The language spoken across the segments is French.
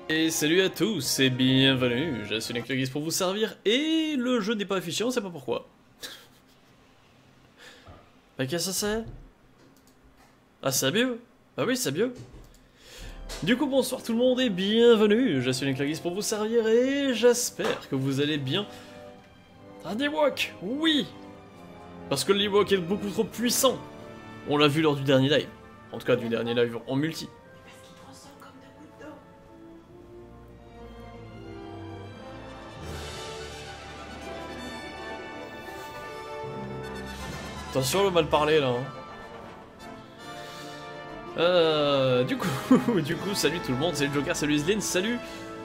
Et salut à tous et bienvenue, je suis Neclogis pour vous servir et le jeu n'est pas affiché, on sait pas pourquoi. Bah qu'est-ce que c'est? Ah c'est mieux? Ah oui c'est mieux. Du coup bonsoir tout le monde et bienvenue, je suis Neclogis pour vous servir et j'espère que vous allez bien. Un Ewok, oui! Parce que l'Ewok est beaucoup trop puissant. On l'a vu lors du dernier live, en tout cas du dernier live en multi. Attention le mal parlé là. Du coup, salut tout le monde, salut Joker, salut Islin, salut.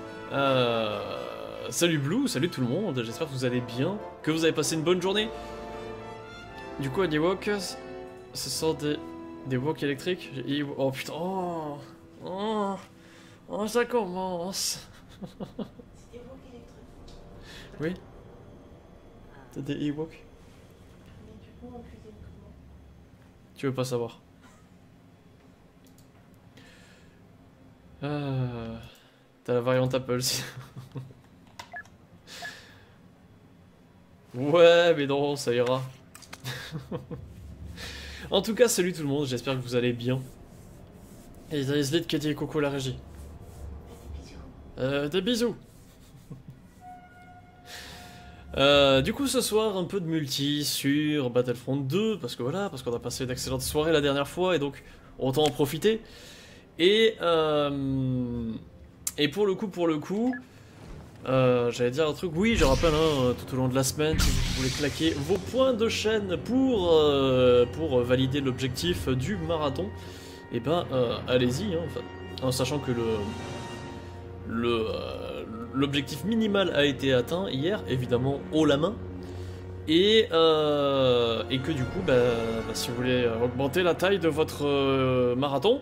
Salut Blue, salut tout le monde, j'espère que vous allez bien, que vous avez passé une bonne journée. Du coup, des Ewok, ce sont des Ewok électriques. Oh putain, oh, ça commence. C'est Ewok électrique. Oui. T'as des Ewok. Mais du coup, on cuisine comment? Tu veux pas savoir. T'as la variante Apple si. Ouais, mais non, ça ira. En tout cas, salut tout le monde, j'espère que vous allez bien. Et il y a Islet qui a dit coucou la régie. Des bisous. Du coup, ce soir, un peu de multi sur Battlefront 2, parce que voilà, parce qu'on a passé d'excellentes soirées la dernière fois, et donc autant en profiter. Et pour le coup, j'allais dire un truc, oui, je rappelle, hein, tout au long de la semaine, si vous voulez claquer vos points de chaîne pour valider l'objectif du marathon, et ben allez-y, hein, enfin, en sachant que l'objectif minimal a été atteint hier, évidemment haut la main, et que du coup, si vous voulez augmenter la taille de votre marathon,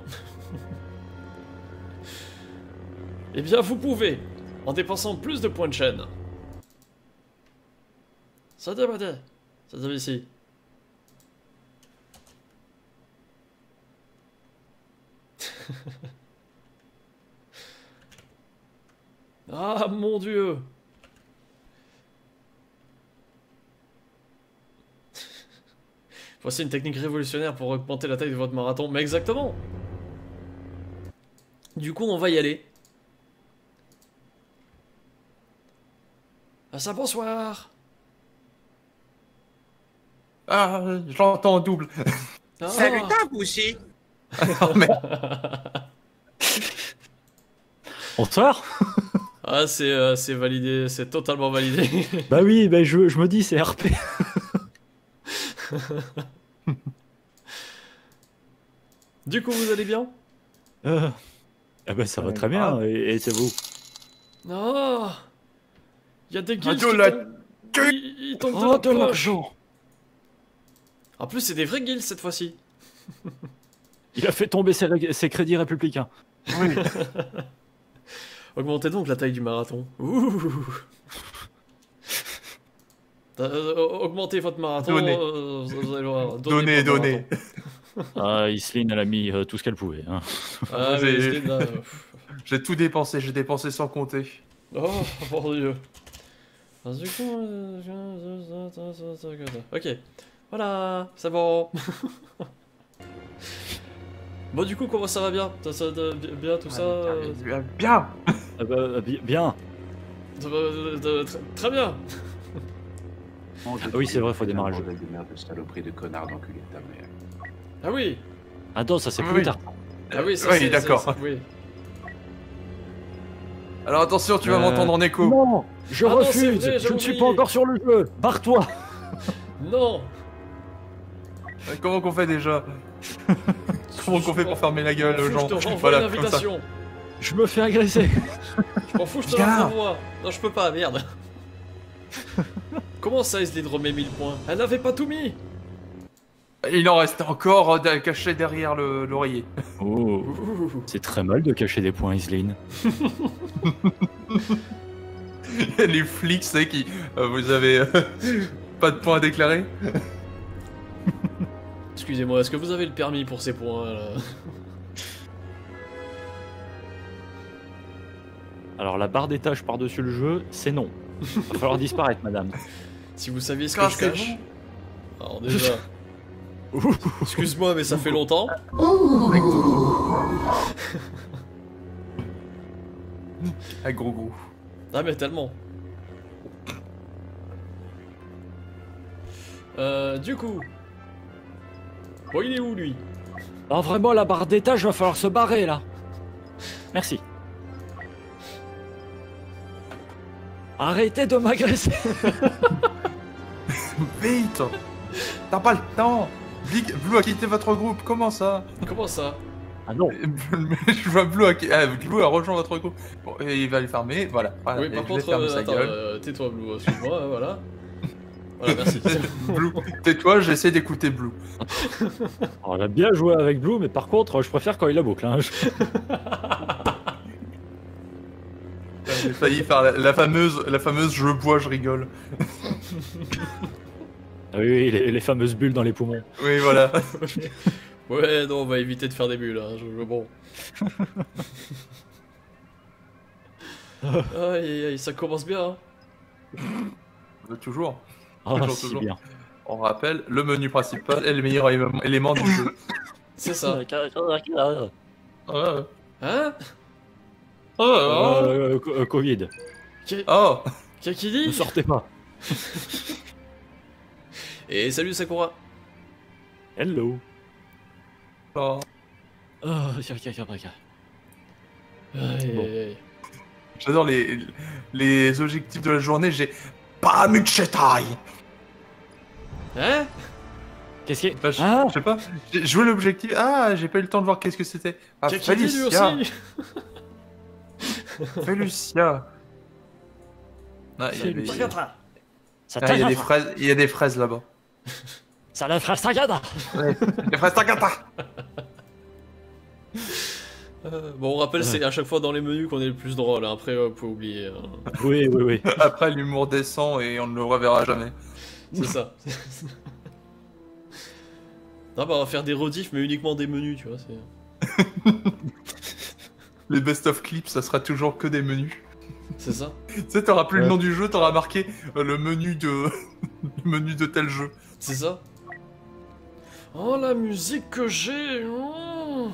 eh bien vous pouvez, en dépensant plus de points de chaîne. Ça devrait ici. Ah mon dieu. Voici une technique révolutionnaire pour augmenter la taille de votre marathon. Mais exactement. Du coup on va y aller. Ah ça bonsoir. Ah, j'entends en double. Ah. Salut ta bouchée. Oh, merde. Bonsoir. Ah c'est validé, c'est totalement validé. Bah oui, bah je me dis c'est RP. Du coup vous allez bien? Ah bah ça va très bien, et c'est vous? Oh. Il y a des guilds qui Radio ils tombent de Oh, la de poche. l'argent. En plus c'est des vrais guilds cette fois-ci. Il a fait tomber ses crédits républicains. Oui. Augmentez donc la taille du marathon. Ouh. Augmentez votre marathon. Donnez. Vous allez voir. Donnez, votre donnez. marathon. Ah, Islin, elle a mis tout ce qu'elle pouvait. Hein. Ah J'ai- mais Slim, là, J'ai tout dépensé, j'ai dépensé sans compter. oh mon dieu. Ah, du coup, ok. Voilà, c'est bon. Bon du coup comment ça va bien? Bien tout ça? Bien. Ah bah, bien. Très bien. Ah oui, c'est vrai, faut démarrer le jeu. De merde, de saloperie, de connard, d'enculé de ta mère. Ah oui. Attends, ça c'est Oui. plus tard. Ah oui, ça Oui, c'est... d'accord. Oui. Alors attention, tu vas m'entendre en écho. Non, je Ah non, c'est refuse. vrai, je j'avais ne suis oublié. pas encore sur le jeu. Barre-toi. Non. Comment qu'on fait déjà? Comment qu'on fait pour fermer la gueule aux Je gens? te renvoie Voilà, une comme ça. invitation. Je me fais agresser. Je m'en fous, je te Viens. la renvoie. Non, je peux pas, merde. Comment ça, Islid remet 1000 points? Elle n'avait pas tout mis. Il en reste encore caché derrière l'oreiller. Oh, Ouh. c'est très mal de cacher des points, Islin. Les flics, c'est qui vous avez pas de points à déclarer? Excusez-moi, est-ce que vous avez le permis pour ces points là? Alors la barre d'étage par-dessus le jeu, c'est non. Va falloir disparaître, madame. Si vous saviez ce que je cache. Alors déjà, excuse-moi, mais ça fait longtemps. Ah, gros gros. Ah mais tellement. Du coup... Bon, il est où, lui? Ah vraiment, la barre d'étage, va falloir se barrer, là. Merci. Arrêtez de m'agresser. Vite. T'as pas le temps. Blue a quitté votre groupe, comment ça? Comment ça? Ah non. Je vois Blue a rejoint votre groupe. Bon, et il va les fermer, voilà. Oui, par contre, attends, tais-toi, Blue, excuse-moi, voilà. Voilà, merci. Blue, tais-toi, j'essaie d'écouter Blue. Alors, j'aime bien jouer avec Blue, mais par contre, je préfère quand il la boucle. Hein. J'ai failli faire la fameuse je bois, je rigole. Ah oui, les fameuses bulles dans les poumons. Oui, voilà. Ouais, non, on va éviter de faire des bulles, hein, bon. Aïe, aïe, aïe, ça commence bien, hein. Toujours. Ah, Toujours. bien. On rappelle, le menu principal est le meilleur élément du jeu. C'est ça. Ouais. Hein? Covid. Oh. Qui Ne dit? sortez pas. Et salut Sakura. Hello. Oh. Oh, Aïe, Bon. aïe, aïe. J'adore les objectifs de la journée, j'ai pas Muchetai. Hein? Qu'est-ce qui est... Bah, je Ah, sais pas, j'ai joué l'objectif. Ah, j'ai pas eu le temps de voir qu'est-ce que c'était. Ah, Qui dit lui Félicia. aussi? Félicia. Ah, il y avait- Félicia. ça Ah, il y a des fraises, il y a des fraises là-bas. Ça la fera sagada. Ouais. Les fraises Takata. Bon, on rappelle, c'est à chaque fois dans les menus qu'on est le plus drôle, hein. Après, vous pouvez oublier. Hein. Oui. Après, l'humour descend et on ne le reverra jamais. C'est ça. Non, bah, on va faire des rediffs, mais uniquement des menus, tu vois. Les best-of clips, ça sera toujours que des menus. C'est ça. Tu sais, t'auras plus le Ouais. nom du jeu, t'auras marqué le menu de le menu de tel jeu. C'est ça. Oh, la musique que j'ai. Oh.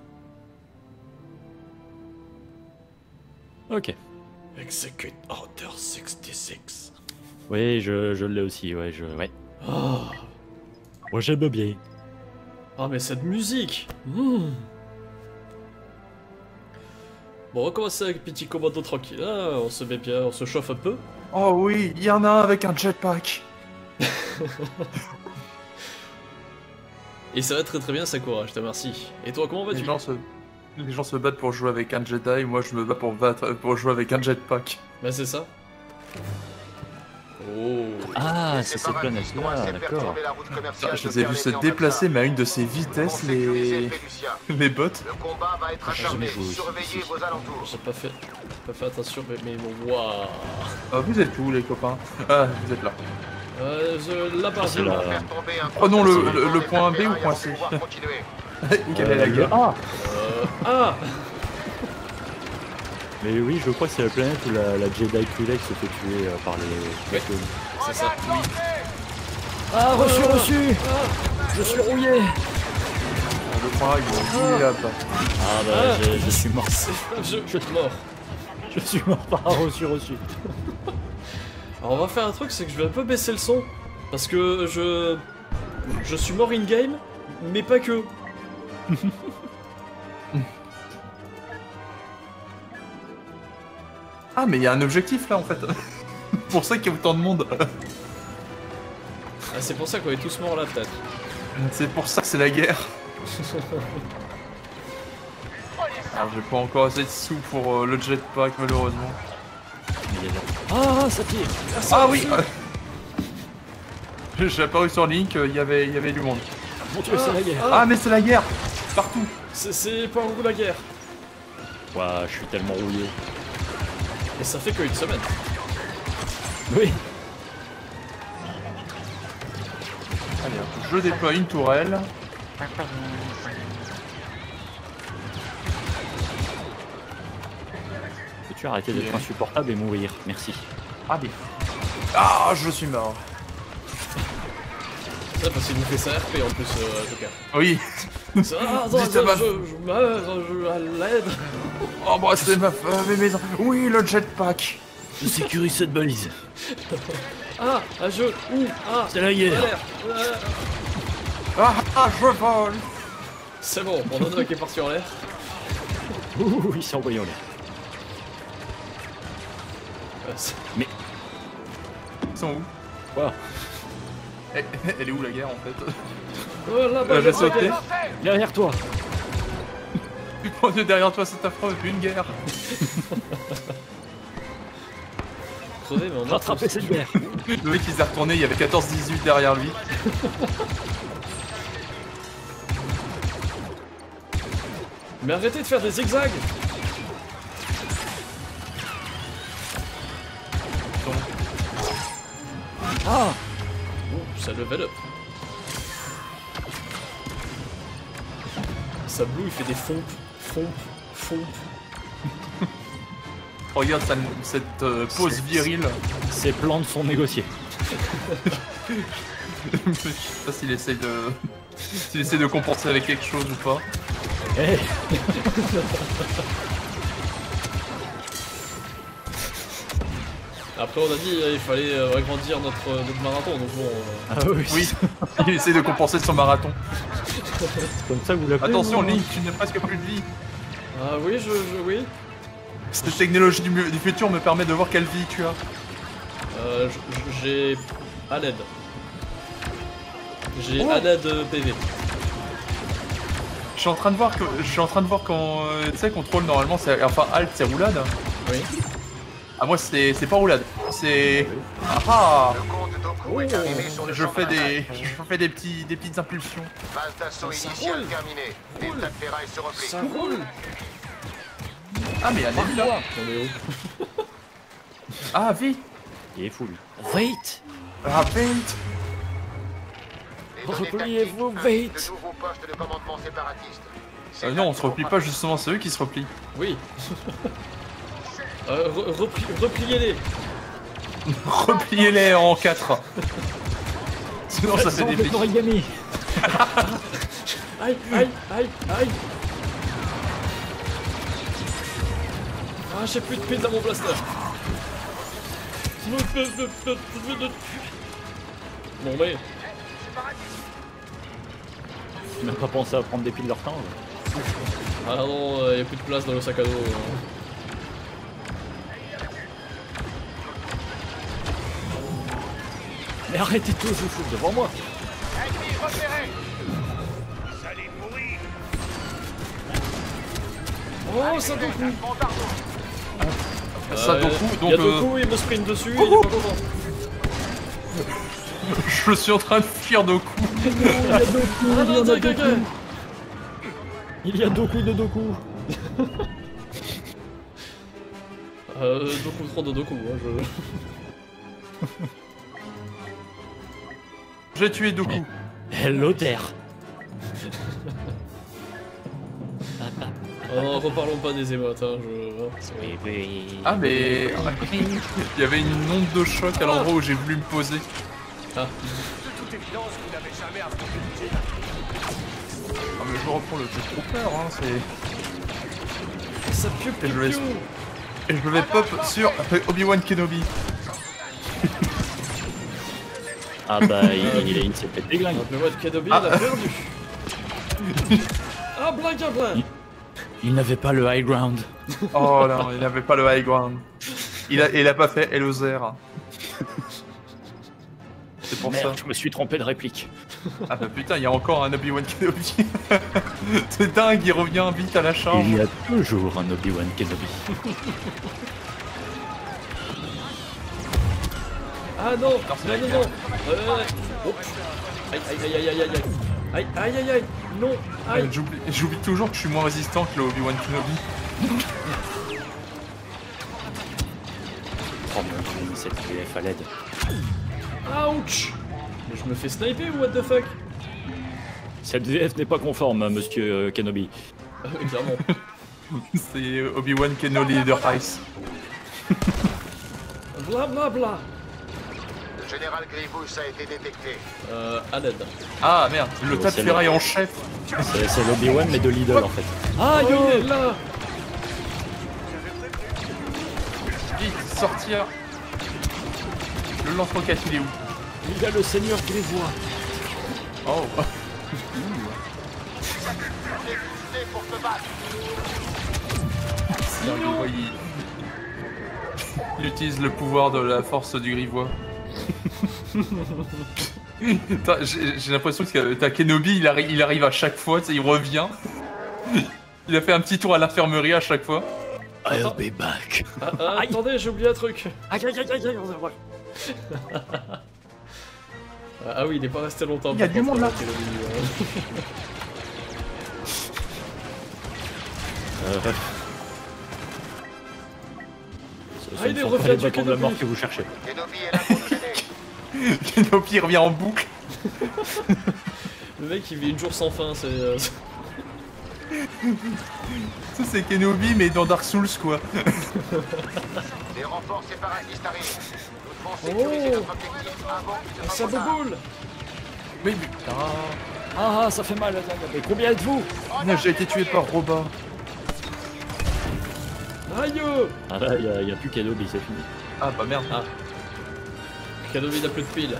Ok. Execute Order 66. Oui, je l'ai aussi, ouais. Oh. Moi, j'aime bien. Ah, mais cette musique. Bon, on va commencer avec petit commando tranquille. Hein. On se met bien, on se chauffe un peu. Oh oui, il y en a un avec un jetpack. Et ça va très très bien, Sakura, je te remercie. Et toi, comment vas-tu? Les gens se battent pour jouer avec un Jedi, moi je me bats pour jouer avec un jetpack. Bah, c'est ça. Oh. Ah, c'est cette planète-là, d'accord. Je les ai vus se déplacer, mais à une de ces vitesses, les bots. Le combat va être acharné. jamais joué. Surveillez vos alentours. J'ai pas fait attention, mais bon, waouh. Ah, vous êtes où les copains? Ah, vous êtes là. Là-bas, C'est là. Faire tomber un Prenons prototype le point B ou ferraille point avant C? de pouvoir continuer. Quelle est la guerre? Ah, Ah. mais oui, je crois que c'est la planète où la Jedi Twi'lek se fait tuer par les... Ouais. C'est ça, oui. Ah, reçu. Je suis rouillé. Le point A, il est là-bas. Ah bah, je suis mort. Je suis mort. Je suis mort par reçu. Alors on va faire un truc, c'est que je vais un peu baisser le son. Parce que je suis mort in-game, mais pas que. Ah, mais il y a un objectif là en fait. Pour ça qu'il y a autant de monde. Ah, c'est pour ça qu'on est tous morts là, peut-être. C'est pour ça que c'est la guerre. Alors j'ai pas encore assez de sous pour le jetpack malheureusement. Ah, ça tire. Ah oui. J'ai apparu sur Link, il y avait du monde. Mon Dieu, c'est la guerre. Ah mais c'est la guerre. Partout. C'est pas un goût la guerre. Ouah, je suis tellement rouillé. Et ça fait qu'une semaine. Oui. Allez hop, je déploie une tourelle. Peux-tu arrêter d'être insupportable et mourir? Merci. Ah, bien. Ah, je suis mort. Ouais, parce qu'il nous fait sa RP en plus, Joker. Oui. Ah, attends, Dites à ma- je meurs, je à l'aide. Embrassez ma femme et mes enfants. Oui, le jetpack. Je sécurise cette balise. Ah, je... Ouh, ah, C'est la guerre. galère. Je vole. C'est bon, on en a un qui est parti en l'air. Ouh, il s'est envoyé en l'air. Ils sont où? Quoi? Elle est où la guerre en fait? Oh, là-bas, J'ai sauté. Derrière toi. Oh Dieu, derrière toi c'est affreux, une guerre. Crevé, mais on a Rattraper cette guerre. Le mec il s'est retourné, il y avait 14-18 derrière lui. Mais arrêtez de faire des zigzags. Ah, Ouh, ça level up. Sablou, il fait des fompes. Regarde cette pose virile. ces plantes sont négociées. Je sais pas s'il essaie de... S'il essaie de compenser avec quelque chose ou pas. Eh, Après, on a dit il fallait agrandir notre marathon, donc bon. ah oui, Oui, il essaie de compenser son marathon. c'est comme ça que vous l'appelez. Attention vous, Link, tu n'as presque plus de vie. Ah oui, oui. Cette technologie du futur me permet de voir quelle vie tu as. J'ai à l'aide. J'ai à l'aide PV. Je suis en train de voir quand tu sais contrôle normalement c'est enfin alt c'est roulade. Oui. Ah moi c'est pas roulade, c'est ah Le compte Doku est arrivé sur le je champ fais de bataille. des petites impulsions. Phase d'assaut Ça initiale roule. terminée. Les tas de ferraille se replient. Ça roule. Ah mais elle est là. On est où? Ah vite. Il est fou lui. Wait. Ah vite. Les données Repliez-vous tactiques vite. indiquent de nouveaux postes de commandement séparatistes. Non on se replie pas justement, c'est eux qui se replient. Oui. Repliez-les. Repliez-les en 4. Sinon ça fait des pics. origami. Aïe. Ah, j'ai plus de pile dans mon blaster. Bon, mais. Tu n'as pas pensé à prendre des piles de rectangle? Ah non, y a plus de place dans le sac à dos. Mais arrêtez tout, je vous fous devant moi. Oh, ça Doku. Ça Doku, donc Y'a Doku, il me sprint dessus, il est pas content. je suis en train de fuir Doku. Ah non, t'inquiète. Il y a Doku de Doku. Doku trop de Doku, hein, J'ai tué Doku. Hello Terre. Oh, reparlons pas des émotes, hein, Oui, oui. Ah mais il y avait une onde de choc à l'endroit où j'ai voulu me poser. Ah, Ah mais je reprends le petit trooper hein, c'est... ça pue, Et je vais pop sur Obi-Wan Kenobi. Ah bah il s'est fait déglinguer. Le mode Kenobi, Ah. il a perdu. Ah, blague à blague. Il n'avait pas le high ground. Oh non, il n'avait pas le high ground. Il a pas fait Elozer. C'est pour Merde, ça. je me suis trompé de réplique. Ah bah putain, il y a encore un Obi-Wan Kenobi. C'est dingue, il revient vite à la charge. Il y a toujours un Obi-Wan Kenobi. Ah non, non. Oh. Aïe, non, aïe. J'oublie toujours que je suis moins résistant que le Obi-Wan Kenobi. Oh mon dieu, cette VF à l'aide. Ouch. Mais je me fais sniper ou what the fuck? Cette VF n'est pas conforme, monsieur Kenobi. Clairement. C'est Obi-Wan Kenobi Leader Ice. Bla bla bla. Le général Grievous a été détecté. À l'aide. Ah merde, le tas de c'est ferraille en chef. C'est l'Obi-Wan mais de Lidl en fait. Aïe, il est là. Vite, sortir. Le lance-roquette, il est où? Il y a le seigneur Grivois. Oh. Détecté pour te battre. C'est un Grivois, il utilise le pouvoir de la force du Grivois. J'ai l'impression que t'as Kenobi, il arrive à chaque fois, tu sais, il revient. Il a fait un petit tour à l'infirmerie à chaque fois. I'll be back. Attendez, j'ai oublié un truc. Aïe aïe aïe aïe, on va voir. Ah oui, il est pas resté longtemps. Il y a du monde là. Il est revenu les du bâtons de la Kenobi. mort que vous cherchez. Kenobi est là pour nous aider. Kenobi revient en boucle. Le mec, il vit une jour sans fin, c'est... Ça c'est Kenobi mais dans Dark Souls quoi. Des renforts séparatistes arrivent. Nous devons sécuriser notre objectif avant qu'il ne Ça soit trop tard. boule. Mais Ah, ça fait mal. Mais combien êtes-vous? j'ai été tué par Robin. Aïe. Ah là, il y a plus Kenobi, c'est fini. Ah bah merde. Kenobi n'a plus de piles.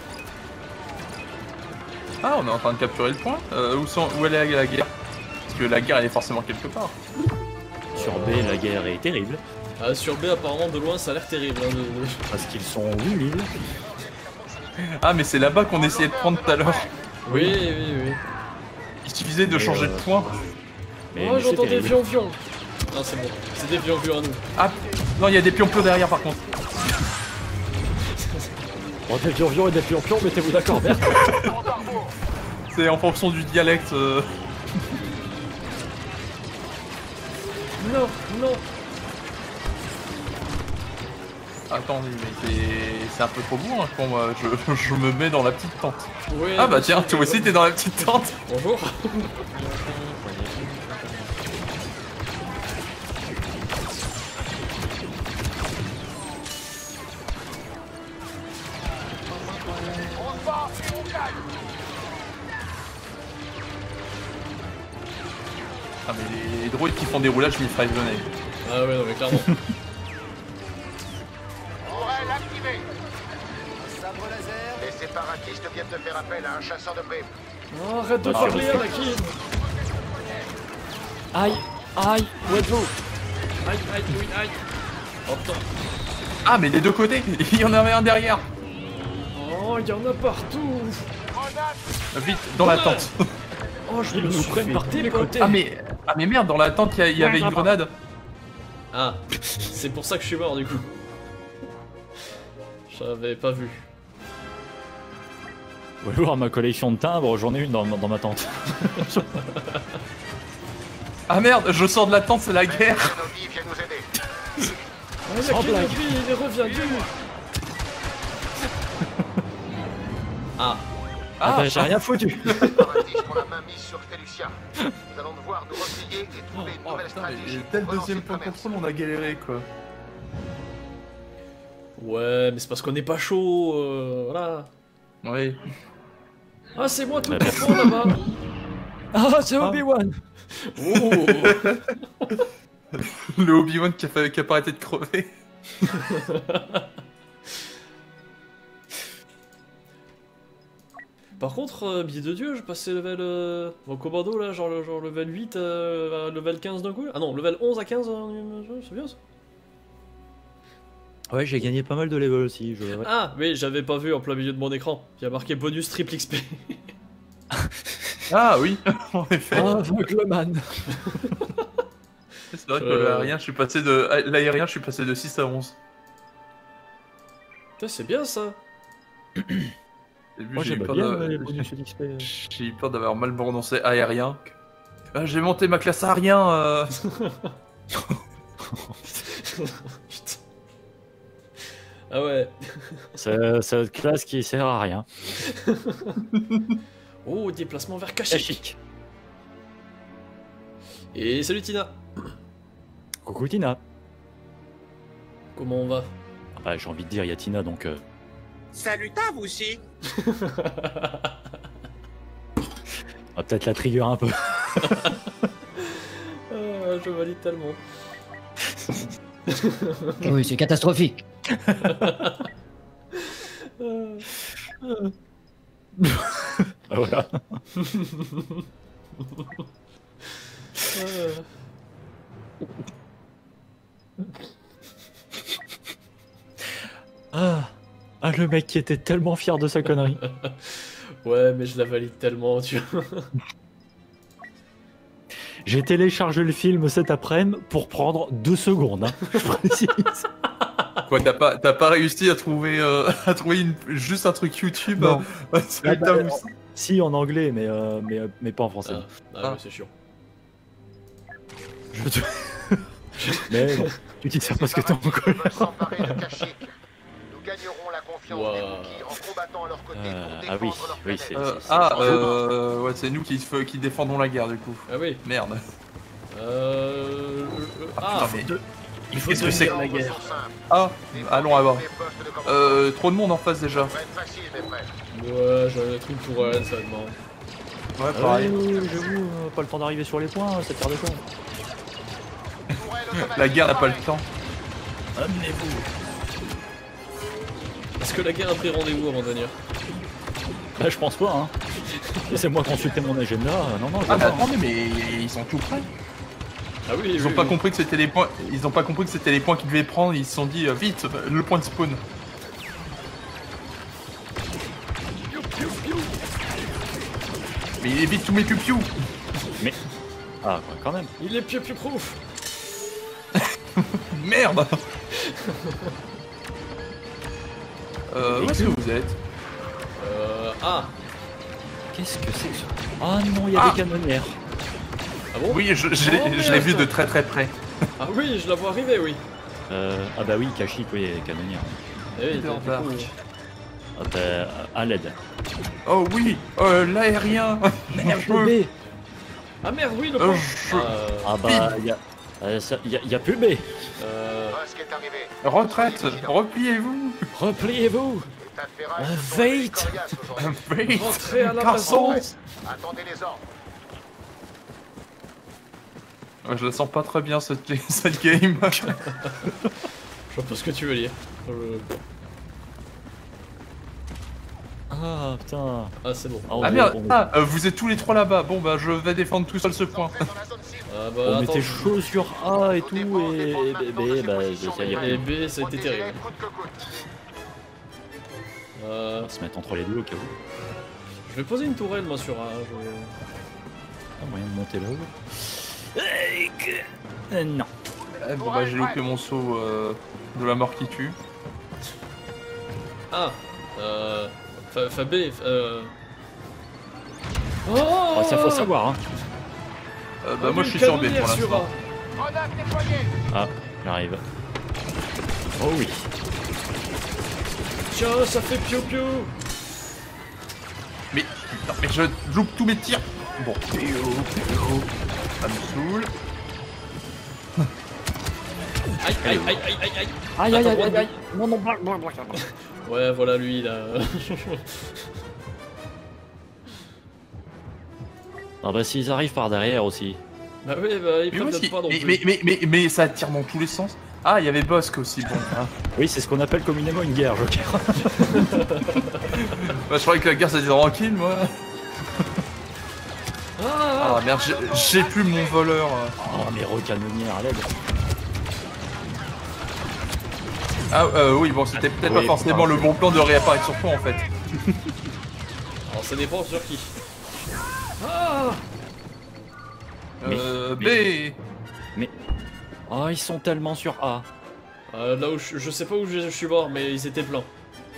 Ah, on est en train de capturer le point. Où elle est la guerre? Parce que la guerre elle est forcément quelque part. Sur B, la guerre est terrible. Ah, sur B, apparemment, de loin, ça a l'air terrible. Hein, Parce qu'ils sont 8000. Ah mais c'est là-bas qu'on essayait de prendre tout à l'heure. Oui, oui, oui. Il suffisait de changer de point. Mais, Oh, mais c'est j'entends des terrible. vions-vions. Non, c'est bon. C'est des vions-vions à nous. Ah non, il y a des pions-pions derrière par contre. Bon, des vions et des pions, mettez-vous d'accord, merde. C'est en fonction du dialecte. Non, non. Attends, mais c'est un peu trop loin pour moi. Je me mets dans la petite tente. Oui, Ah bah bien tiens, sûr, toi aussi t'es dans la petite tente. Bonjour. On se bat et on gagne. Ah mais les droïdes qui font des roulages, je m'y ferais venir. Ah ouais, non, mais clairement. Morel activé. Les séparatistes viennent de faire appel à un chasseur de primes. Oh, arrête de faire rire, la Kim. Aïe, où êtes-vous? Aïe, aïe, oui, aïe. Oh putain. Ah mais des deux côtés, il y en avait un derrière. Oh, il y en a partout. Vite, dans la tente. Oh, je Ils me nous suis prennent fait par tous les dépoter. côtés. Ah mais merde, dans la tente il y avait une grenade. Ah, c'est pour ça que je suis mort du coup. J'avais pas vu. Vous voulez voir ma collection de timbres? J'en ai une dans ma tente. Ah merde, je sors de la tente, c'est la guerre. Kenobi vient nous aider. Ah, il y a Sans blague. Kenobi, il est revenu. Ah, Ah bah j'ai rien foutu. Séparatistes ont la main mise sur Felucia. Nous allons devoir nous replier et trouver une nouvelle stratégie. Dès le pour relancer deuxième le point de commerce. contrôle, on a galéré quoi. ouais, mais c'est parce qu'on n'est pas chaud, voilà. Oui. Ah, c'est moi tout le temps là-bas. Ah, c'est Obi-Wan. Oh. Le Obi-Wan qui a pas arrêté de crever. Par contre, billet de Dieu, je passais level au commando là, genre level 8 à level 15 d'un coup. Ah non, level 11 à 15, c'est bien ça. Ouais, j'ai gagné pas mal de level aussi. Ouais. Ah oui, j'avais pas vu en plein milieu de mon écran. Il y a marqué bonus triple XP. Ah oui, en effet. Ah, Vogleman. C'est vrai que l'aérien, je suis passé de 6 à 11. Putain, c'est bien ça. Au début, Moi j'ai eu j'aime peur bien de- les bonus XP. J'ai eu peur d'avoir mal prononcé aérien. Ah, j'ai monté ma classe aérien. Putain. Ah ouais. C'est cette classe qui sert à rien. Oh, déplacement vers C'est Kashyyyk. chic. Et salut Tina. Coucou Tina. Comment on va? Ah bah, j'ai envie de dire, il y a Tina donc. Salut, vous aussi. On va peut-être la trigger un peu. Je valide tellement. Oui, c'est catastrophique. Ah, voilà. Ah, le mec qui était tellement fier de sa connerie. Ouais, mais je la valide tellement, tu vois. J'ai téléchargé le film cet après-midi pour prendre 2 secondes, hein, je précise. Quoi, t'as pas réussi à trouver, juste un truc YouTube? Non. Salut, Ah, bah, vous aussi. Si, en anglais, mais pas en français. Ah, ouais, c'est chiant. Je te... mais bon, tu dis ça parce que t'es en Veulent colère. s'emparer de Kashyyyk. Nous gagnerons la confiance des Wow. Wookiees en combattant à leur côté pour Ah oui, défendre leur oui, planète. c'est... Ouais, c'est nous qui défendons la guerre du coup. Ah oui. Merde. Ah, mais- il faut qu'est-ce que devenir c'est que la guerre. Ah, allons là-bas. Des postes de commandement. Trop de monde en face déjà. Ça va être facile, mes frères. Ouais, j'en ai truc pour elle, ça demande. Ouais, Ah pareil. oui, j'avoue, pas le temps d'arriver sur les points, cette paire de cons. Tourelle automatique La guerre n'a pas le pareil. temps. Amenez-vous. Est-ce que la guerre a pris rendez-vous avant de venir? Bah, je pense pas, hein. C'est moi consulter mon agenda. Non, non, je Ah, vois mais pas. attendez, mais ils sont tout prêts. Ah oui, Ils ont pas compris que c'était les points. Ils ont pas compris que c'était les points qu'ils devaient prendre. Ils se sont dit vite le point de spawn. Mais il évite tous mes piou-piou. Mais... Ah, ouais, quand même. Il est piou-piou-proof. Merde. Où est-ce que vous êtes? Ah. Qu'est-ce que c'est que ça? Ah non, il y a Ah. des canonnières. Ah bon? Oui, je Oh, l'ai vu merde. de très très près. Ah oui, je la vois arriver, oui. Ah bah oui, Kashyyyk, oui, les canonnières. Eh oui, Underdark. du coup, Ah bah, à l'aide. Oh oui, l'aérien. Je peux. B. Ah merde, oui, le Euh, point. je- Ah bah, y a plus B. Musk est arrivé. Retraite, repliez-vous. Repliez-vous. Les tas de ferraille Un se sont révélés veit. coriaces aujourd'hui. Rentrez à la Garçon. maison. Attendez les ordres. Je la sens pas très bien cette game. Je vois pas ce que tu veux dire. Ah putain. Ah, c'est bon. on Ah est- merde, on- vous êtes tous les trois là-bas. Bon bah je vais défendre tout seul ce point. Entrez dans la zone cible. Ah bah, On attends. mettait chaud sur A et tout, et B, bah ça y Et est. B, ça a été terrible. Protégez-les coûte que coûte. On va se mettre entre les deux au cas où. Je vais poser une tourelle, moi, sur A. Ah, moyen de monter là-haut. Non. Bon bah j'ai loupé mon saut de la mort qui tue. Ah. Fa B. Oh, Oh, ça faut savoir, hein. Bah moi je suis sur B pour l'instant. Grenade déployée. Ah, j'arrive. Oh oui. Tiens, ça fait piou-piou. Mais putain, mais je loupe tous mes tirs. Bon. Ça me saoule. Aïe, aïe, aïe, aïe, aïe, aïe. Aïe aïe Attends, aïe aïe. Non, non, Ouais, voilà lui, là. Ah bah s'ils arrivent par derrière aussi. Bah oui, bah ils Mais, peuvent aussi- pas non plus. mais ça tire dans tous les sens. Ah, il y avait Bosque aussi, bon. Hein. Oui, c'est ce qu'on appelle communément une guerre, Joker. Bah, je croyais que la guerre c'était tranquille, moi. Ah, Ah merde, j'ai plus mon voleur. Oh, mais recanonnière à l'aide. Ah oui, bon, c'était peut-être Oui, pas forcément putain, le bon plan de réapparaître sur toi en fait. alors ça dépend sur qui. Ah, B. Oh, ils sont tellement sur A. là où je sais pas où je suis mort, mais ils étaient pleins.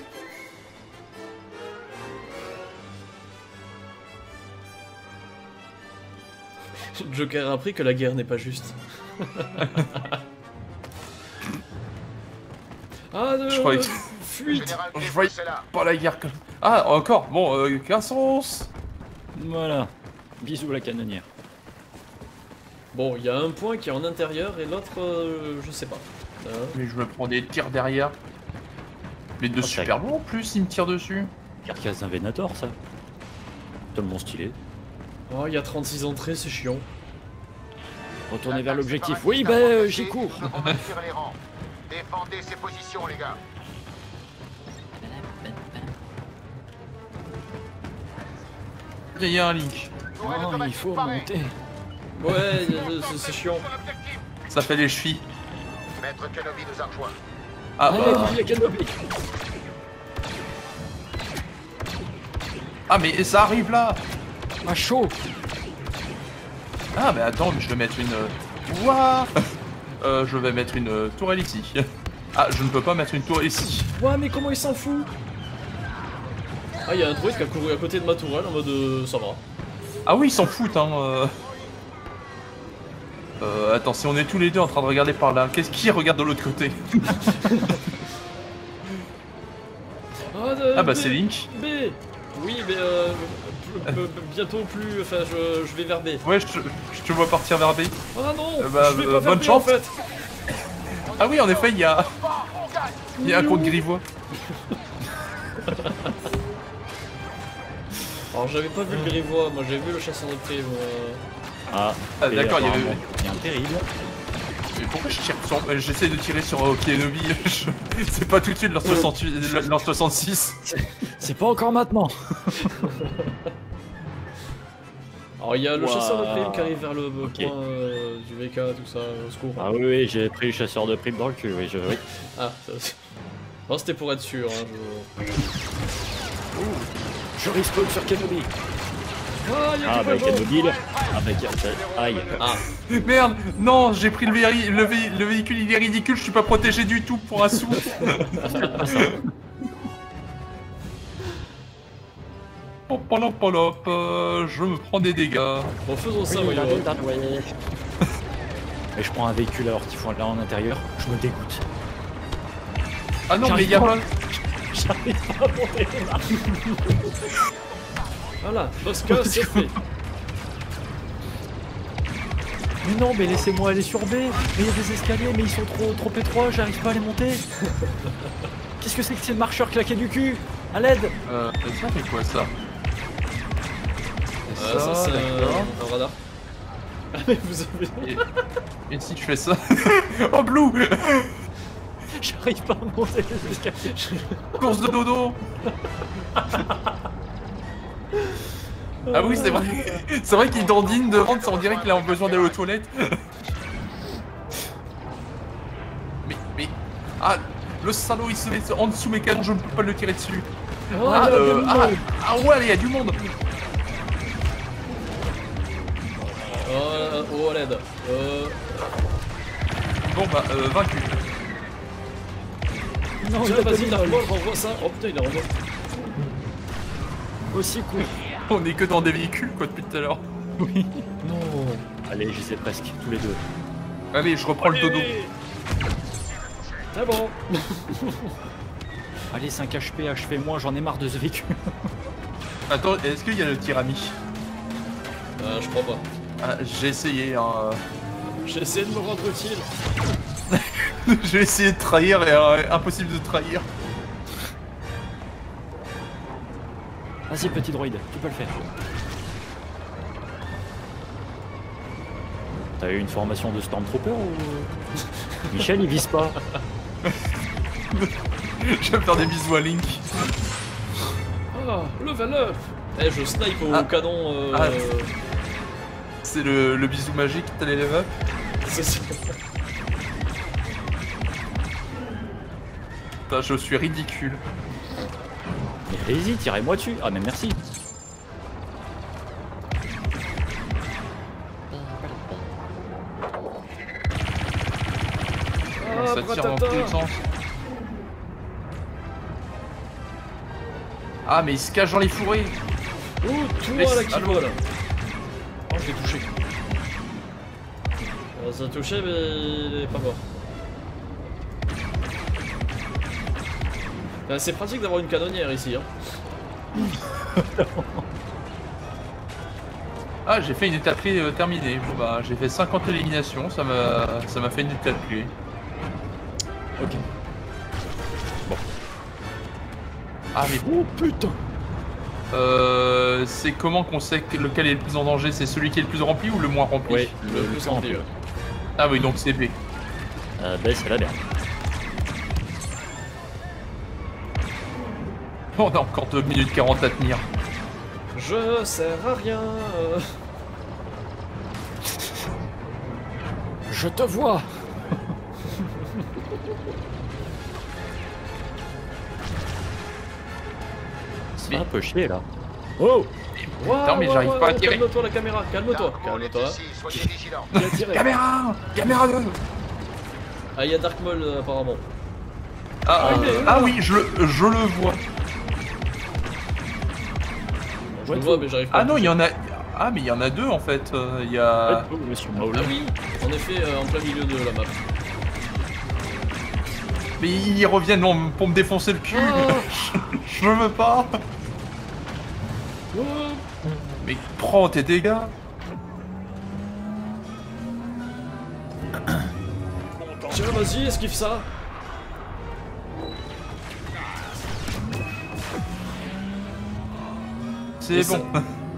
Joker a appris que la guerre n'est pas juste. Ah, Je croyais que- fuite. Général Je Griffith, voyais c'est là. pas la guerre comme... Ah, encore. Bon, Cassons. Voilà. Bisous la canonnière. Bon, il y a un point qui est en intérieur et l'autre, je sais pas. Mais je me prends des tirs derrière. Mais de Oh, super loin en plus, il me tire dessus. Carcasse d'un Venator, ça. Tellement stylé. Oh, il y a 36 entrées, c'est chiant. Retournez vers L'attaque l'objectif. séparatiste Oui, a bah, commencé, j'y cours. nous devons maintenir les rangs. Défendez ces positions, les gars. Il y a un link. Tourelle Oh, il automatique faut parée. monter. Ouais, c'est chiant. Sur l'objectif. Ça fait les chevilles. Maître Kenobi nous a rejoint. Ah Allez, bah. il y a Kenobi. Ah mais ça arrive là. Ah, chaud. Ah mais attends, je vais mettre une... Ouah je vais mettre une tourelle ici. Ah, je ne peux pas mettre une tourelle ici. Ouais, mais comment il s'en fout? Ah, il y a un droïde qui a couru à côté de ma tourelle en mode ça va. Ah oui, ils s'en foutent, hein. Attends, si on est tous les deux en train de regarder par là, qu'est-ce qui regarde de l'autre côté? Ah bah B, c'est Link. B. Oui, mais bientôt plus. Enfin, je vais vers B. Ouais, je te vois partir vers B. Ah non, bah, je vais pas vers bonne B chance. en fait. Ah oui, en effet, il y a un compte grivois. Alors, j'avais pas vu le grivois, moi j'avais vu le chasseur de primes. Ah, Ah, d'accord, il y avait... Il y a un péril. Mais pourquoi je tire sur... J'essaie de tirer sur Kenobi. C'est pas tout de suite leur 66. C'est pas encore maintenant. Alors, il y a le Ouah. chasseur de primes qui arrive vers le Ok. point du VK, tout ça, au secours. Ah oui, oui, j'ai pris le chasseur de primes dans le cul, oui, oui. Ah, non, c'était pour être sûr. Hein, Je respawn sur Kenobi. Ah, il y a Ah, du bah pavot. Kenobi, là. Ah, bah, aïe. Ah, Merde, non, j'ai pris le véhicule, il est ridicule, je suis pas protégé du tout pour un sou. Popolopolop, je me prends des dégâts. bon, faisons ça, Oui, voyons. ouais. Mais je prends un véhicule alors qu'ils font là en intérieur, je me dégoûte. Ah non, mais J'arrive il y a pas. pas... J'arrive pas à monter là. Voilà, Bosca, c'est fait. Mais non, mais laissez-moi aller sur B. Mais il y a des escaliers, mais ils sont trop étroits, j'arrive pas à les monter. Qu'est-ce que c'est que ces marcheurs claqués du cul? À l'aide. Ça fait quoi ça? Ça, c'est d'accord. un radar. Ah, mais vous avez. Et si je fais ça? Oh, Blue! J'arrive pas à monter les escaliers. Course de dodo! Ah oui, c'est vrai. C'est vrai qu'il dandine de rentrer, on dirait qu'il a besoin d'aller aux toilettes. Mais... Ah, le salaud, il se met en dessous mes canons, je ne peux pas le tirer dessus. Oh, Ah, il y a du monde. ouais, il y a du monde. Oh, à l'aide. Bon bah, vaincu. Non, Tiens, il a vas-y, pas il mis renvoie, renvoie ça. Oh putain, il renvoie. aussi court. On est que dans des véhicules, quoi, depuis tout à l'heure. Oui. Non. Allez, j'y sais presque, tous les deux. Allez, je reprends le dodo. C'est bon. Allez, 5 HP, HP moins, j'en ai marre de ce véhicule. Attends, est-ce qu'il y a le tirami? Je crois pas. Ah, j'ai essayé, hein. J'ai essayé de me rendre utile. J'ai essayé de trahir et impossible de trahir. Vas-y, petit droïde, tu peux le faire. T'as eu une formation de Stormtrooper ou... Michel, il vise pas. Je vais me faire des bisous à Link. Ah, level up. Eh, je snipe au Ah. canon. Ah. C'est le bisou magique, t'as les level up. C'est ça. Putain, je suis ridicule. Mais allez-y, tirez-moi dessus. Ah, mais merci. Ah, Ça tire dans bratata. tous les sens. Ah, mais il se cache dans les fourrés. Oh, toi Mais là qui allô. vole. Oh, je l'ai touché. Ça a touché, mais il est pas mort. C'est pratique d'avoir une canonnière ici. Hein. Ah, j'ai fait une étape clé terminée. Bon, bah, j'ai fait 50 éliminations, ça m'a fait une étape clé. Ok. Ah mais Oh putain. c'est comment qu'on sait lequel est le plus en danger? C'est celui qui est le plus rempli ou le moins rempli? Oui, Le plus rempli. Ouais. Ah oui, donc c'est B. Ben c'est la merde. On a encore 2 minutes 40 à tenir. Je sers à rien. Je te vois. C'est un peu chier là. Oh. Non, mais j'arrive pas à tirer. Calme-toi la caméra, calme-toi. Dark Maul est Calme-toi. ici, soyez vigilants. Il a tiré. Caméra 2. Ah, il y a Dark Maul apparemment. Ah, il est là. ah oui, je le vois. Je le vois, mais j'arrive pas. Ah non, il y en a... Ah mais il y en a deux en fait. Il y a... Monsieur Ah Maul. oui, en effet, en plein milieu de la map. Mais ils reviennent pour me défoncer le cul. Ah. Je veux pas. Oh. Mais prends tes dégâts. Tiens, vas-y, esquive ça. C'est Et bon.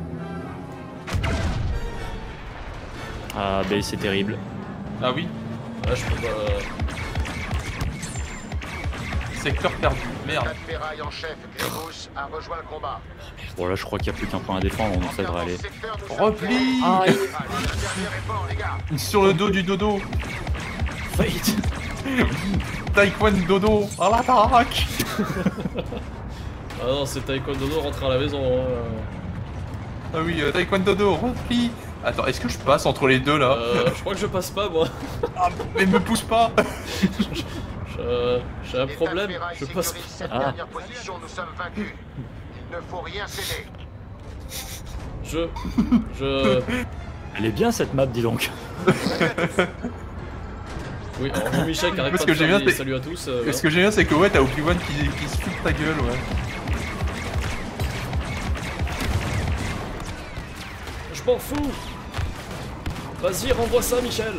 Ah ben c'est terrible. Ah oui. Ah, je peux pas. Secteur perdu. Merde. Cap Ferraille en chef, Grievous, a rejoint le combat. Bon là je crois qu'il n'y a plus qu'un point à défendre, donc ça devrait aller. Secteur, nous sommes Repli. Ah, Allez, un dernier effort, les gars. Sur le dos du dodo. Fight. Taekwondo dodo. À l'attaque. Ah non, c'est Taekwondo rentre à la maison. Ah oui, Taekwondo dodo. Repli. Attends, est-ce que je passe entre les deux là? Je crois que je passe pas, moi. Mais me pousse pas. J'ai un problème, Ferraille je passe sécurise pas. cette dernière position, nous sommes vaincus. Il ne faut rien céder. Je... Elle est bien cette map, dis donc. Oui, alors Jean-Michel qui arrête Parce pas de que j'ai faire bien des fait- salut à tous. Ce voilà. que j'aime bien, c'est que ouais, t'as Obi-Wan qui se fout de ta gueule, ouais. Je m'en fous. Vas-y, renvoie ça, Michel.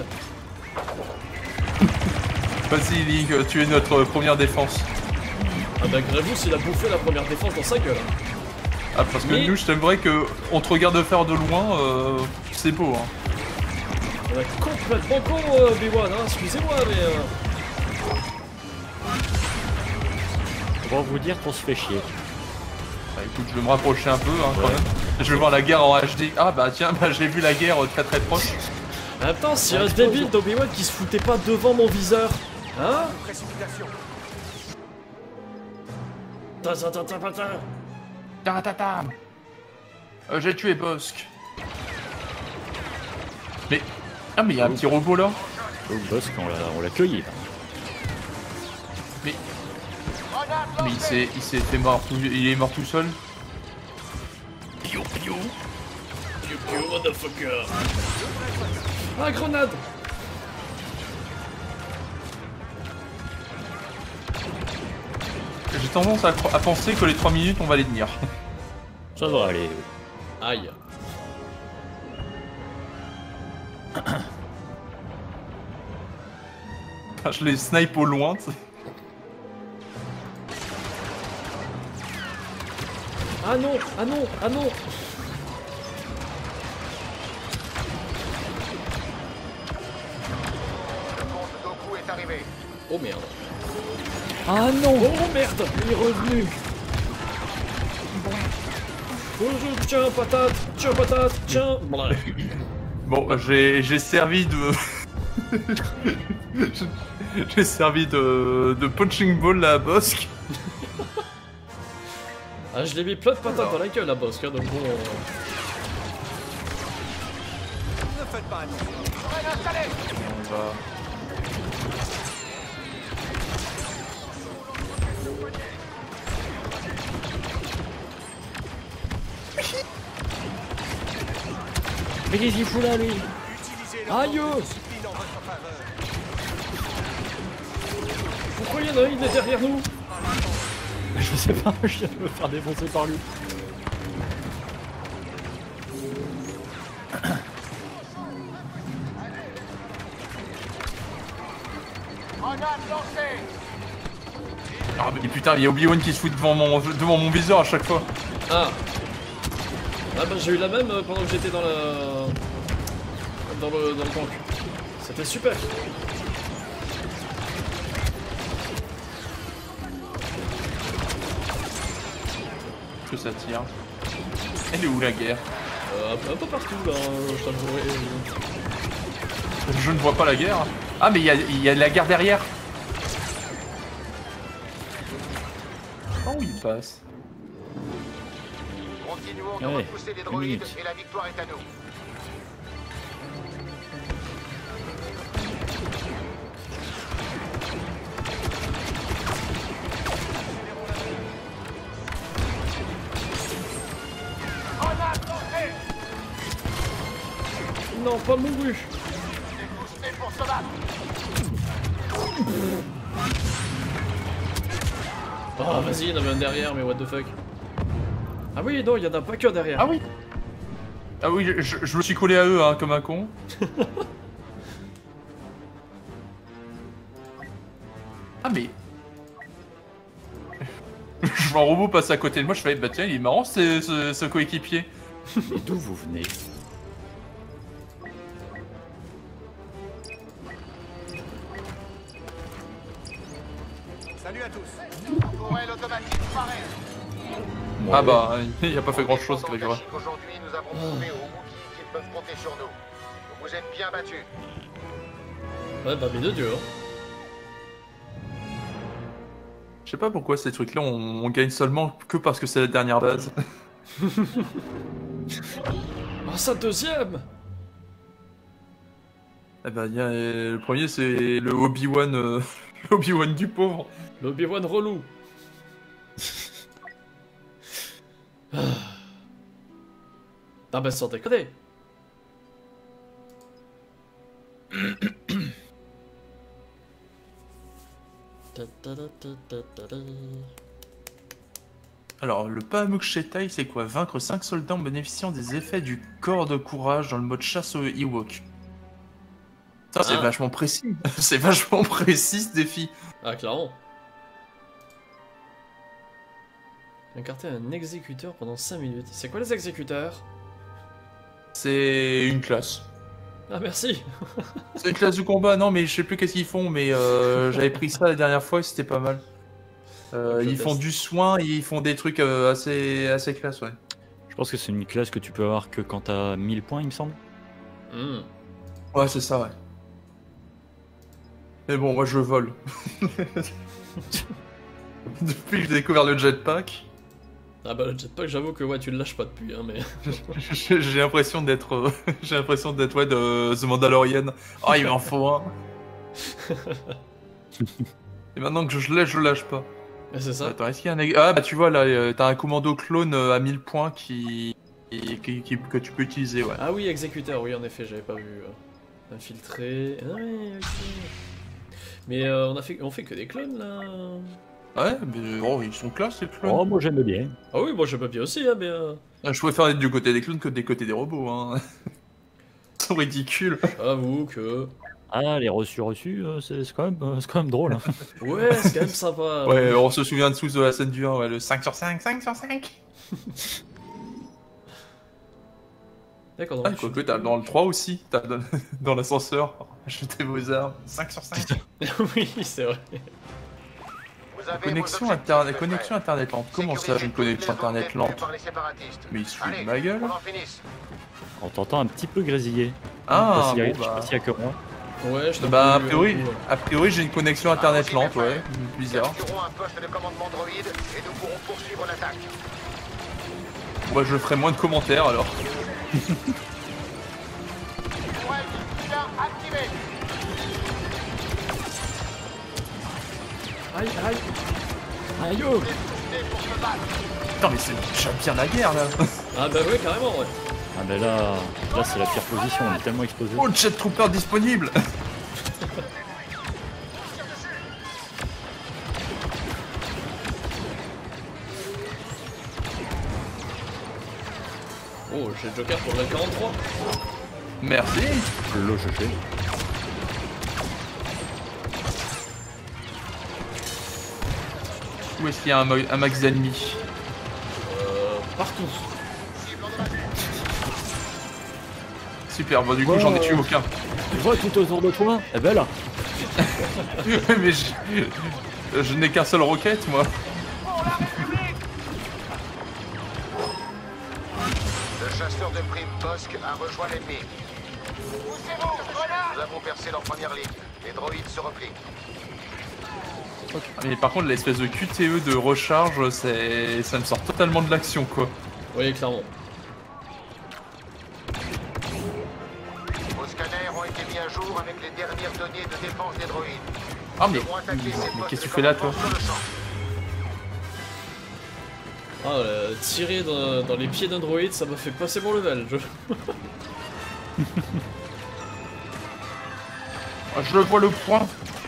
Vas-y, Link, tu es notre première défense. Ah bah Grievous, il a bouffé la première défense dans sa gueule. Ah, parce que Mais- nous, je t'aimerais que on te regarde faire de loin, c'est beau, hein. On est complètement con, B1, hein, excusez-moi, mais... On va vous dire qu'on se fait chier. Bah écoute, je vais me rapprocher un peu, hein, quand même. Je vais voir la guerre en HD. Ah bah tiens, bah j'ai vu la guerre très très proche. En même temps, s'il y a un débile d'Obi-Wan qui se foutait pas devant mon viseur, hein? Tatatam. J'ai tué Bosque. Mais... Ah mais il y a un petit robot là. Oh boss, on l'a cueilli. Mais il s'est fait mort il est mort tout seul. Piu piu, motherfucker. Ah, grenade. J'ai tendance à penser que les 3 minutes on va les tenir. Ça va aller. Aïe. Je les snipe au loin, tu sais. Ah non, ah non, ah non. Le comte Doku est arrivé. Oh merde. Ah non. Oh merde, il est revenu. Tiens patate, tiens. Bref. Bon, j'ai servi de... j'ai servi de punching ball là à Bosque. Ah, je l'ai mis plein de patates dans la gueule, la Bosque, hein, donc bon... On va... Mais qu'est-ce qu'il fout là, lui? Aïe. Pourquoi il y en a un, il est derrière nous? Je sais pas, je viens de me faire défoncer par lui. Grenade lancée. Ah mais putain, il y a Obi-Wan qui se fout devant mon viseur à chaque fois. Ah. Ah bah j'ai eu la même pendant que j'étais dans la... Dans le tank. C'était super. Que ça tire. Elle est où la guerre? Un peu partout là, je t'avouerai. Je ne vois pas la guerre. Ah mais il y a la guerre derrière. Oh il passe. Continuons de Ouais, repousser les une droïdes minute. et la victoire est à nous. Grenade lancée. Non, pas mouru. Boosté pour se battre. Ah vas-y, il y en avait un derrière, mais what the fuck. Ah oui, non, il y en a pas que derrière. Ah oui. Ah oui, je me suis collé à eux hein, comme un con. Ah mais... Je vois un robot passer à côté de moi, je fais bah tiens il est marrant ce coéquipier. Et d'où vous venez? Salut à tous. Tourelle automatique paraît. Ah bah il a pas fait grand chose Grégoire. Aujourd'hui, nous avons prouvé aux Wookiees qu'ils peuvent compter sur nous. Vous vous êtes bien battus. Ouais, bah mais de Dieu, hein. Je sais pas pourquoi ces trucs là on gagne seulement que parce que c'est la dernière base. Oh, ça deuxième. Eh ben le premier c'est le Obi-Wan Obi-Wan du pauvre. L'Obi-Wan relou. Ah bah sans déconner. Alors le Paamuk Shetai c'est quoi? Vaincre 5 soldats en bénéficiant des effets du corps de courage dans le mode chasse au Ewok. Ça c'est vachement précis. C'est vachement précis ce défi. Ah, clairement. Incarter un exécuteur pendant 5 minutes. C'est quoi les exécuteurs? C'est une classe. Ah, merci. C'est une classe de combat, non mais je sais plus qu'est-ce qu'ils font, mais j'avais pris ça la dernière fois et c'était pas mal. Ils font du soin, ils font des trucs assez classe, ouais. Je pense que c'est une classe que tu peux avoir que quand t'as 1000 points, il me semble. Ouais, c'est ça, ouais. Mais bon, moi je vole. Depuis que j'ai découvert le jetpack, Ah bah le jetpack, j'avoue que ouais, tu le lâches pas depuis, hein, mais... j'ai l'impression d'être ouais, de The Mandalorian. Oh, il m'en faut un. Et maintenant que je lâche pas. Mais c'est ça. Attends, est-ce qu'il y a un... Ah bah tu vois là, t'as un commando clone à 1000 points que tu peux utiliser, ouais. Ah oui, exécuteur, oui, en effet, j'avais pas vu. Infiltré... Ah ouais, ok. Mais on fait que des clones, là. Ouais, mais oh, ils sont classe les clones. Oh, moi j'aime bien. Ah oui, moi je peux bien aussi, hein, mais... Je préfère être du côté des clones que du côté des robots, hein. Ils sont ridicules. J'avoue que... Ah, les reçus, c'est quand même drôle. Hein. Ouais, c'est quand même sympa. Ouais, on se souvient de tous de la scène du 1, ouais, le 5 sur 5, 5 sur 5. D'accord, donc... Ah, quoique t'as dans le 3 aussi, t'as dans l'ascenseur, jetez vos armes, 5 sur 5. Oui, c'est vrai. Vous avez Connexion vos internet, objectifs connexion internet lente. Comment ça, j'ai une connexion internet lente? par les séparatistes. Mais il se fout Allez, de ma gueule. qu'on en finisse. On t'entend un petit peu grésiller. Ah, Je sais bon, pas bah... s'il y a que moi. Ouais, je t'avoue, Bah, du coup, a priori j'ai une connexion internet lente, ouais, bizarre. Capturons un poste de commandement droïde et nous pourrons poursuivre l'attaque. Moi je ferai moins de commentaires alors. Ouais, bien activé. Aïe, aïe. Aïe oh. Boosté pour se battre. Putain mais c'est déjà bien la guerre là. Ah bah ouais, carrément, ouais. Ah ben là c'est la pire position, on est tellement explosé. Oh, jet trooper disponible. Oh, j'ai le Joker pour le 43. Merci. Le GG. Où est-ce qu'il y a un max d'ennemis? Partout. Super, bon du coup j'en ai tué aucun. Tu vois tout autour de toi? Eh ben là. Mais je n'ai qu'un seul roquette moi. Le chasseur de primes Bosque a rejoint l'ennemi. Nous avons percé leur première ligne. Les droïdes se replient. Mais par contre l'espèce de QTE de recharge, ça me sort totalement de l'action quoi. Oui, clairement. Vos scanners ont été mis à jour avec les dernières données de défense des droïdes. Ah mais, Nous devons attaquer ces postes qu'est-ce que tu de fais là toi? commandement sur le champ. Tirer dans les pieds d'un droïde, ça m'a fait passer mon level. Ah, je le vois le point.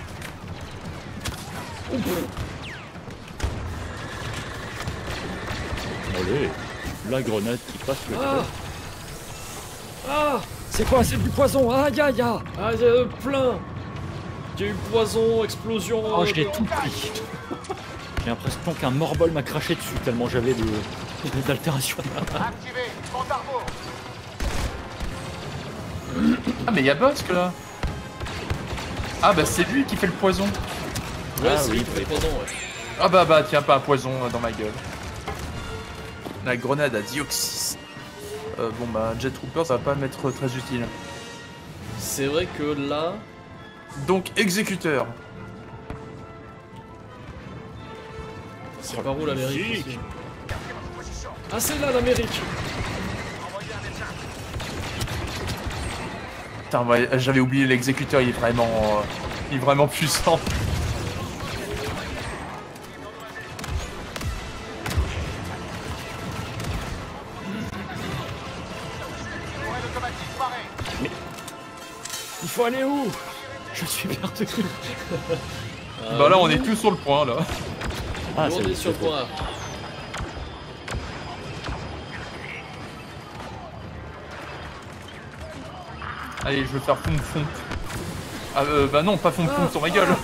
Allez, la grenade qui passe le Ah trait. Ah C'est quoi? C'est du poison. Aïe aïe aïe. Ah, il y a plein. Il y a eu poison, explosion. Oh, je l'ai tout pris. J'ai l'impression qu'un morbol m'a craché dessus tellement j'avais des altérations. Activez, Montarbo. Ah mais y'a Bosque là. Ah bah c'est lui qui fait le poison. Ouais, Ah c'est oui, lui qui fait le poison, ouais. Ah bah tiens, pas un poison dans ma gueule. La grenade à dioxyde. Bon bah Jet Trooper ça va pas m'être très utile. C'est vrai que là... Donc exécuteur. C'est par où l'Amérique magnifique. aussi. Ah, c'est là l'Amérique. Putain ouais, j'avais oublié l'exécuteur, il est vraiment puissant. Il faut aller où? Je suis perdu. Bah là on est tous sur le point là. Ah, on est sur le point. Allez, je vais faire fond fond. Ah bah non, pas fond fond sur ma gueule.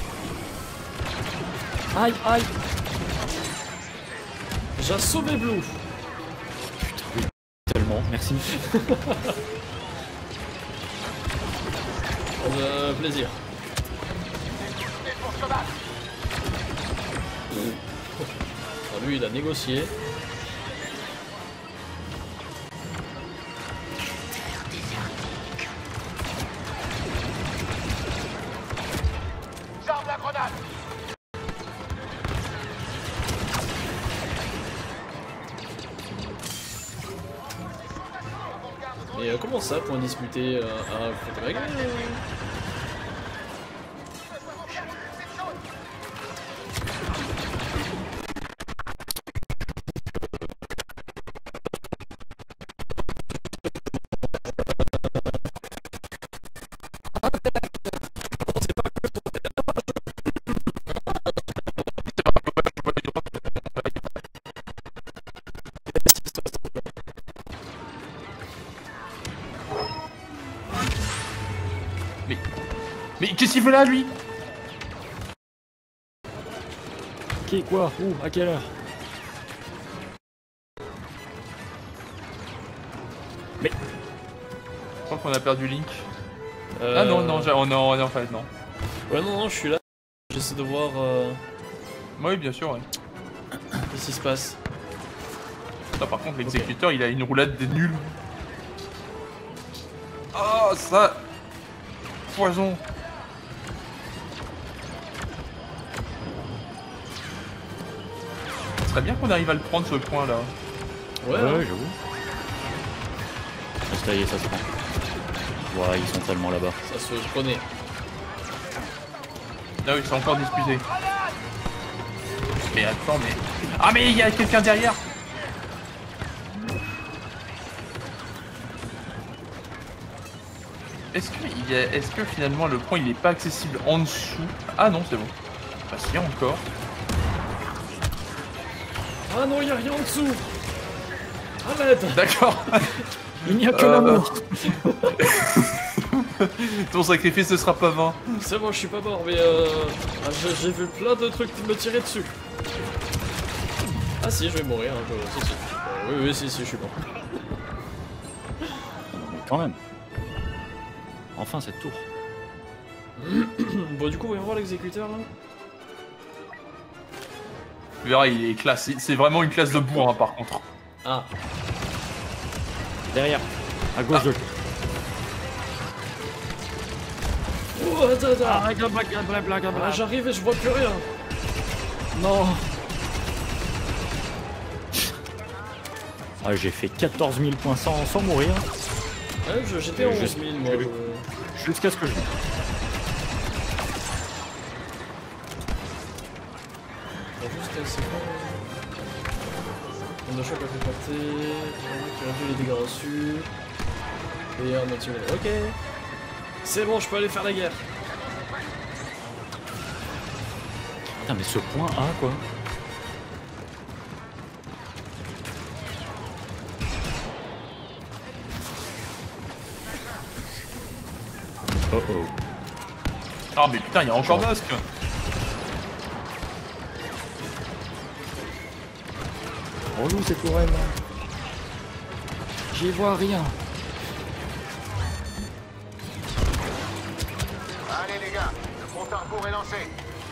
Aïe aïe. J'ai sauvé Blue. Tellement, merci. Plaisir. Alors lui il a négocié. J'arme la grenade. Et comment ça, point disputé à Frontenac Mais qu'est-ce qu'il fait là lui? Qui, quoi? Où? À quelle heure? Je crois qu'on a perdu Link. Ah non, on est en fait non. Ouais, non, je suis là. J'essaie de voir Oui, bien sûr, ouais. qu'est-ce qui se passe. Ça, par contre, l'exécuteur, il a une roulade des nuls. Oh, ça... Poison. Ce serait bien qu'on arrive à le prendre, ce point-là. Ouais, hein. Ouais, j'avoue. Ça y est, ça se prend. Ouais, ils sont tellement là-bas. Ça se prenait. Ah oui, c'est encore disputé. Mais attends, mais... Ah, mais il y a quelqu'un derrière. Est-ce que finalement le point il est pas accessible en dessous? Ah non, c'est bon. Bah si, encore. Ah non, y a rien en dessous. Arrête. D'accord. Il n'y a que l'amour. Ton sacrifice ne sera pas vain. C'est bon, je suis pas mort, mais j'ai vu plein de trucs me tirer dessus. Ah si, je vais mourir. Hein, si, si. Oui, si, je suis mort. Mais quand même. Enfin, cette tour. Bon, du coup, voyons voir l'exécuteur là. Tu verras, il est classe. C'est vraiment une classe de bourrin par contre. Ah, Derrière. À gauche de. oh, attends. Ah, J'arrive et je vois plus rien. non. Ah, j'ai fait 14 000 points sans mourir. Ouais, j'étais en 11 000 moi. Jusqu'à ce que je meure. Juste c'est quoi on a choc à fait porter, qui réduit les dégâts reçus. Et un moitié. Ok. C'est bon, je peux aller faire la guerre. Putain, mais ce point A, quoi. Oh oh. Ah mais putain, il y a encore Dusk. Relou cette tourelle là. J'y vois rien. Allez les gars, le compte à rebours est lancé.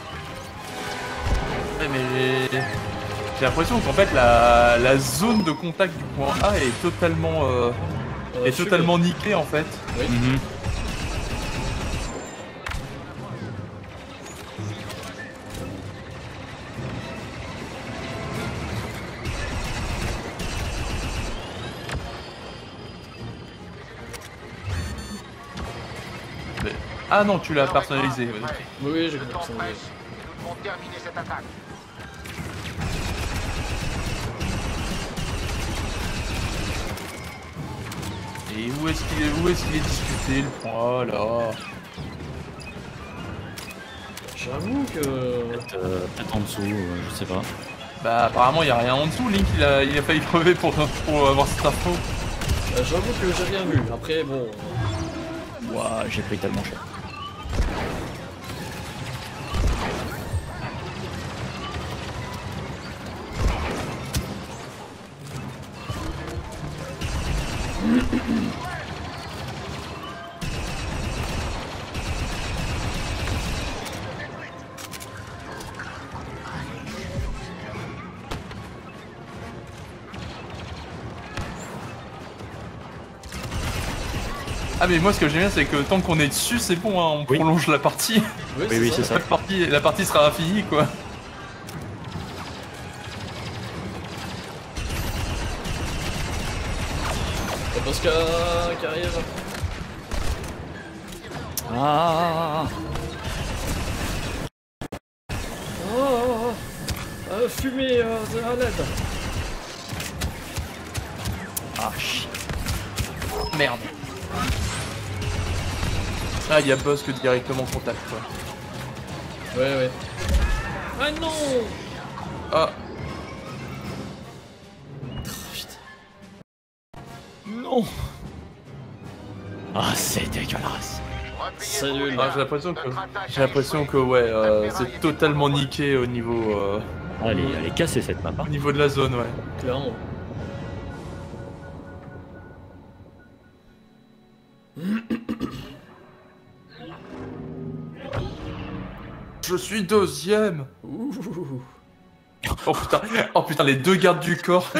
Ouais, mais j'ai l'impression qu'en fait la zone de contact du point A est totalement niquée en fait. Oui. Mais- Ah non, tu l'as personnalisé. Ouais. Oui, j'ai Le compris temps ça. presse et nous devons terminer cette attaque. Et où est-ce qu'il est discuté le point A là? J'avoue que. Peut-être en dessous, je sais pas. Bah apparemment il y a rien en dessous. Link il a failli crever pour avoir cette info. J'avoue que j'ai rien vu. Après, bon. Ouah, j'ai pris tellement cher. Ah mais moi ce que j'aime bien c'est que tant qu'on est dessus c'est bon, hein, on Oui. prolonge la partie. Oui, c'est ça. La partie sera infinie quoi. Y'a Posca qui arrive. Ah, Oh, fumée à l'aide. ah, shit. Merde. Ah il y a Bosk directement en contact quoi. Ouais. Ah non. Ah Non. Ah, c'est dégueulasse. Salut, Ah, j'ai l'impression que ouais, c'est totalement niqué au niveau Allez, cassez cette map. Hein. au niveau de la zone ouais. clairement. Je suis deuxième. Ouh. Oh putain les deux gardes du corps.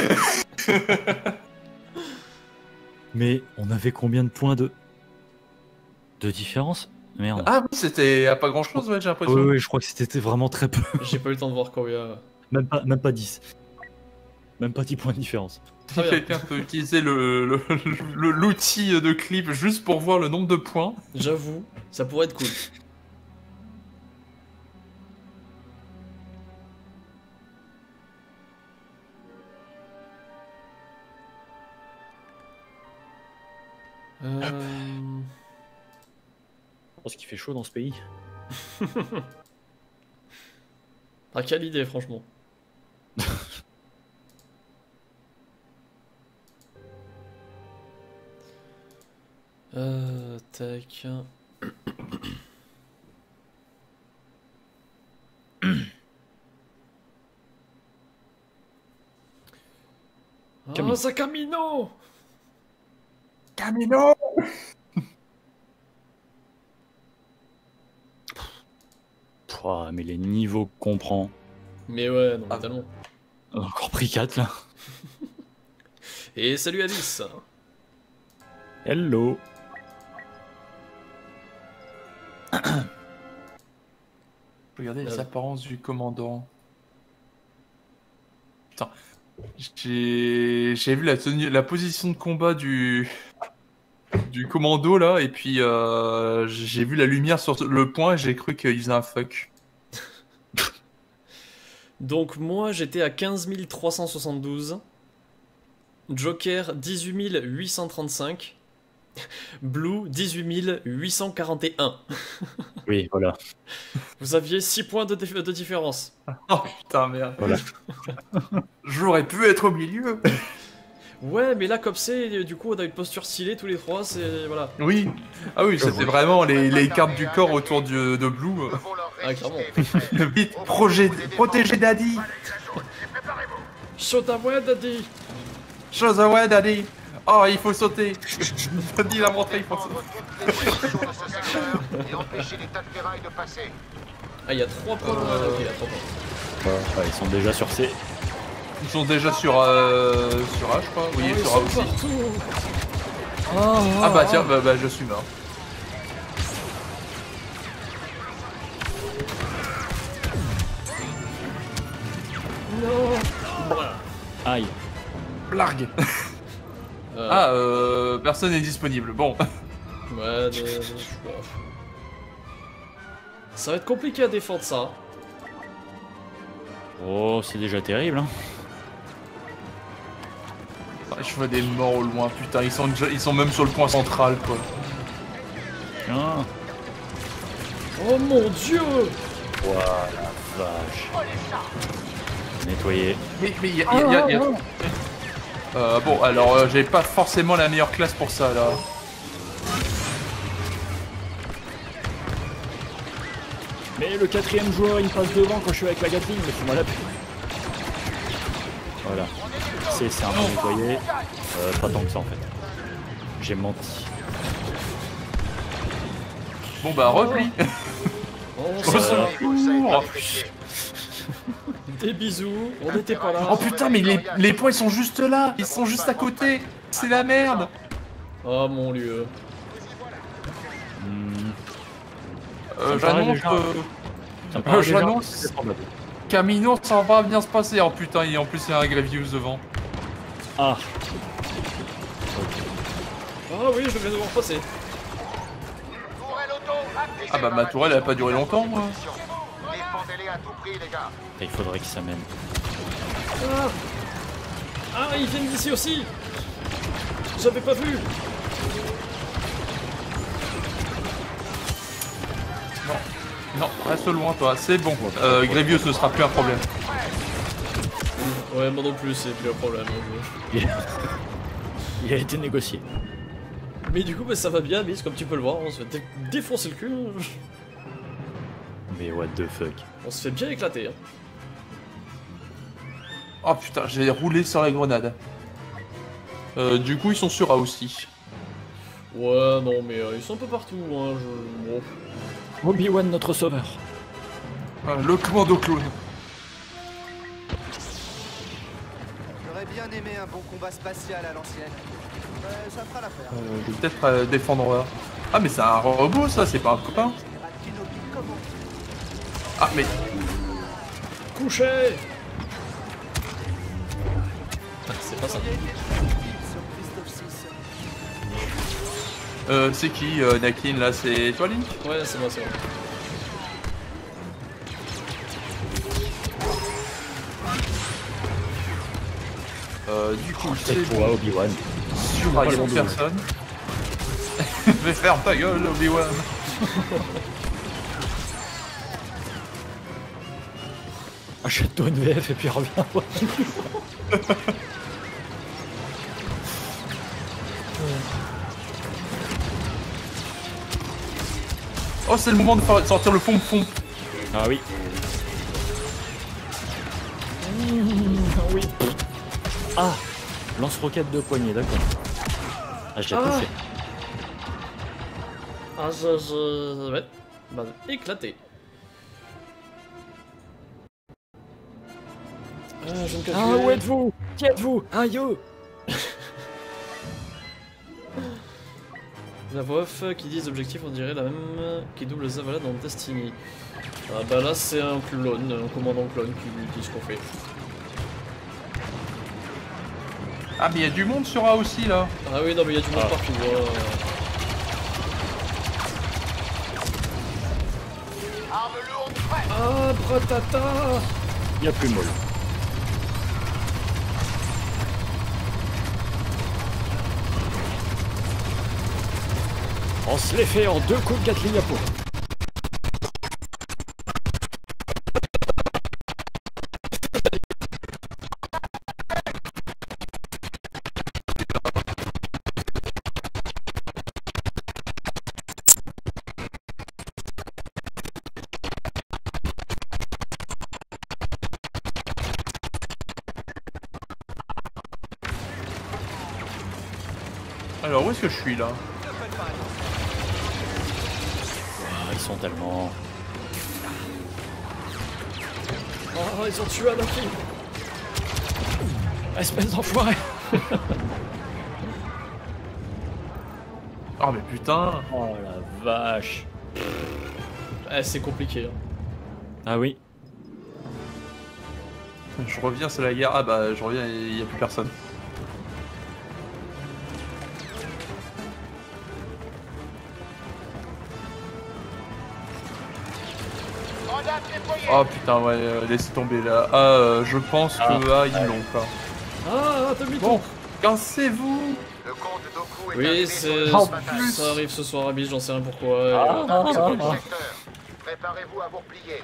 Mais on avait combien de points de différence? Merde. Ah oui c'était à pas grand chose ouais j'ai l'impression. Oui, je crois que c'était vraiment très peu. J'ai pas eu le temps de voir combien. Même pas 10. Même pas 10 points de différence. Très bien. Quelqu'un peut utiliser l'outil de clip juste pour voir le nombre de points. J'avoue, ça pourrait être cool. Je pense qu'il fait chaud dans ce pays. Ah, quelle idée, franchement. Tac. Oh, ça Camino! Camino! Pouah, mais les niveaux qu'on prend. Mais ouais, non, tellement. On a encore pris 4 là. Et salut Alice! Hello. Regardez les apparences du commandant. Putain. J'ai vu la tenue, la position de combat du commando là, et puis j'ai vu la lumière sur le point et j'ai cru qu'il faisait un fuck. Donc moi j'étais à 15 372. Joker 18 835. Blue 18 841. Oui, voilà. Vous aviez 6 points de différence. Oh putain, merde. Voilà. J'aurais pu être au milieu. Ouais, mais là, comme c'est, du coup, on a une posture stylée tous les trois, c'est. Voilà. Oui. Ah oui, c'était vraiment les cartes du corps autour de Blue. Ah, clairement. Vite, protégez Daddy. Saute à moi, Daddy. Chose ouais, Daddy. Oh, il faut sauter. Daddy l'a montré, il faut sauter. Et empêcher les tas de ferrailles de passer. Ah, il y a 3 points. Ok, il y a 3 points. Ouais, ils sont déjà sur C. Ils sont déjà sur A, je crois. Oui, sur A aussi. Ah bah tiens, bah je suis mort. Non. Voilà. Aïe. Largue. Personne n'est disponible. Bon. Ouais, ça va être compliqué à défendre ça. Oh, c'est déjà terrible, hein. Je vois des morts au loin, putain, ils sont même sur le point central, quoi. Tiens. Oh mon dieu. Ouah, la vache. Nettoyer. Mais y a... bon, alors, j'ai pas forcément la meilleure classe pour ça, là. Mais le 4ème joueur, il me passe devant quand je suis avec la Gatling, mais fais-moi la pub. Voilà. C'est un peu nettoyé. Pas tant que ça, en fait. J'ai menti. Bon bah, repli. On se secours. Des bisous, on n'était pas là. Oh putain, mais les points, ils sont juste là. Ils sont juste à côté. C'est la merde. Oh mon lieu. J'annonce Camino, ça va bien se passer. Oh putain, et en plus il y a un Grievous devant. Ah. Ah oui, je viens de voir passer. Ah bah ma tourelle elle a pas duré longtemps, moi. Défendez-les à tout prix, les gars. Il faudrait qu'il s'amène. Ah, ils viennent d'ici aussi. J'avais pas vu. Non, reste loin toi, c'est bon. Grievous ne sera plus un problème. Ouais, moi non plus, c'est plus un problème. Il a été négocié. Mais du coup, bah, ça va bien, Miss, comme tu peux le voir, on se fait défoncer le cul. Mais what the fuck. On se fait bien éclater. Hein. Oh putain, j'ai roulé sur la grenade. Du coup, ils sont sur A aussi. Ouais, non, mais ils sont un peu partout. Hein, bon. Obi-Wan, notre sauveur. Le commando clone. J'aurais bien aimé un bon combat spatial à l'ancienne. Ça fera l'affaire. Je vais peut-être défendre. Ah, mais c'est un robot ça, c'est pas un copain. Ah, mais. Couché. C'est pas ça. C'est qui, Nakin là? C'est toi, Link? Ouais, c'est moi, c'est moi. Du coup, C'est toi, Obi-Wan. Sur A, ils ont personne. Mais ferme ta gueule, Obi-Wan. Achète-toi une VF et puis reviens. Oh, c'est le moment de sortir le fond. Ah oui. Oui. Ah. Lance-roquette de poignée, d'accord. Ah, j'ai tout fait. Ah, ouais. Bah, éclaté. Ah, je me cache. Ah, où êtes-vous? Qui êtes-vous? Ah, yo! La voix off qui dit les objectifs, on dirait la même qui double Zavala dans Destiny. Ah bah là c'est un clone, un commandant clone qui dit ce qu'on fait. Ah mais il y a du monde sur A aussi là. Ah oui non mais il y a du monde partout. Arme lourde prête. Ah bratata. Il n'y a plus molle. On se les fait en 2 coups de Gatling à peau. Alors où est-ce que je suis là? Ils sont tellement... Oh ils ont tué Anakin. Espèce d'enfoiré. Oh mais putain. Oh la vache. Eh c'est compliqué. Hein. Ah oui. Je reviens, c'est la guerre. Ah bah je reviens, il n'y a plus personne. Grenade déployée. Oh putain ouais, laissez tomber là. Ah je pense que ils l'ont pas. Ah demi-tour. Bon, cassez-vous. Le comte Doku est Oui arrivé c'est... sur le En champ de bataille. plus. Ça arrive ce soir à Biche, j'en sais rien pourquoi. Sur le secteur. Préparez-vous à vous replier.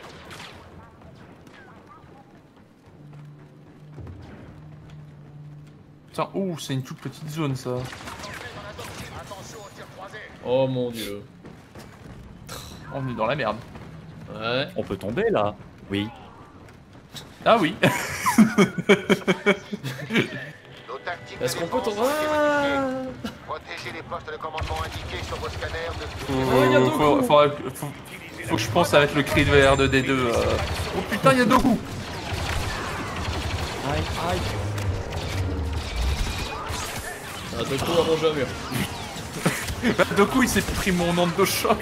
Putain, ouh, c'est une toute petite zone ça. Attention aux tirs croisés. Oh mon dieu. On est dans la merde. Ouais. On peut tomber là. Oui. Ah oui. Nos tactiques Est-ce de qu'on peut défense tomber? ont été Ah modifiées. Protégez les postes de commandement indiqués sur vos scanners depuis il y a Doku. Faut que je pense à mettre le cri de R2D2. Oh putain, il y a Doku. Aïe, aïe. Ah Doku a mangé un mur. Bah, Doku il s'est pris mon onde de choc.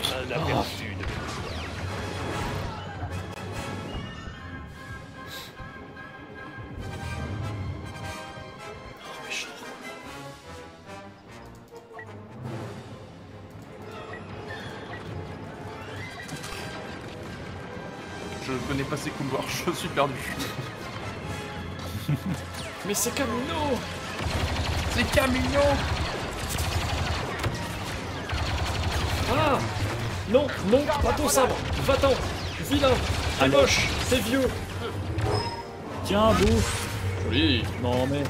Je connais pas ces couloirs, je suis perdu. Mais c'est Camino. C'est Camino. Ah non, non, pas ton sabre. Va-t'en. Vilain. T'es Allez. moche. T'es vieux. Tiens, bouffe. Joli. Non mais...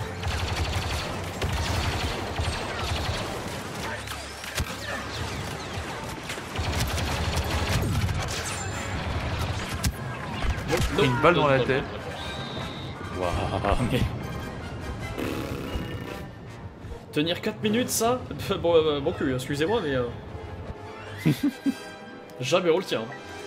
Pris une balle dans la tête. Waouh, mais... Tenir 4 minutes, ça bon, bon cul, excusez-moi, mais... Jamais on le tient.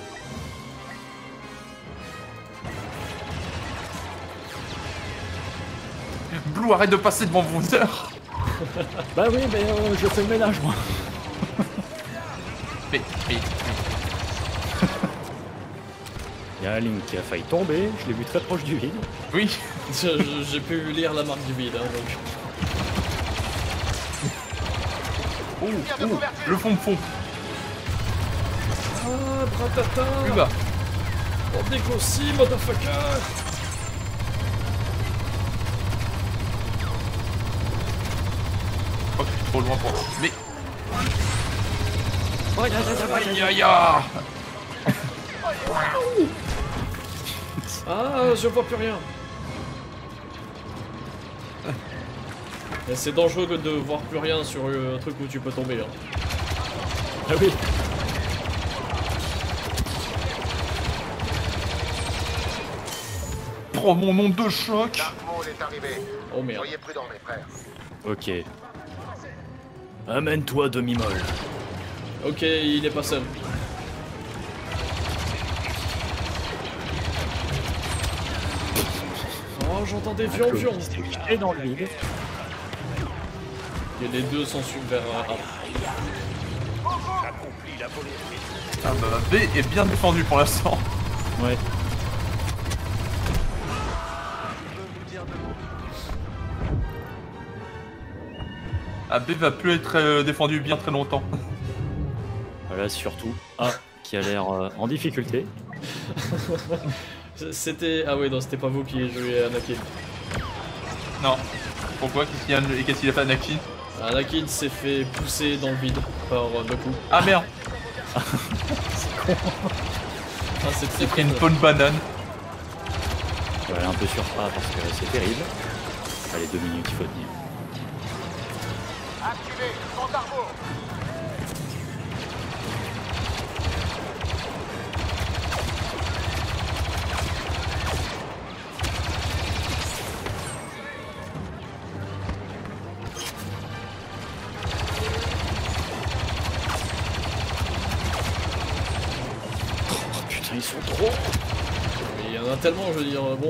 Blue, arrête de passer devant vos heures. Bah oui, mais je fais le ménage, moi. Mais... Il y a un Link qui a failli tomber, je l'ai vu très proche du vide. Oui. J'ai pu lire la marque du vide, hein, donc... Oh, le fond de fond. Ah, bratata. Plus bas. On dégrossit, motherfucker. Oh, je suis trop loin pour... Mais... Aïe, aïe, aïe, aïe, aïe. Aïe aïe. Ah, je vois plus rien. Et c'est dangereux de voir plus rien sur un truc où tu peux tomber. Hein. Ah oui. Prends mon onde de choc. Dark Maul Stronghold est arrivé. Oh merde. Soyez prudents, mes frères. Ok. Amène-toi, demi-molle. Ok, il est pas seul. Oh, j'entends des vions. Et dans le vide. Et les deux sont vers A. Ah bah B est bien défendu pour l'instant. Ouais. Ah B va plus être défendu bien très longtemps. Voilà, surtout A qui a l'air en difficulté. C'était... Ah ouais, non, c'était pas vous qui jouiez Anakin. Non. Pourquoi? Qu'est-ce qu'il a fait Anakin? Anakin s'est fait pousser dans le vide par Goku. Ah merde. Ah, c'est très Pris une bonne banane. Je vais aller un peu sur A parce que c'est terrible. Allez, 2 minutes, il faut tenir. Activez, compte à rebours. Putain, ils sont trop. Il y en a tellement, je veux dire, bon...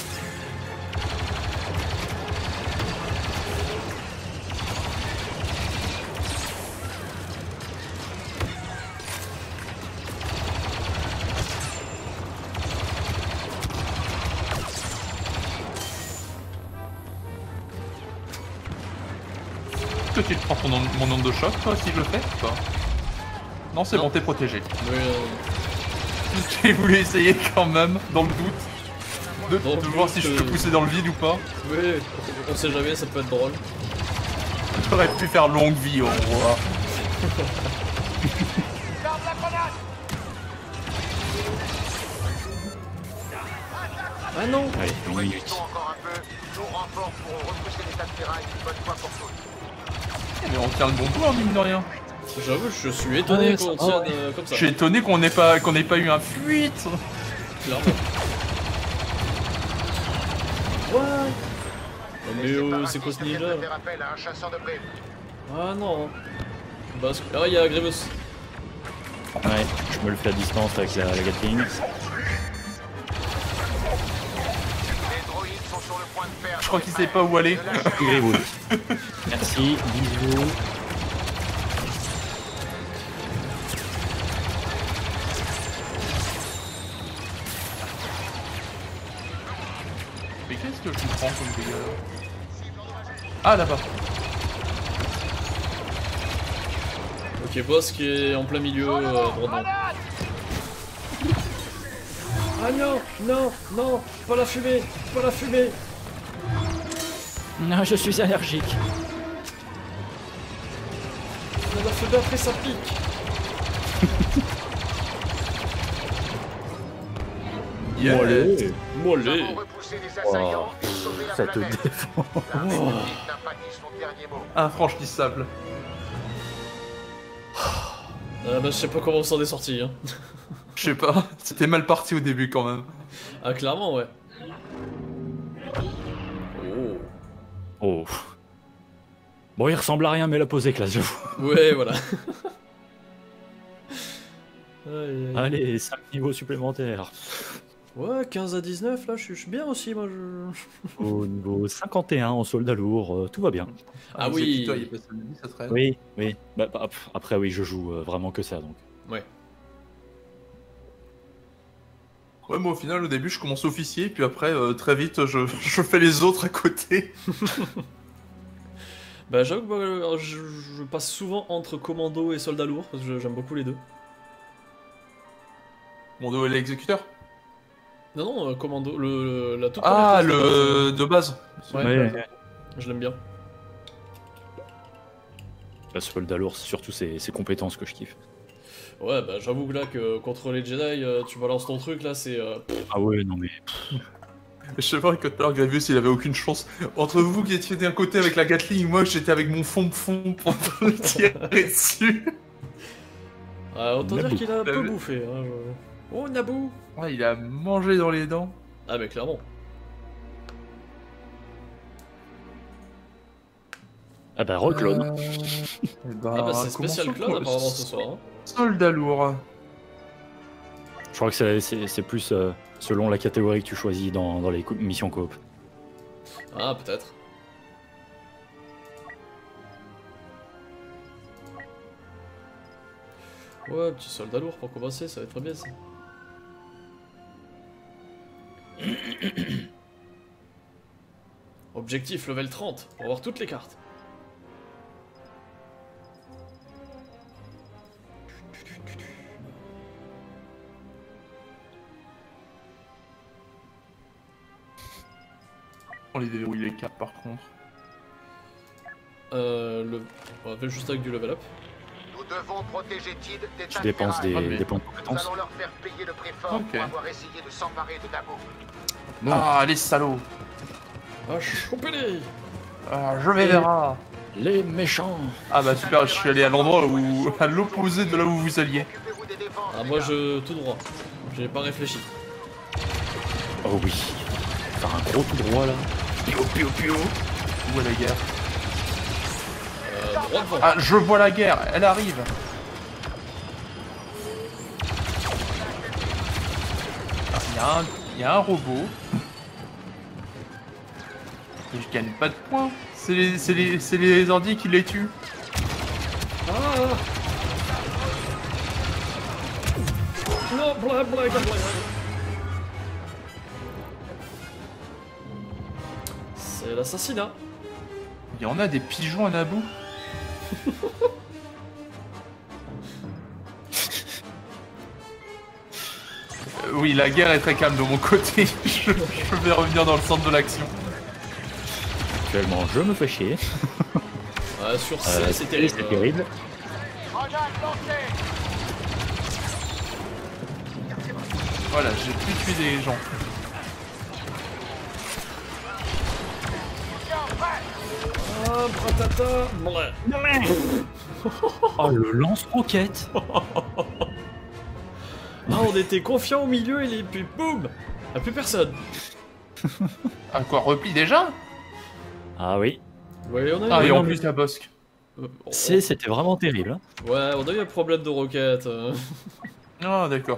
Est-ce que tu te prends mon onde de choc, toi, si je le fais ou pas? Non, c'est Non. bon, t'es protégé. Oui, J'ai voulu essayer quand même, dans le doute, Dans le de voir doute, si je peux pousser dans le vide ou pas. oui, on sait jamais, ça peut être drôle. J'aurais pu faire longue vie, au revoir. Garde la grenade. Ah non. Allez, 1 minute. Résistons encore un peu. Nos renforts pourront repousser les tas de terrain une bonne fois pour toutes. Mais on tient le bon coup, hein, mine de rien. J'avoue, je suis étonné Ouais, qu'on ça- tienne ouais. comme ça. Je suis étonné qu'on n'ait pas eu un fuite. Clairement. Ouais. Mais c'est quoi ce ninja là? Faire appel à un chasseur de primes. Ah non. Ah, il y a Grievous. Ouais, je me le fais à distance avec la Gatling. Les droïdes sont sur le point de perdre. Je crois qu'il sait pas où aller. Grievous. Merci, bisous. Mais qu'est-ce que je prends comme dégâts? Ah, là-bas. Ok, boss qui est en plein milieu, droit devant. Ah non, non, non, pas la fumée, pas la fumée. Non, je suis allergique. La fumée après ça pique. Yeah. Mollet. Mollet. Nous avons repoussé les assaillants et sauvé la Ça te planète. défend. La République n'a pas dit son dernier mot. Infranchissable. Ah bah je sais pas comment on s'en est sorti hein. Je sais pas, c'était mal parti au début quand même. Ah clairement ouais. Oh. Oh. Bon, il ressemble à rien, mais la pose est classe, j'avoue. Ouais voilà. Aïe, aïe. Allez, 5 niveaux supplémentaires. Ouais 15 à 19 là je suis bien aussi moi je... Au niveau 51 en soldat lourd, tout va bien. Ah oui. Toi, il passe à midi, ça serait... Oui, oui. Bah, après, oui, je joue vraiment que ça, donc. Ouais. Ouais, moi au final, au début, je commence officier, puis après, très vite, je fais les autres à côté. Bah j'avoue que moi, je passe souvent entre commando et soldat lourd parce que j'aime beaucoup les deux. Mon dos est l'exécuteur. Non non commando la toute Ah, première classe le de base. Ouais, Ouais. je l'aime bien. La soldat lourd, c'est surtout ses compétences que je kiffe. Ouais bah j'avoue que là que contre les Jedi tu balances ton truc là c'est Ah ouais, non mais. Je sais pas que tout à l'heure, Grievous, il avait aucune chance. Entre vous qui étiez d'un côté avec la Gatling, moi j'étais avec mon fond pour le tirer dessus. autant dire Naboo. qu'il a un peu bouffé hein, Oh Naboo. Ouais, il a mangé dans les dents. Ah mais clairement. Ah bah reclone. Ah bah c'est spécial clone apparemment ce soir. Hein. Soldat lourd. Je crois que c'est plus selon la catégorie que tu choisis dans les missions coop. Ah peut-être. Ouais, petit soldat lourd pour commencer, ça va être bien ça. Objectif level 30, pour avoir toutes les cartes. On les déverrouille les cartes par contre. On va juste avec du level up. Nous devons protéger Tid des Tu dépenses des points de Nous compétences. allons leur faire payer le prix fort Ok. pour avoir essayé de s'emparer de Dabo. Non. Ah, les salauds. Ah, chopez-les! Ah, je vais verra. Les méchants. Ah bah super, je suis allé à l'endroit où... à l'opposé de là où vous alliez. Occupez-vous des défenses. Ah, moi je. tout droit. J'ai pas réfléchi. Oh oui. Faire un gros tout droit là. Pio pio pio. Où est la guerre? Droit devant. Ah, je vois la guerre, elle arrive. Ah, il y a un robot. Et je gagne pas de points. C'est les ordi qui les tuent. Ah! Non, blague. C'est l'assassinat. Il y en a des pigeons à Naboo. Oui, la guerre est très calme de mon côté. Je vais revenir dans le centre de l'action. Actuellement, je me fais chier. Ouais, sur C, c'est terrible. C'est terrible. Grenade lancée. Voilà, j'ai pu tuer des gens. Ah, pratata. Bleh. Oh, le lance-roquette. Ah, on était confiants au milieu et puis boum! Y'a plus personne. Ah quoi, repli déjà? Ah oui. Ouais, on a eu. Ah, et en non, plus la bosque. C'était vraiment terrible. Hein. Ouais, on a eu un problème de roquette. Ah, d'accord.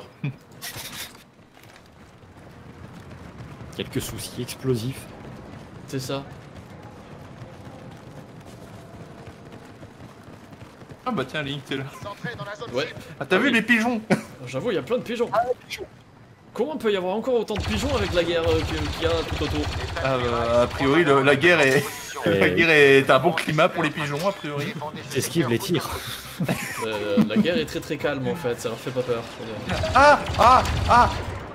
Quelques soucis explosifs. C'est ça. Ah bah tiens, Link, t'es là. Centré dans la zone Ouais. cible. Ah, t'as Ah vu oui. les pigeons? J'avoue, il y a plein de pigeons. Comment peut y avoir encore autant de pigeons avec la guerre qu'il y a tout autour? Ah bah, a priori, la guerre est... La guerre est un bon climat pour les pigeons, a priori. Esquive les tirs. La guerre est très très calme en fait, ça leur fait pas peur. faut dire. Ah! Ah! Ah!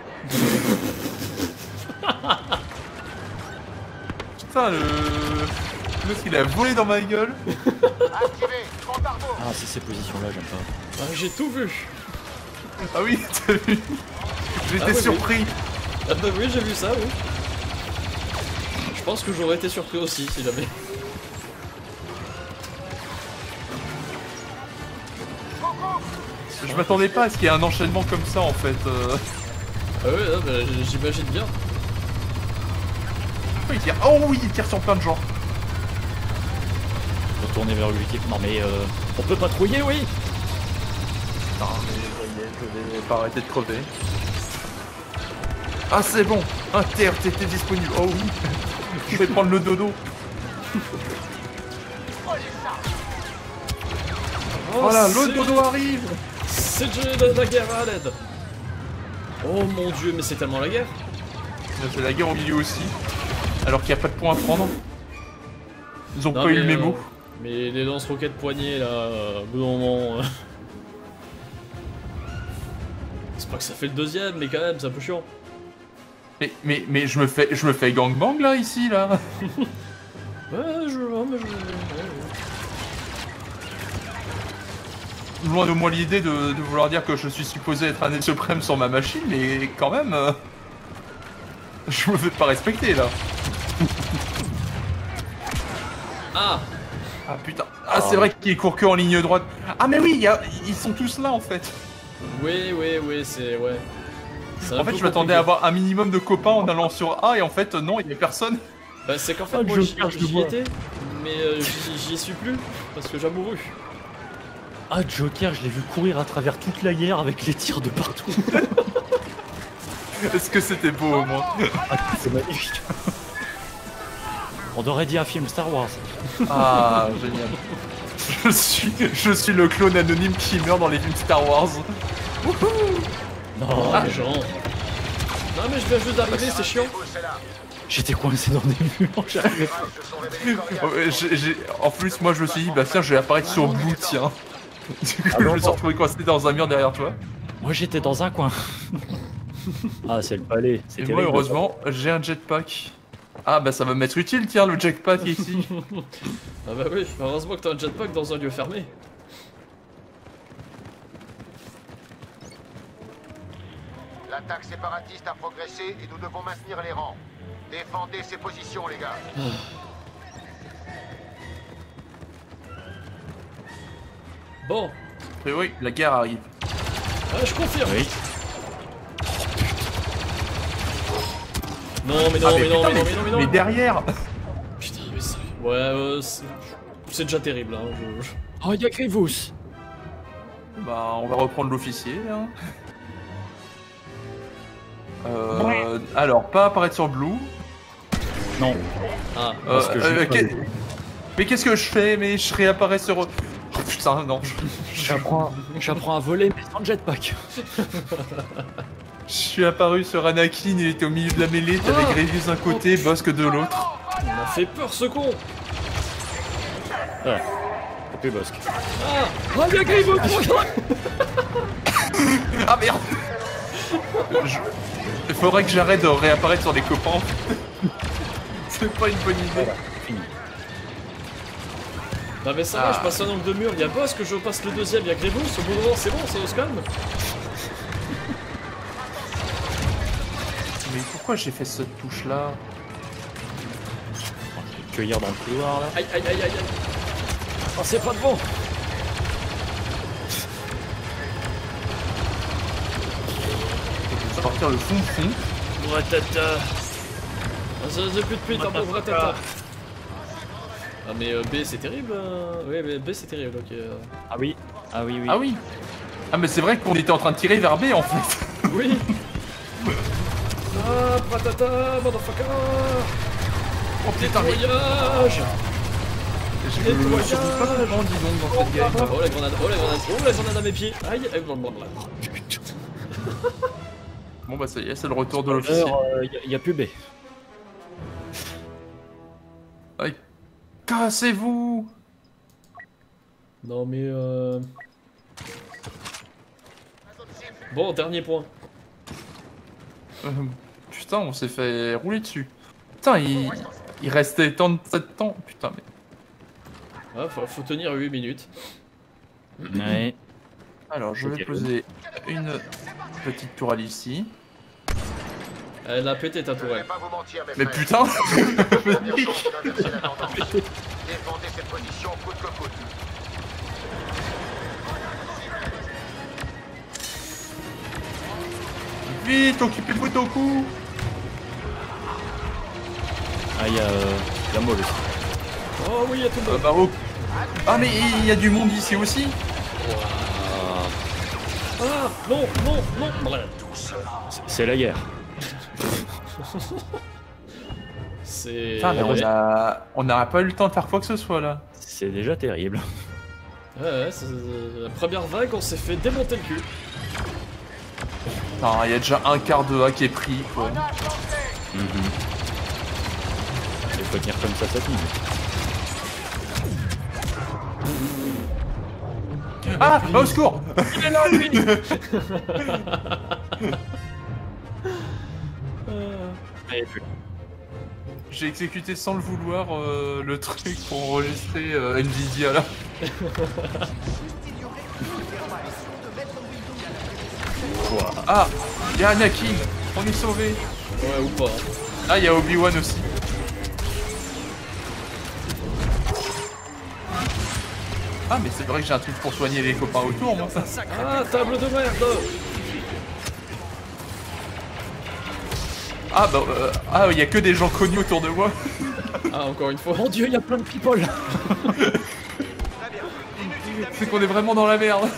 Putain, l'autre il a volé dans ma gueule. Activé. Compte à rebours. Ah, c'est ces positions-là, j'aime pas. Ah, j'ai tout vu. Ah oui, t'as vu? J'étais Ah oui, surpris. Ah bah oui, j'ai vu ça, oui. Je pense que j'aurais été surpris aussi si jamais. Je m'attendais pas à ce qu'il y ait un enchaînement comme ça en fait. Ah ouais, bah, j'imagine bien. Pourquoi il tire? Oh oui, il tire sur plein de gens. Retourner vers l'objectif. Non mais on peut patrouiller, oui. Non mais je vais pas arrêter de crever. Ah c'est bon, un TRTT disponible. Oh oui, je vais prendre le dodo. Oh, Voilà, le c'est- dodo arrive. C'est la guerre à l'aide. Oh mon dieu, mais c'est tellement la guerre. C'est la guerre au milieu aussi. Alors qu'il n'y a pas de points à prendre. Ils ont Non, pas eu le mais, mémo. Mais les lance-roquettes poignées là, au bout d'un moment. C'est pas que ça fait le deuxième, mais quand même, c'est un peu chiant. Mais je me fais gangbang là, ici, là. Ouais, je vois, mais je. Ouais, Loin de moi l'idée de vouloir dire que je suis supposé être un suprême sur ma machine, mais quand même... je me fais pas respecter, là. Ah! Ah putain. Ah, c'est vrai qu'il court que en ligne droite. Ah mais oui, ils sont tous là, en fait. Oui, c'est. Ouais. C'est un En fait, peu je m'attendais compliqué. à avoir un minimum de copains en allant sur A, et en fait, non, il y avait personne. Bah, c'est qu'en fait, Ah, moi je j'y cherche, je j'y vois. étais, Mais j'y suis plus, parce que j'ai mouru. Ah, Joker, je l'ai vu courir à travers toute la guerre avec les tirs de partout. Est-ce que c'était beau au moins? Ah, c'est magnifique. On aurait dit un film Star Wars. Ah, génial. Je suis le clone anonyme qui meurt dans les films Star Wars. Non, Oh, genre. Non mais je viens juste d'arriver, c'est chiant. j'étais coincé dans des murs, j'arrivais pas. En plus, moi je me suis dit, bah tiens, je vais apparaître sur Blue, tiens. Du coup, je me suis retrouvé coincé dans un mur derrière toi. Moi j'étais dans un coin. Ah, c'est le palais. Et moi, heureusement, j'ai un jetpack. Ah, bah ça va m'être utile, tiens, le jetpack ici. Ah bah oui, heureusement que t'as un jetpack dans un lieu fermé. L'attaque séparatiste a progressé et nous devons maintenir les rangs. Défendez ces positions, les gars. Bon, A priori, la guerre arrive. ah, je confirme. Oui. Non mais non, Ah, mais non, putain, mais non, mais non, mais non. Mais derrière. Putain, mais ça... Ouais, c'est déjà terrible, hein. Oh, y'a Grievous. Bah, on va reprendre l'officier, là. Alors, pas apparaître sur Blue. Non. Ah, Parce que j'ai pas vu. Mais qu'est-ce que je fais? Mais je réapparais sur... Oh putain, non. J'apprends à voler, mais sans jetpack. Je suis apparu sur Anakin, il était au milieu de la mêlée, t'avais Grievous d'un côté, Bosque de l'autre. il m'a fait peur ce con. Ouais. Plus Bosque. Ah, oh, y'a Grievous. Ah merde. Il faudrait que j'arrête de réapparaître sur les copains. C'est pas une bonne idée. Fini. Non mais ça va, je passe un angle de mur, y'a Boss que je passe le deuxième, y'a Grievous, au bout d'un moment c'est bon, ça se calme. Mais pourquoi j'ai fait cette touche là? Cueillir dans le couloir là. Aïe aïe aïe aïe aïe. Oh, c'est pas de bon. Je vais sortir le fond. Ratata. Ça depuis un pauvre ratata. Ah mais B c'est terrible. Ouais mais B c'est terrible, ok. Ah oui. Ah oui, oui. Ah oui. Ah mais c'est vrai qu'on était en train de tirer vers B en fait. Oui. Ah ratata, motherfucker. Oh putain, mais... Nettoyage. Je me suis pas vraiment dis donc dans cette game. Oh la grenade, oh la grenade, oh la grenade à mes pieds. Aïe, aïe, blablabla. Bon bah ça y est, c'est le retour de l'officier. Y a plus B. Aïe. Cassez-vous. Non mais Bon, dernier point. Putain, on s'est fait rouler dessus. Putain, il restait tant de temps. Putain, mais... Ah, faut tenir 8 minutes. Ouais. Alors, je vais Ok. poser une petite tourelle ici. Elle a pété ta Je vais tourelle. pas vous mentir, mes Mais frères. putain. La première chose, c'est d'inverser la tendance. Défendez cette position coûte que coûte. Vite, occupez-vous de ton cou. Ah, y'a Maul aussi. Oh oui, il y a tout le monde. Bah, oh. Ah, mais il y a du monde ici aussi. Ah, non, non, non. C'est la guerre. C'est... Putain, mais ouais. on n'a pas eu le temps de faire quoi que ce soit là. C'est déjà terrible. Ouais, c'est la première vague, on s'est fait démonter le cul. Putain, il y a déjà un quart de A qui est pris quoi. Il faut tenir comme ça 7 minutes. Ah, au secours. Il est là, lui. J'ai exécuté sans le vouloir le truc pour enregistrer Nvidia là. Ah, il y a Anakin, on est sauvé. Ouais, ou pas. Ah, il y a Obi-Wan aussi. Ah, mais c'est vrai que j'ai un truc pour soigner les copains autour, moi. Ah, table de merde. Ah, bah, il y a que des gens connus autour de moi. Ah, encore une fois. Mon dieu, il y a plein de people. C'est qu'on est vraiment dans la merde.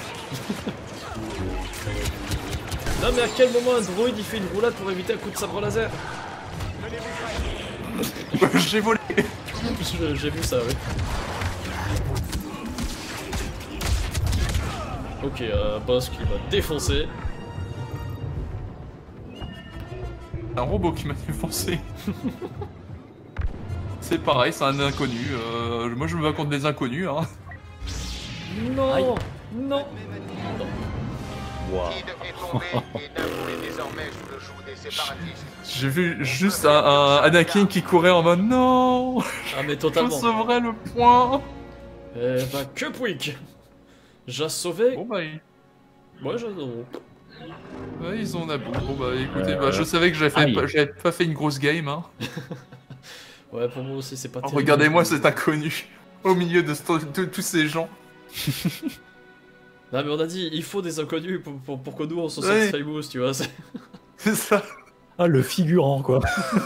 Non, mais à quel moment un droïde il fait une roulade pour éviter un coup de sabre laser? J'ai volé. J'ai vu ça, oui. Ok, boss qui m'a défoncé. Un robot qui m'a défoncé. C'est pareil, c'est un inconnu. Moi je me bats contre des inconnus. Hein. Non, Aïe. non. Wow. Kid est tombé et Naboo est désormais sous le joug des séparatistes. J'ai vu juste un Anakin qui courait en mode non. Ah, mais Je totalement. sauverai le point. Eh bah, que pouic. J'ai sauvé. Bon bah, Ouais, j'adore. ouais, ils ont Naboo. Bon bah écoutez, bah, je savais que j'avais pas fait une grosse game. Hein. Ouais, pour moi aussi, c'est pas terrible. Regardez-moi cet inconnu au milieu de tous ces gens. Non, mais on a dit, il faut des inconnus pour que nous on se sente Ouais. famous, tu vois. C'est ça. Ah, le figurant, quoi.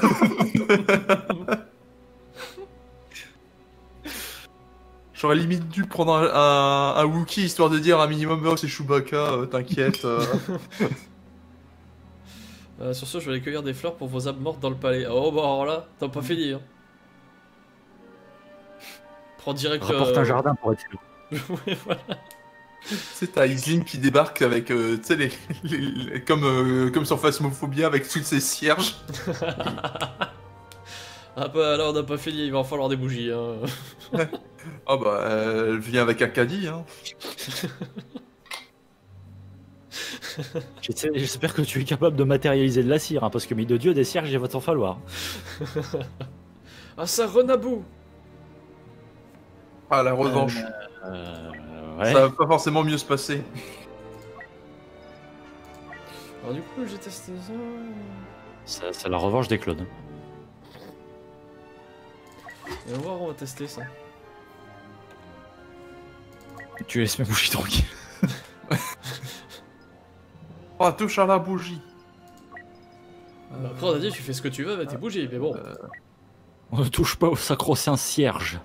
J'aurais limite dû prendre un Wookie histoire de dire un minimum oh c'est Chewbacca, t'inquiète. Sur ce, je vais aller cueillir des fleurs pour vos âmes mortes dans le palais. Oh, bah alors là, t'as pas fini. Hein. Prends direct. Rapporte un jardin pour être sûr. Ouais, voilà. C'est t'as Islin qui débarque avec, tu sais, comme sur Phasmophobia avec toutes ses cierges. Ah bah là, on n'a pas fini, il va en falloir des bougies. Hein. Ah bah, elle vient avec un caddie, hein. J'espère que tu es capable de matérialiser de la cire, hein, parce que, mais de Dieu, des cierges, il va t'en falloir. Ah, ça renabou. Ah, la revanche. Ouais. Ça va pas forcément mieux se passer. Alors, du coup, j'ai testé ça. C'est la revanche des clones. Et on va voir, on va tester ça. Tu laisses mes bougies tranquilles. Oh, touche à la bougie. Bah, après, on a dit, tu fais ce que tu veux avec tes bougies, mais bon. On ne touche pas au sacro-saint cierge.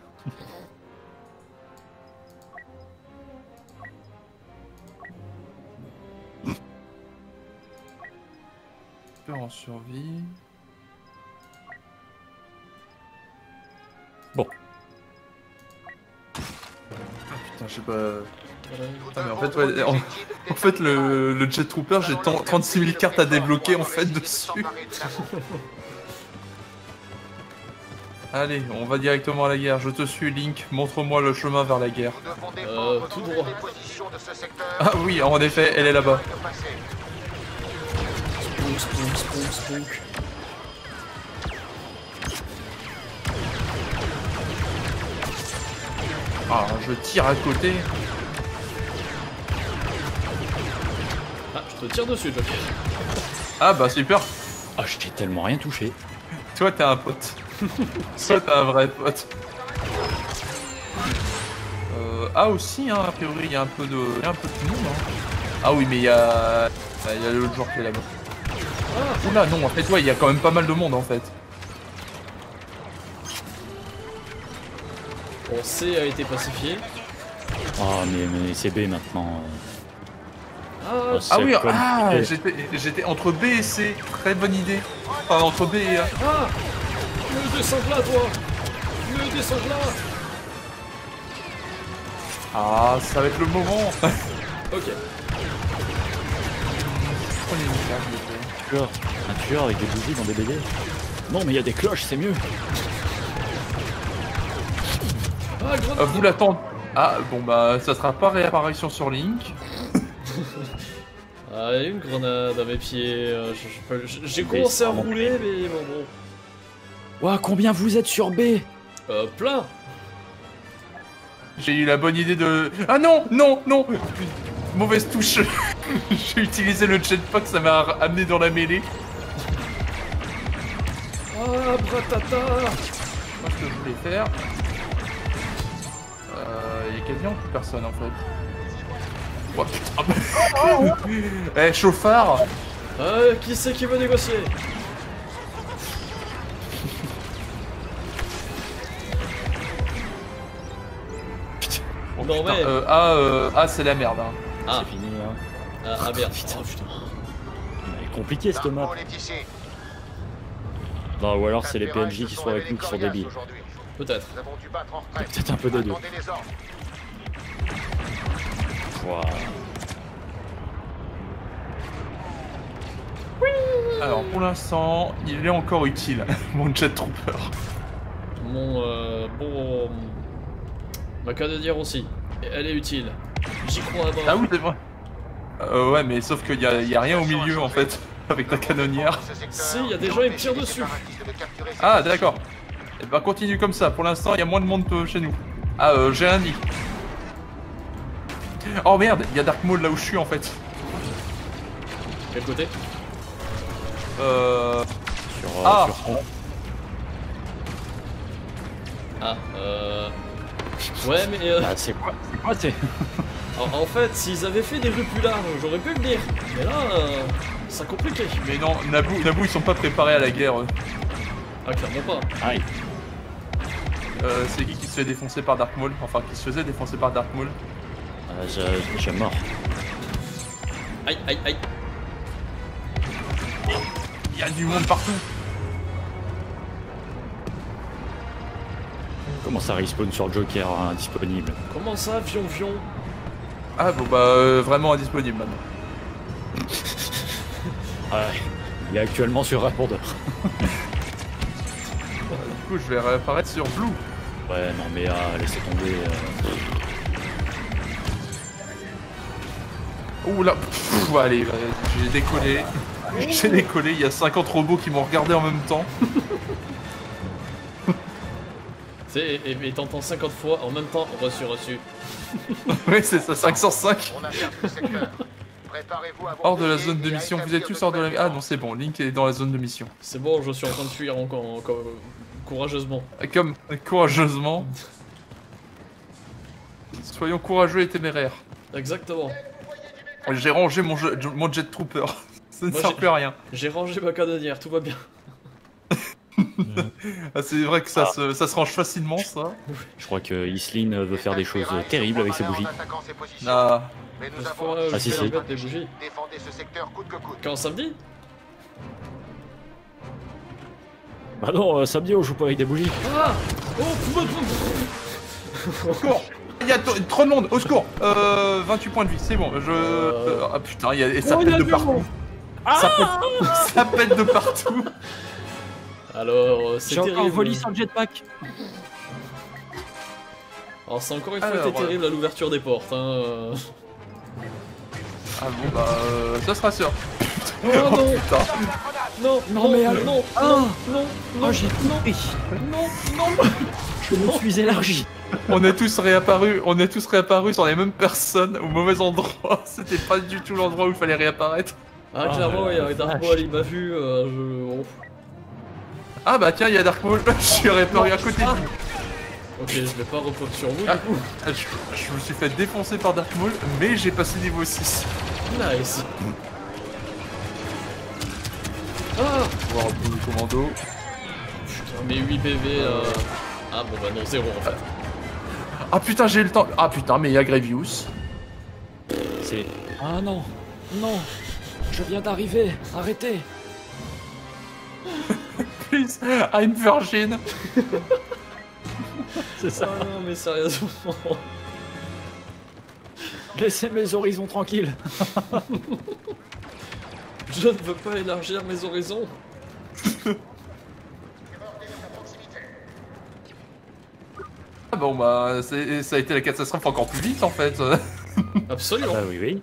En survie. Bon. Ah putain, je sais pas. Voilà. Ah, mais en fait, ouais, en fait le Jet Trooper, j'ai 36 000 cartes à débloquer en fait dessus. Allez, on va directement à la guerre. Je te suis, Link. Montre-moi le chemin vers la guerre. Tout droit. Ah oui, en effet, elle est là-bas. Spook, spook, spook, spook. Ah, je tire à côté. Ah, je te tire dessus, Joker. Ah bah super. Ah, j'ai tellement rien touché. Toi, t'es un pote. Toi, t'es un vrai pote. Ah aussi, hein, a priori, il y a un peu de monde. Hein. Ah oui, mais il y a l'autre joueur qui est là-bas. Oula, non, en fait, ouais, il y a quand même pas mal de monde, en fait. Bon, C a été pacifié. Oh, mais c'est B maintenant. Ah, Oh, Ah c'est oui, comme- ah, j'étais entre B et C. Très bonne idée. Enfin, entre B et A. ah, me descends là, toi. Me descends là. Ah, ça va être le moment. Ok. Prenez une carte, s'il vous plaît. Un tueur avec des bougies dans des BD. Non, mais il y a des cloches, c'est mieux. Ah, grenade. Vous l'attendez. Ah, bon, bah, ça sera pas réapparition sur Link. Ah, il y a une grenade à mes pieds. J'ai commencé à rouler, mais bon. Ouah, combien vous êtes sur B? Plein. J'ai eu la bonne idée de... Ah non, non, non. Mauvaise touche. J'ai utilisé le jetpack, ça m'a amené dans la mêlée. Ah, bratata. Moi, ce que je voulais faire... Il y a quasiment plus personne, en fait. Oh, putain. Eh, chauffard. Qui c'est qui veut négocier? Oh, Non, putain, mais- c'est la merde. Hein. Ah, C'est fini, hein. ah merde. Putain. Elle est compliquée cette map. Dark Maul est ici. Non, ou alors c'est les Captain PNJ qui Ferraille sont se avec nous qui sont révélés débiles. coriaces aujourd'hui. Peut-être. Nous avons dû battre en Il y a retraite. peut-être un peu des deux. Attendez les ordres. Ouah. Alors pour l'instant, il est encore utile, mon Jet Trooper. Mon bon. Ma cas de dire aussi. Elle est utile. J'y crois à mort. Ah oui, c'est vrai. Ouais, mais sauf qu'il y a rien au milieu en fait, avec ta canonnière. Si, il y a des gens qui me tirent dessus. Ah d'accord. Et bah continue comme ça, pour l'instant il y a moins de monde que chez nous. Ah j'ai rien dit. Oh merde, il y a Dark Maul là où je suis en fait. Quel côté? Ah. Ah, ouais, mais Bah, c'est quoi c'est en fait, s'ils avaient fait des rues plus larges, j'aurais pu le dire. Mais là, ça compliqué. Mais non, Naboo ils sont pas préparés à la guerre. Ah, clairement pas. Aïe. C'est qui se fait défoncer par Dark Maul? Enfin qui se faisait défoncer par Dark Maul. J'ai mort. Aïe, aïe, aïe. Il y a du monde partout. Comment ça respawn sur Joker indisponible? Comment ça, vion? Ah bon vraiment indisponible maintenant. Ouais. Il est actuellement sur répondeur. Du coup je vais réapparaître sur Blue. Ouais, non mais laissez tomber. Ouh là, allez, j'ai décollé. J'ai décollé, il y a 50 robots qui m'ont regardé en même temps. Tu sais, et t'entends 50 fois en même temps, reçu. Ouais, c'est ça, 505. On a perdu le secteur. Préparez-vous à Hors de la bombarder zone de et à mission, vous établir êtes tous de hors de la... nouvelles Ah non, c'est bon, Link est dans la zone de mission. C'est bon, je suis en train de fuir encore courageusement. Comme courageusement. Soyons courageux et téméraires. Exactement. J'ai rangé mon Jet Trooper. Ça ne Moi, sert j'ai- plus à rien. J'ai rangé ma canonnière, tout va bien. Ah, c'est vrai que ça se range facilement, ça. Je crois que Islin veut faire des choses terribles avec ses bougies. Ah, Mais nous Cette avons fois, Ah, je si, vais si. leur mettre des bougies. défendez ce secteur coûte que coûte. Quand samedi? Bah non, samedi on joue pas avec des bougies. Ah! Oh, au secours. Il y a trop de monde, au secours. 28 points de vie, c'est bon. Ah putain, et ça pète de partout. Ça pète de partout. Alors, c'est J'ai encore terrible. volé sans jetpack. Alors, c'est encore une fois Alors, été terrible à l'ouverture des portes. Hein. Ah bon, bah, ça sera sûr. Oh non! Putain. Non, Non, mais non, ah. non, Oh, j'ai compris. Je me suis élargi. On est tous réapparus sur les mêmes personnes au mauvais endroit. C'était pas du tout l'endroit où il fallait réapparaître. Ah, Ah, clairement, il y a la Dark vache. Maul, il m'a vu. Bon. Ah bah tiens, il y a Dark Maul. Je suis réapparu à côté de lui. Ok, je vais pas repop sur vous, Ah. du coup. Je me suis fait défoncer par Dark Maul, mais j'ai passé niveau 6. Nice. Ah! Voir un peu le commando. Putain, mais 8 PV. Ah, bon, bah non, 0 en fait. Ah putain, j'ai le temps. Ah putain, mais il y a Grievous. C'est. Ah non, non. Je viens d'arriver. Arrêtez. Please, I'm virgin. C'est ça. Ah non, mais sérieusement. Laissez mes horizons tranquilles. Je ne veux pas élargir mes horizons. Ah bon bah, ça a été la catastrophe encore plus vite en fait. Absolument. Ah oui, oui.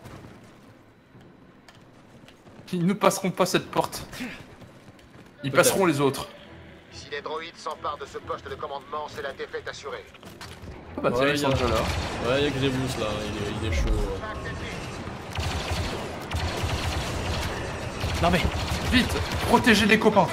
Ils ne passeront pas cette porte. Ils Peut-être. passeront les autres. Si les droïdes s'emparent de ce poste de commandement, c'est la défaite assurée. Ah bah tiens, Ouais, ils sont y a- déjà là. Ouais, il y a Grievous là, il est chaud. Non mais. Vite, protégez les copains.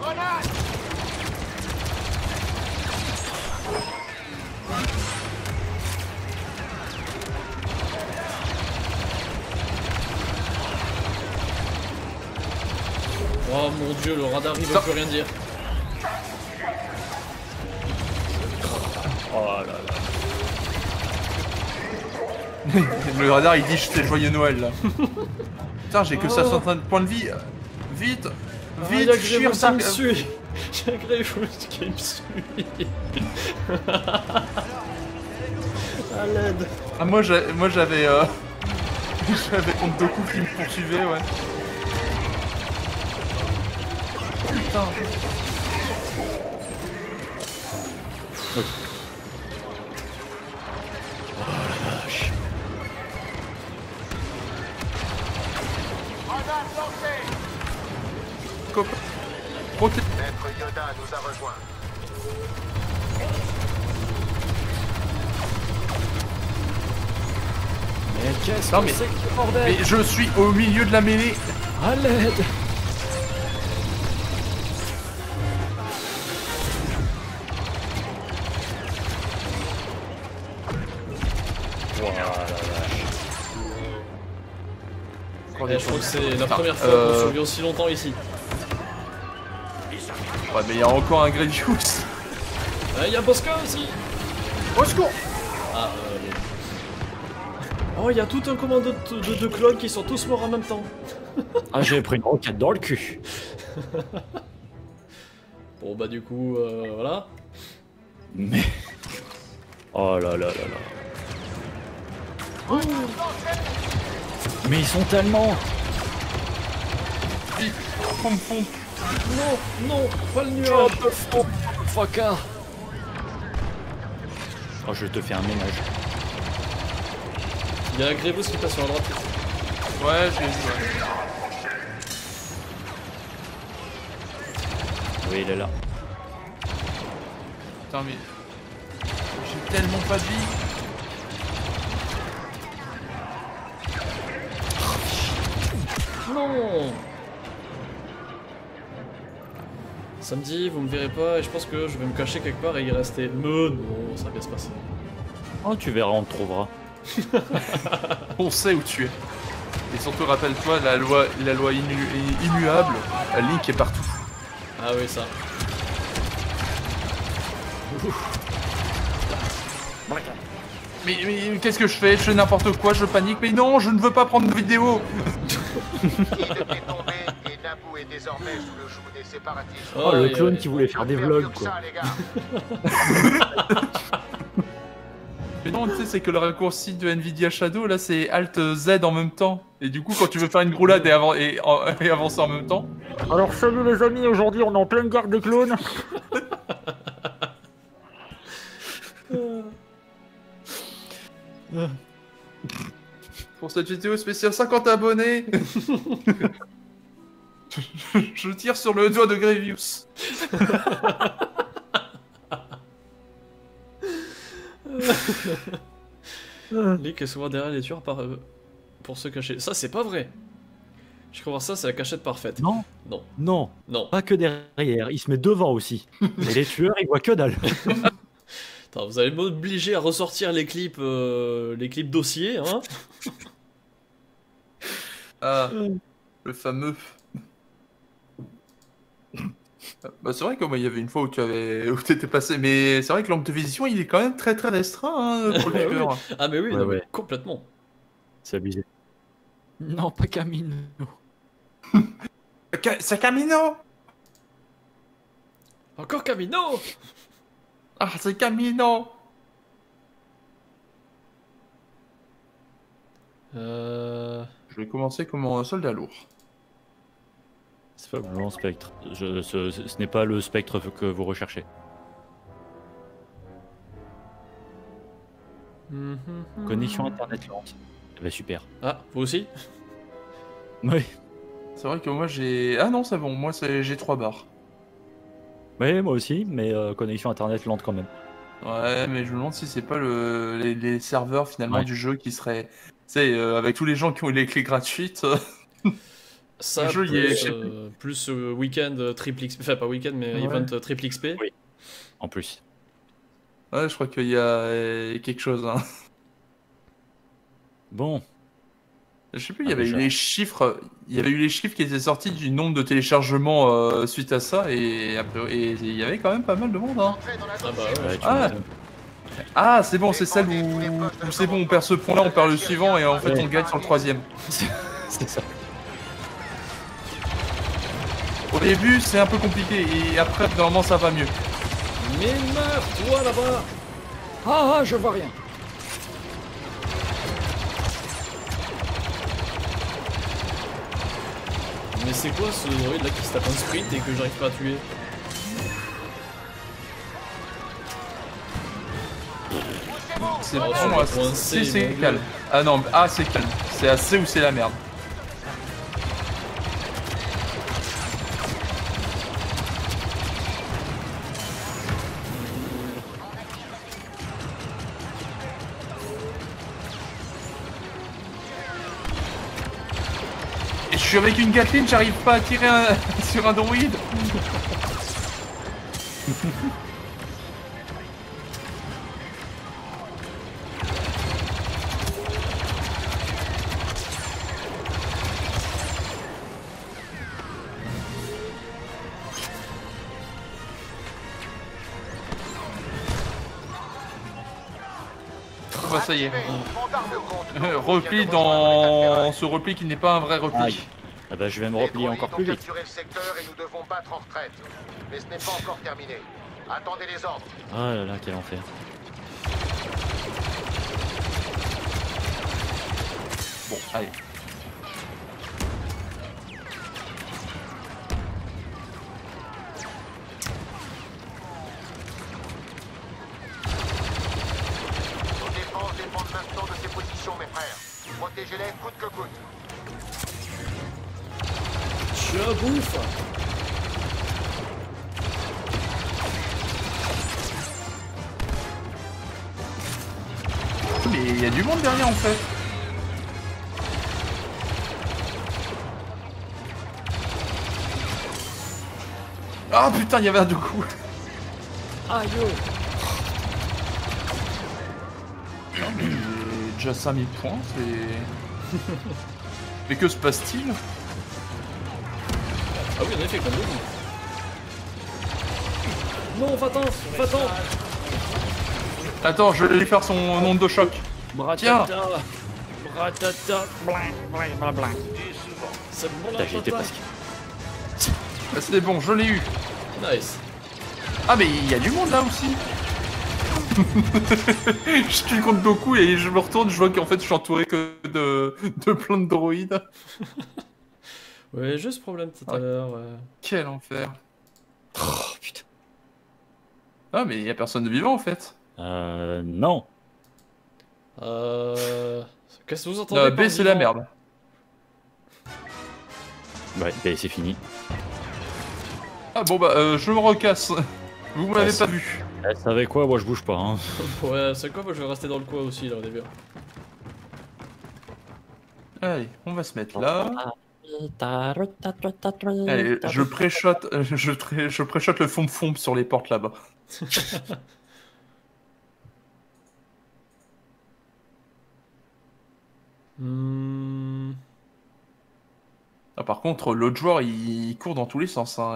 Oh mon dieu, le radar il veut plus rien dire. Oh là là. Le radar il dit c'est joyeux Noël là. Putain, j'ai que 60 points de vie. Vite, vite, y'a chire Greyfoot ça. qui me suit. Y'a Greyfoot qui me suit. À l'aide. Ah, moi j'avais j'avais Honte Doku qui me poursuivait, ouais. Putain. Maître Yoda nous a rejoints. Mais qu'est-ce Non, que mais- c'est que ce bordel? Mais je suis au milieu de la mêlée. À l'aide! Je crois que c'est la première fois qu'on survit aussi longtemps ici. Ouais, mais il y a encore un Grievous. Y'a Bosca aussi. Au secours. Ah, Oh, il y a tout un commando de clones qui sont tous morts en même temps. Ah, j'ai pris une roquette dans le cul. Bon, bah, du coup, voilà. Mais... Oh là là là là. Mais ils sont tellement... Vite, pompe. Non, non, pas le Oh, nuage. Fracas. Oh, je te fais un ménage. Il y a un Greyfoot qui passe sur la droite. Ouais, j'ai vu, ouais. Oui, il est là. Putain, mais. J'ai tellement pas de vie. Non. Samedi, vous me verrez pas et je pense que je vais me cacher quelque part et y rester. Mais non, ça va bien se passer. Oh, tu verras, on te trouvera. On sait où tu es. Et surtout, rappelle-toi, la loi immuable, Link est partout. Ah oui, ça. Mais qu'est-ce que je fais? Je fais n'importe quoi, je panique. Mais non, je ne veux pas prendre de vidéo. Id est tombé et Naboo est désormais sous le joug des séparatistes. Oh, le ouais, clone ouais. qui voulait faire des Faire vlogs, mieux que quoi. ça, les gars. Mais non, tu sais, c'est que le raccourci de Nvidia Shadow, là, c'est Alt Z en même temps. Et du coup, quand tu veux faire une roulade et avancer en même temps. Alors, salut les amis, aujourd'hui on est en pleine guerre des clones. Pour cette vidéo spéciale 50 abonnés. Je tire sur le doigt de Grievous. Link est souvent derrière les tueurs pour se cacher. Ça, c'est pas vrai. Je crois voir ça, c'est la cachette parfaite. Non, Non, non, non. pas que derrière, il se met devant aussi. Et les tueurs, ils voient que dalle. Attends, vous allez m'obliger à ressortir les clips dossiers, hein. Ah, le fameux. Bah, c'est vrai que moi, il y avait une fois où t'étais passé, mais c'est vrai que l'angle de vision, il est quand même très très restreint hein, pour le Oui. tueur. Ah mais oui, Ouais, non, mais ouais. complètement. C'est abusé. Non, pas Camino. C'est Camino. Encore Camino. Ah, c'est Camino. Je vais commencer comme un soldat lourd. C'est pas mon spectre. Ce n'est pas le spectre que vous recherchez. Connexion internet lente. Bah super. Ah, vous aussi? Oui. C'est vrai que moi j'ai. Ah non, c'est bon, moi j'ai 3 barres. Oui, moi aussi, mais connexion internet lente quand même. Ouais, mais je me demande si c'est pas les serveurs finalement Ouais. du jeu qui seraient. Tu sais, avec tous les gens qui ont eu les clés gratuites. Ça, Le jeu, il est- plus week-end triple XP, enfin pas week-end mais Ouais. event triple XP. Oui. En plus. Ouais, je crois qu'il y a quelque chose. Hein. Bon. Je sais plus, il y Ah, avait eu déjà. les chiffres. Il y avait eu les chiffres qui étaient sortis du nombre de téléchargements suite à ça et il y avait quand même pas mal de monde. Hein. Entrez dans la Ah bah zone. ouais. Ouais, tu Ah. m'étonnes. Ah, c'est bon, c'est celle où c'est bon, on perd ce point-là, on perd le suivant et en fait Ouais. on gagne sur le troisième. C'est ça. Au début, c'est un peu compliqué et après, normalement, ça va mieux. Mais meurs, toi là-bas. Ah, je vois rien. Mais c'est quoi ce droïde là qui se tape un sprint et que j'arrive pas à tuer? C'est Oh, bon, sur le moi, point C, c'est mon calme. Dieu. Ah non, A c'est calme. C'est à C ou c'est la merde. Et je suis avec une Gatling, j'arrive pas à tirer sur un droïde. Bah ça y est. Repli dans ce repli qui n'est pas un vrai repli. Aïe. Ah bah je vais me replier encore plus vite. Capturer le secteur et nous devons battre en retraite. Mais ce n'est pas encore terminé. Attendez les ordres. Ah là là, quel enfer. Bon, allez. Nos défenses dépendent maintenant de ces positions, mes frères. Protégez-les coûte que coûte. Je bouffe. Mais il y a du monde derrière en fait. Ah putain, il y avait un deux coups. Aïe oh. Non, mais j'ai déjà 5000 points, c'est... Mais que se passe-t-il? Ah oui, en effet, comme vous. Non, va-t'en, va-t'en. Attends, je vais lui faire son onde de choc. Tiens. Bratata. Bling, bling, bling, bling. C'est bon, Putain, j'y étais presque. Bah, c'est bon, je l'ai eu. Nice. Ah mais il y a du monde là aussi. Je tue contre Goku et je me retourne, je vois qu'en fait je suis entouré que de plein de droïdes. Ouais, juste ce problème tout à Ouais. l'heure. Ouais. Quel enfer. Oh putain. Ah mais il y a personne de vivant en fait. Non. Qu'est-ce que vous entendez par B c'est la vivant? merde. Ouais, ben, c'est fini. Ah bon bah je me recasse. Vous m'avez Ouais, pas vu. Vous savez quoi, moi je bouge pas. Hein. Ouais, c'est quoi? Moi, je vais rester dans le coin aussi là au début. Allez, on va se mettre là. Allez, je pré-shot je pré-shot le fombe sur les portes là-bas. Hmm. Ah, par contre, l'autre joueur il court dans tous les sens. Hein.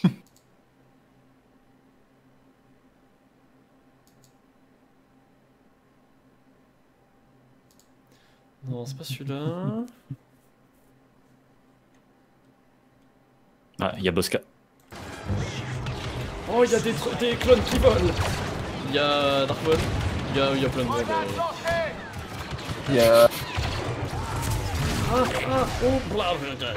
Non, c'est pas celui-là. Ah, il y a Bosca. Oh, il y a des clones qui volent. Il y a Dark Maul. Il y a plein de monde. Il y a... Oh, bla, bla, bla.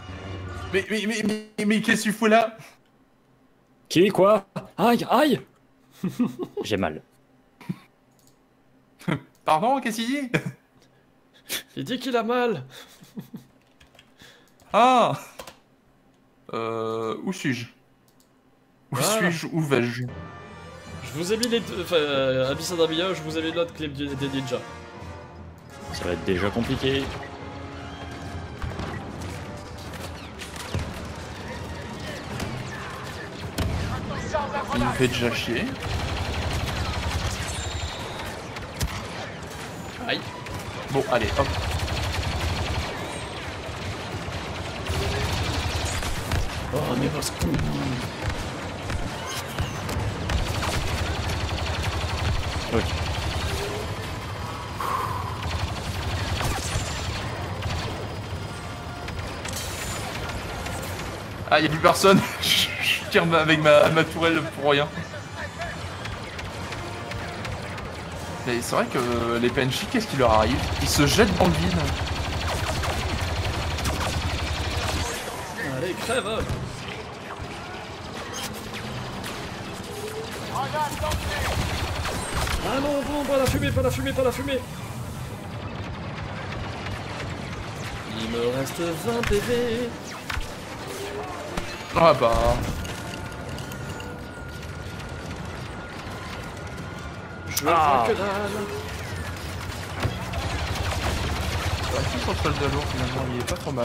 Mais qu'est-ce que tu fous là? Qui quoi? Aïe, aïe. J'ai mal. Pardon, qu'est-ce qu'il dit? Il dit qu'il a mal. Ah où suis-je? Où Ah. suis-je? Où vais-je? Je vous ai mis les deux. Enfin, Abyss Adavia, je vous ai mis l'autre clip des ninjas. Ça va être déjà compliqué. Il me fait déjà chier. Aïe. Bon, allez, hop. Oh, mais parce que. Ok. Ah, y'a plus personne. Je tire avec ma tourelle pour rien. Mais c'est vrai que les PNJ, qu'est-ce qui leur arrive? Ils se jettent dans le vide. Allez, crève. Ah non, non, pas la fumée, pas la fumée, pas la fumée. Il me reste 20 PV. Ah bah... Je vois que dalle. Bah, si son soldat lourd finalement, il est pas trop mal.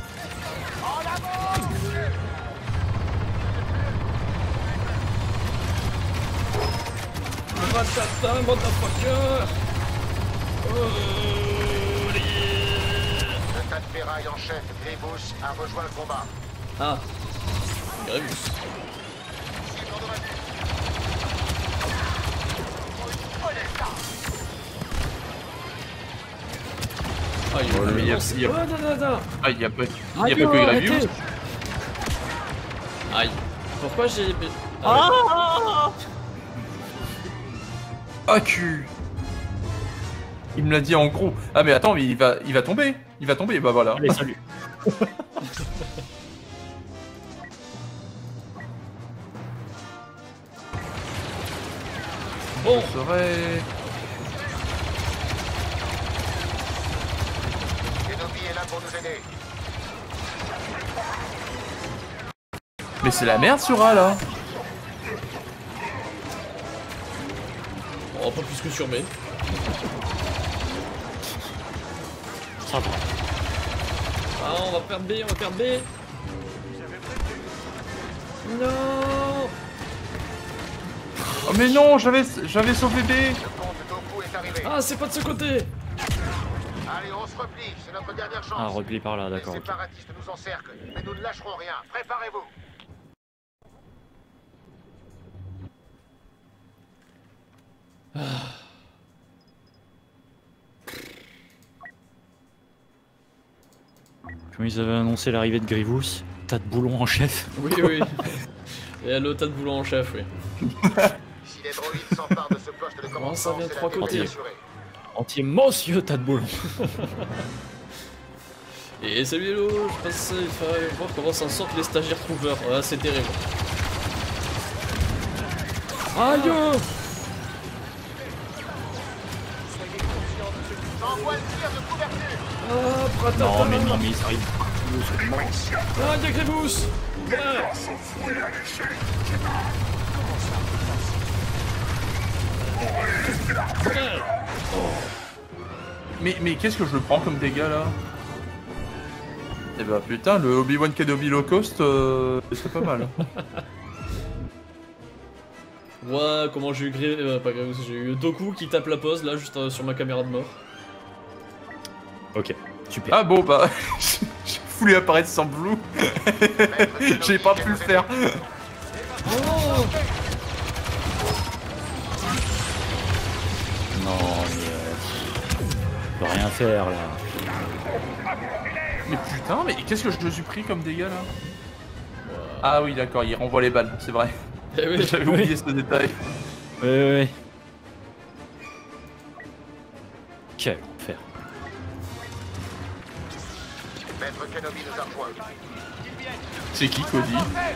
Ratata, motherfucker. Le tas de ferraille en chef, Grievous, a rejoint le combat. Ah, Grievous. Ah, il mais il y a- lance. il y a- Oh, da, da, da. Ah, il y a pas Aïe, que Gravius. arrêtez. Aïe. Pourquoi j'ai... Ah, cul. Il me l'a dit en gros. Ah mais attends, mais il va tomber. Il va tomber, bah voilà. Allez, salut. Bon, Ce serait... Kenobi est là pour nous aider. Mais c'est la merde, Sura, là. oh, pas plus que sur mes. Ça va. Ah, on va perdre B, on va perdre B. Non. Oh mais non, j'avais sauvé B. Le pont de Doku est arrivé. Ah, c'est pas de ce côté. Allez, on se replie, c'est notre dernière chance. Ah, repli par là, d'accord. Les Ok. séparatistes nous encerclent, mais nous ne lâcherons rien. Préparez-vous. Comme ils avaient annoncé l'arrivée de Grievous, tas de boulons en chef. Oui, oui. Et le tas de boulot en chef, oui. Si les droïdes s'emparent de ce poste de Comment ça commandement, vient de c'est trois la défaite côtés assurée. Entier monsieur tas de boulons. Et salut hello, je passe il faudrait voir comment s'en sortent les stagiaires trouveurs. Ah, c'est terrible. Aïe. J'envoie le tir de couverture. Ah, pratata. Non, mais non, mais ils arrivent. Ah, y'a Grievous. Ah. Mais qu'est-ce que je le prends comme dégâts, là? Eh bah putain, le Obi-Wan Kenobi low cost, c'est pas mal. Ouais, comment j'ai eu pas Grievous, j'ai eu Doku qui tape la pause là, juste sur ma caméra de mort. Ok, super. Ah bon, bah... j'ai voulu apparaître sans blue. J'ai pas pu le faire. Oh. Non, mais... on peut rien faire, là. Mais putain, mais qu'est-ce que je me suis pris comme dégâts, là? Ah oui, d'accord, il renvoie les balles, c'est vrai. Eh oui. J'avais oublié ce détail. Ouais. Quel enfer. Maître Kenobi nous a rejoints. C'est qui, Cody?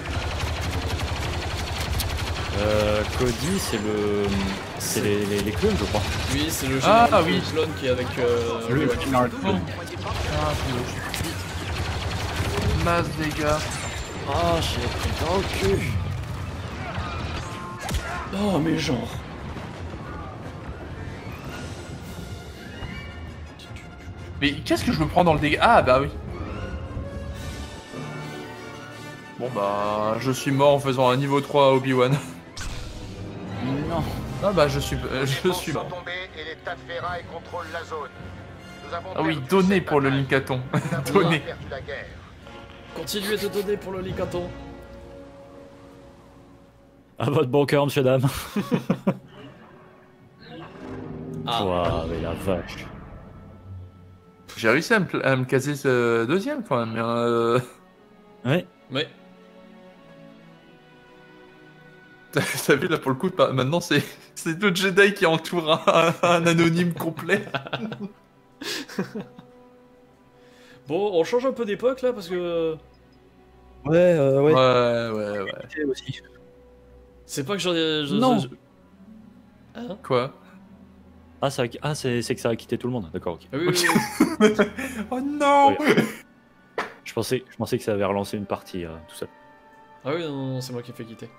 Cody, c'est le... C'est les clones, je crois. Oui, c'est le Ah, général oui. clone qui est avec Le Obi-Wan. général clone. Ah, masse dégâts. Ah, j'ai pris dans le cul. Oh, mais genre. Mais qu'est-ce que je me prends dans le dégât? Ah bah oui. Bon bah, je suis mort en faisant un niveau 3 à Obi-Wan. Non. Ah bah je suis Les forces sont mort. tombées et les tas de ferraille contrôlent la zone. Nous avons Ah oui, perdu donnez cette pour le bataille. Linkaton. Nous avons Donnez. perdu la guerre. Continuez de donner pour le Linkaton. À votre bon cœur, monsieur, dame. Ah, Ouah, mais la vache. J'ai réussi à me caser ce deuxième quand même. Ouais. ouais. T'as vu là pour le coup, maintenant c'est deux Jedi qui entourent un anonyme complet. Bon, on change un peu d'époque là parce que Ouais. Ouais. Aussi. c'est pas que j'en ai. Non. Hein? Quoi? Ah, c'est que ça a quitté tout le monde. D'accord, ok. Ah oui, oui, oui. Oh non! Ouais. Je pensais que ça avait relancé une partie tout seul. Ah oui, non, c'est moi qui ai fait quitter.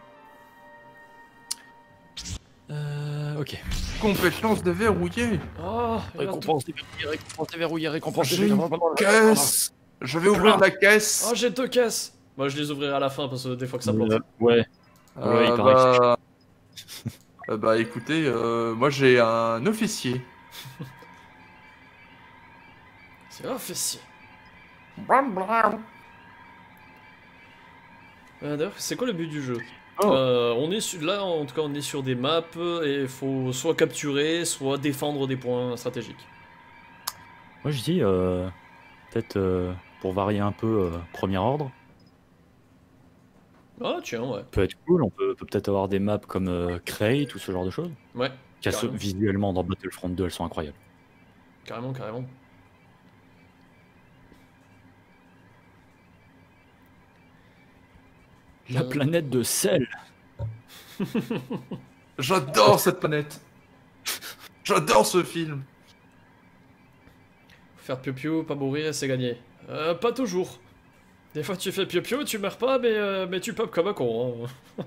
Ok. Compétence déverrouillée. Oh, Récompense déverrouillée, récompense J'ai une caisse. Je vais ouvrir la caisse. Oh, j'ai 2 caisses. Moi, je les ouvrirai à la fin parce que des fois que ça plante. Ouais. Ouais, il paraît que bah écoutez, moi j'ai un officier. C'est un fessier. D'ailleurs, c'est quoi le but du jeu? On est là, en tout cas, on est sur des maps et il faut soit capturer, soit défendre des points stratégiques. Moi je dis, peut-être pour varier un peu, premier ordre. Ah, tiens, ouais. Peut être cool, on peut peut-être avoir des maps comme Crate ou ce genre de choses. Ouais, carrément. Visuellement dans Battlefront 2, elles sont incroyables. Carrément. La planète de sel. J'adore cette planète. J'adore ce film. Faire piou-piou, pas mourir, c'est gagné. Pas toujours. Des fois tu fais piou-piou, tu meurs pas, mais tu pop comme un con. Hein.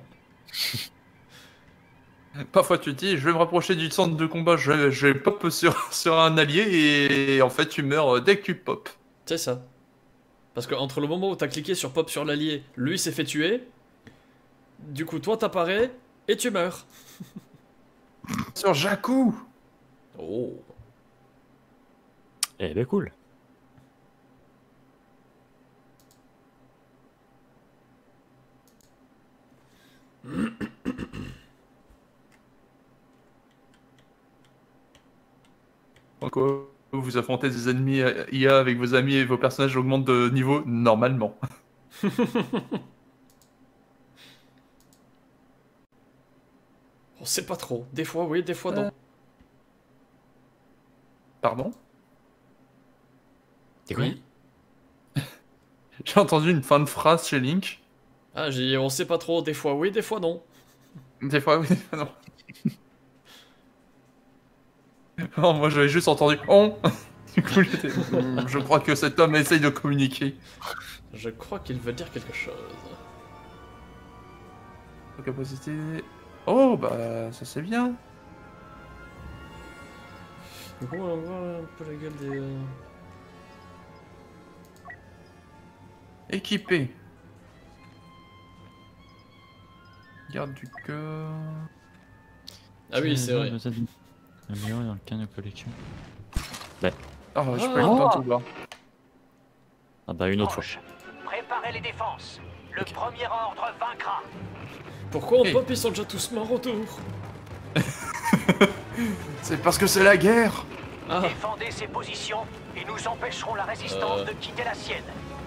Parfois tu te dis, je vais me rapprocher du centre de combat, je vais pop sur un allié et en fait tu meurs dès que tu pop. C'est ça. Parce que entre le moment où t'as cliqué sur pop sur l'allié, lui s'est fait tuer. Du coup, toi t'apparais et tu meurs. Sur Jakku. Oh. Eh ben cool. Donc vous affrontez des ennemis IA avec vos amis et vos personnages augmentent de niveau normalement. On sait pas trop. Des fois oui, des fois non. Pardon? T'es quoi? Oui. J'ai entendu une fin de phrase chez Link. Ah, j'ai dit on sait pas trop. Des fois oui, des fois non. Des fois oui, des fois non. Non, moi j'avais juste entendu on. Du coup j'étais... je crois que cet homme essaye de communiquer. Je crois qu'il veut dire quelque chose. Capacité... Oh bah ça c'est bien. Du coup, on voit un peu la gueule des... Équipé. Garde du cœur... Ah oui, c'est vrai. Améliorer dans le canne de collection. Oh, je peux pas tout voir. Ah bah une autre fois. Préparez les défenses. Le premier ordre vaincra. Pourquoi on Hey. pop, ils sont déjà tous morts autour? C'est parce que c'est la guerre. Ah, Défendez ces positions et nous empêcherons la résistance de quitter la sienne.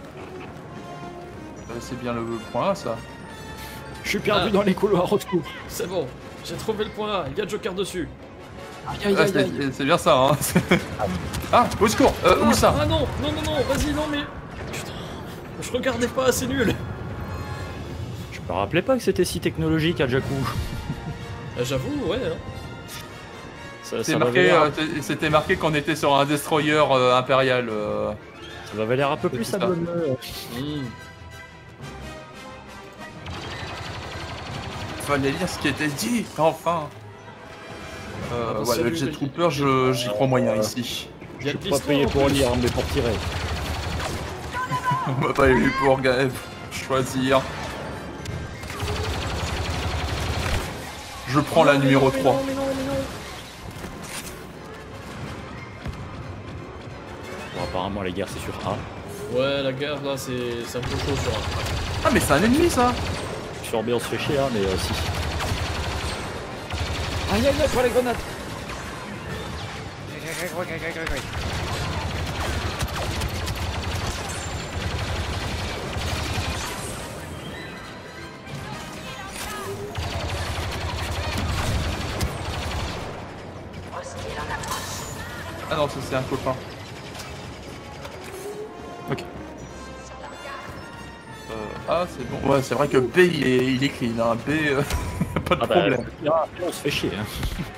C'est bien le point A, ça. Je suis perdu Ah. dans les couloirs, au secours. c'est bon. J'ai trouvé le point A, il y a Joker dessus. Aïe Ah, c'est bien ça, hein. Ah, au secours. Où ça? Ah non, vas-y, non mais... Putain, je regardais pas, c'est nul. Je me rappelais pas que c'était si technologique à Jakku. J'avoue, ouais. Hein. C'est marqué, c'était marqué qu'on était sur un destroyer impérial. Ça m'avait l'air un peu plus C'est ça. sablonneux. Fallait lire ce qui était dit, enfin. bah, Ouais, le salut, Jet les- Trooper, j'y crois moyen ici. Il y a Je de suis pas l'histoire payé en pour plus. lire, mais pour tirer. On m'a pas élu pour choisir. Je prends la numéro 3. Bon, apparemment, les guerres, c'est sur A. Ouais, la guerre là, c'est un peu chaud sur un. Ah, mais c'est un ennemi, ça. Sur B, on se fait chier, hein, mais si. Aïe, aïe, aïe, pour les grenades. Ah non, ça c'est un copain. Ok. Ah, c'est bon. Ouais, c'est vrai que B il est clean, hein. B, pas de problème. On se fait chier. Hein.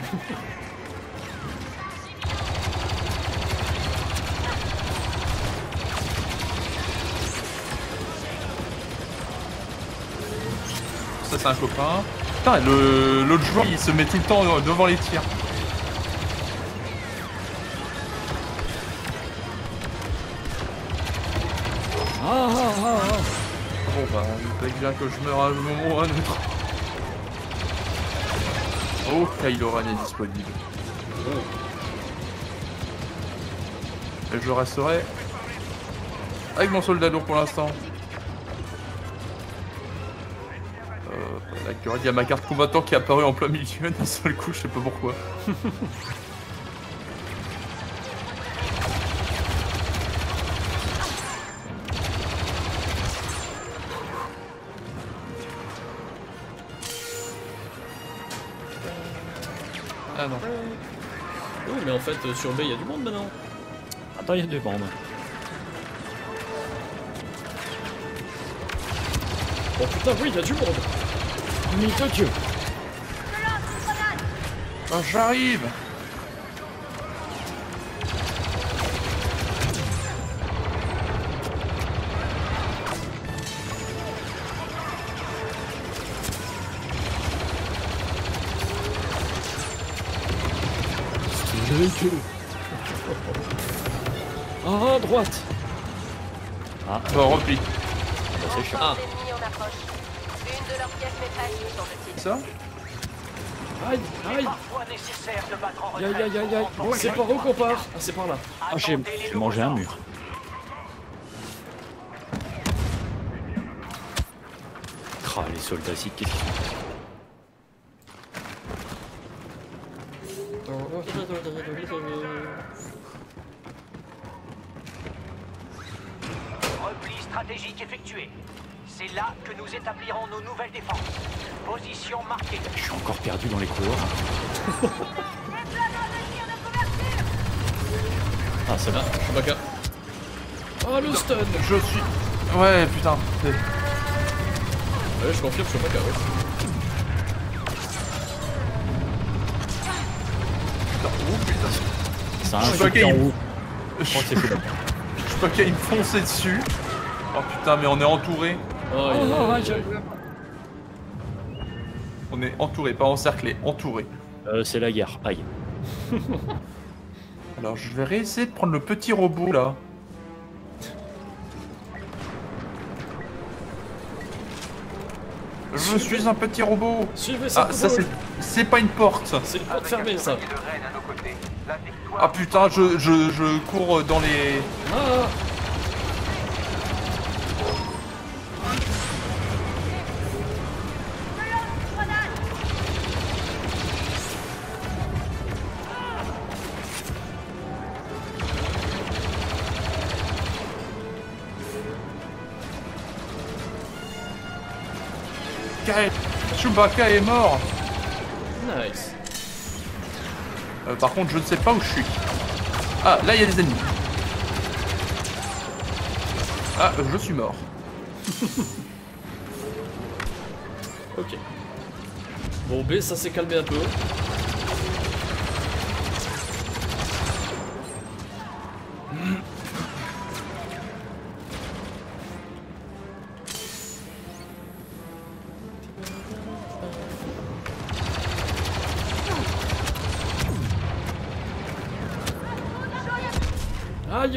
Ça c'est un copain. Putain, l'autre joueur il se met tout le temps devant les tirs. Bon bah, il fait bien que je meure à un moment ou à un autre. Oh, Kylo Ren est disponible. Et je resterai avec mon soldat lourd pour l'instant. D'accord, il y a ma carte combattant qui est apparue en plein milieu d'un seul coup, je sais pas pourquoi. Ah non. Oui, mais en fait, sur B, il y a du monde maintenant. Attends, il y a 2 bandes. Oh putain, oui, il y a du monde. Mytho Dieu. Oh, j'arrive. Ah, droite. Ah, Bon, repli. c'est chiant. Ah, Ennemis en approche. Une de leurs pièces métalliques, semble-t-il. Ça Aïe, Il est aïe. parfois nécessaire de battre en Aïe, retraite. aïe, aïe, aïe. bon, c'est par où qu'on part? Ah, c'est par là. Ah, j'ai mangé un mur. Ah, les soldats ici, qu'est-ce qu'ils font? Repli stratégique effectué. C'est là que nous établirons nos nouvelles défenses. Position marquée. Je suis encore perdu dans les couloirs. Ah, c'est bon. Ah, Chewbacca. Oh, le stun. Je suis... Ouais, putain. Ouais, je confirme, Chewbacca, ouais. C'est un Je sais truc pas qui- en haut. Je Je crois que c'est Chewbacca. sais pas qu'il me foncer dessus. Oh putain, mais on est entouré. Oh, On est entouré, pas encerclé, entouré. C'est la guerre. Aïe. Alors je vais réessayer de prendre le petit robot là. Je suis un petit robot. Suivez ça. Ah, ça c'est pas une porte. C'est une porte fermée, ça. Ah putain, je cours dans les... Ah. Chewbacca est mort. Nice. Par contre, je ne sais pas où je suis. Ah, là, il y a des ennemis. Ah, je suis mort. Ok. Bon, B, ça s'est calmé un peu. Aïe!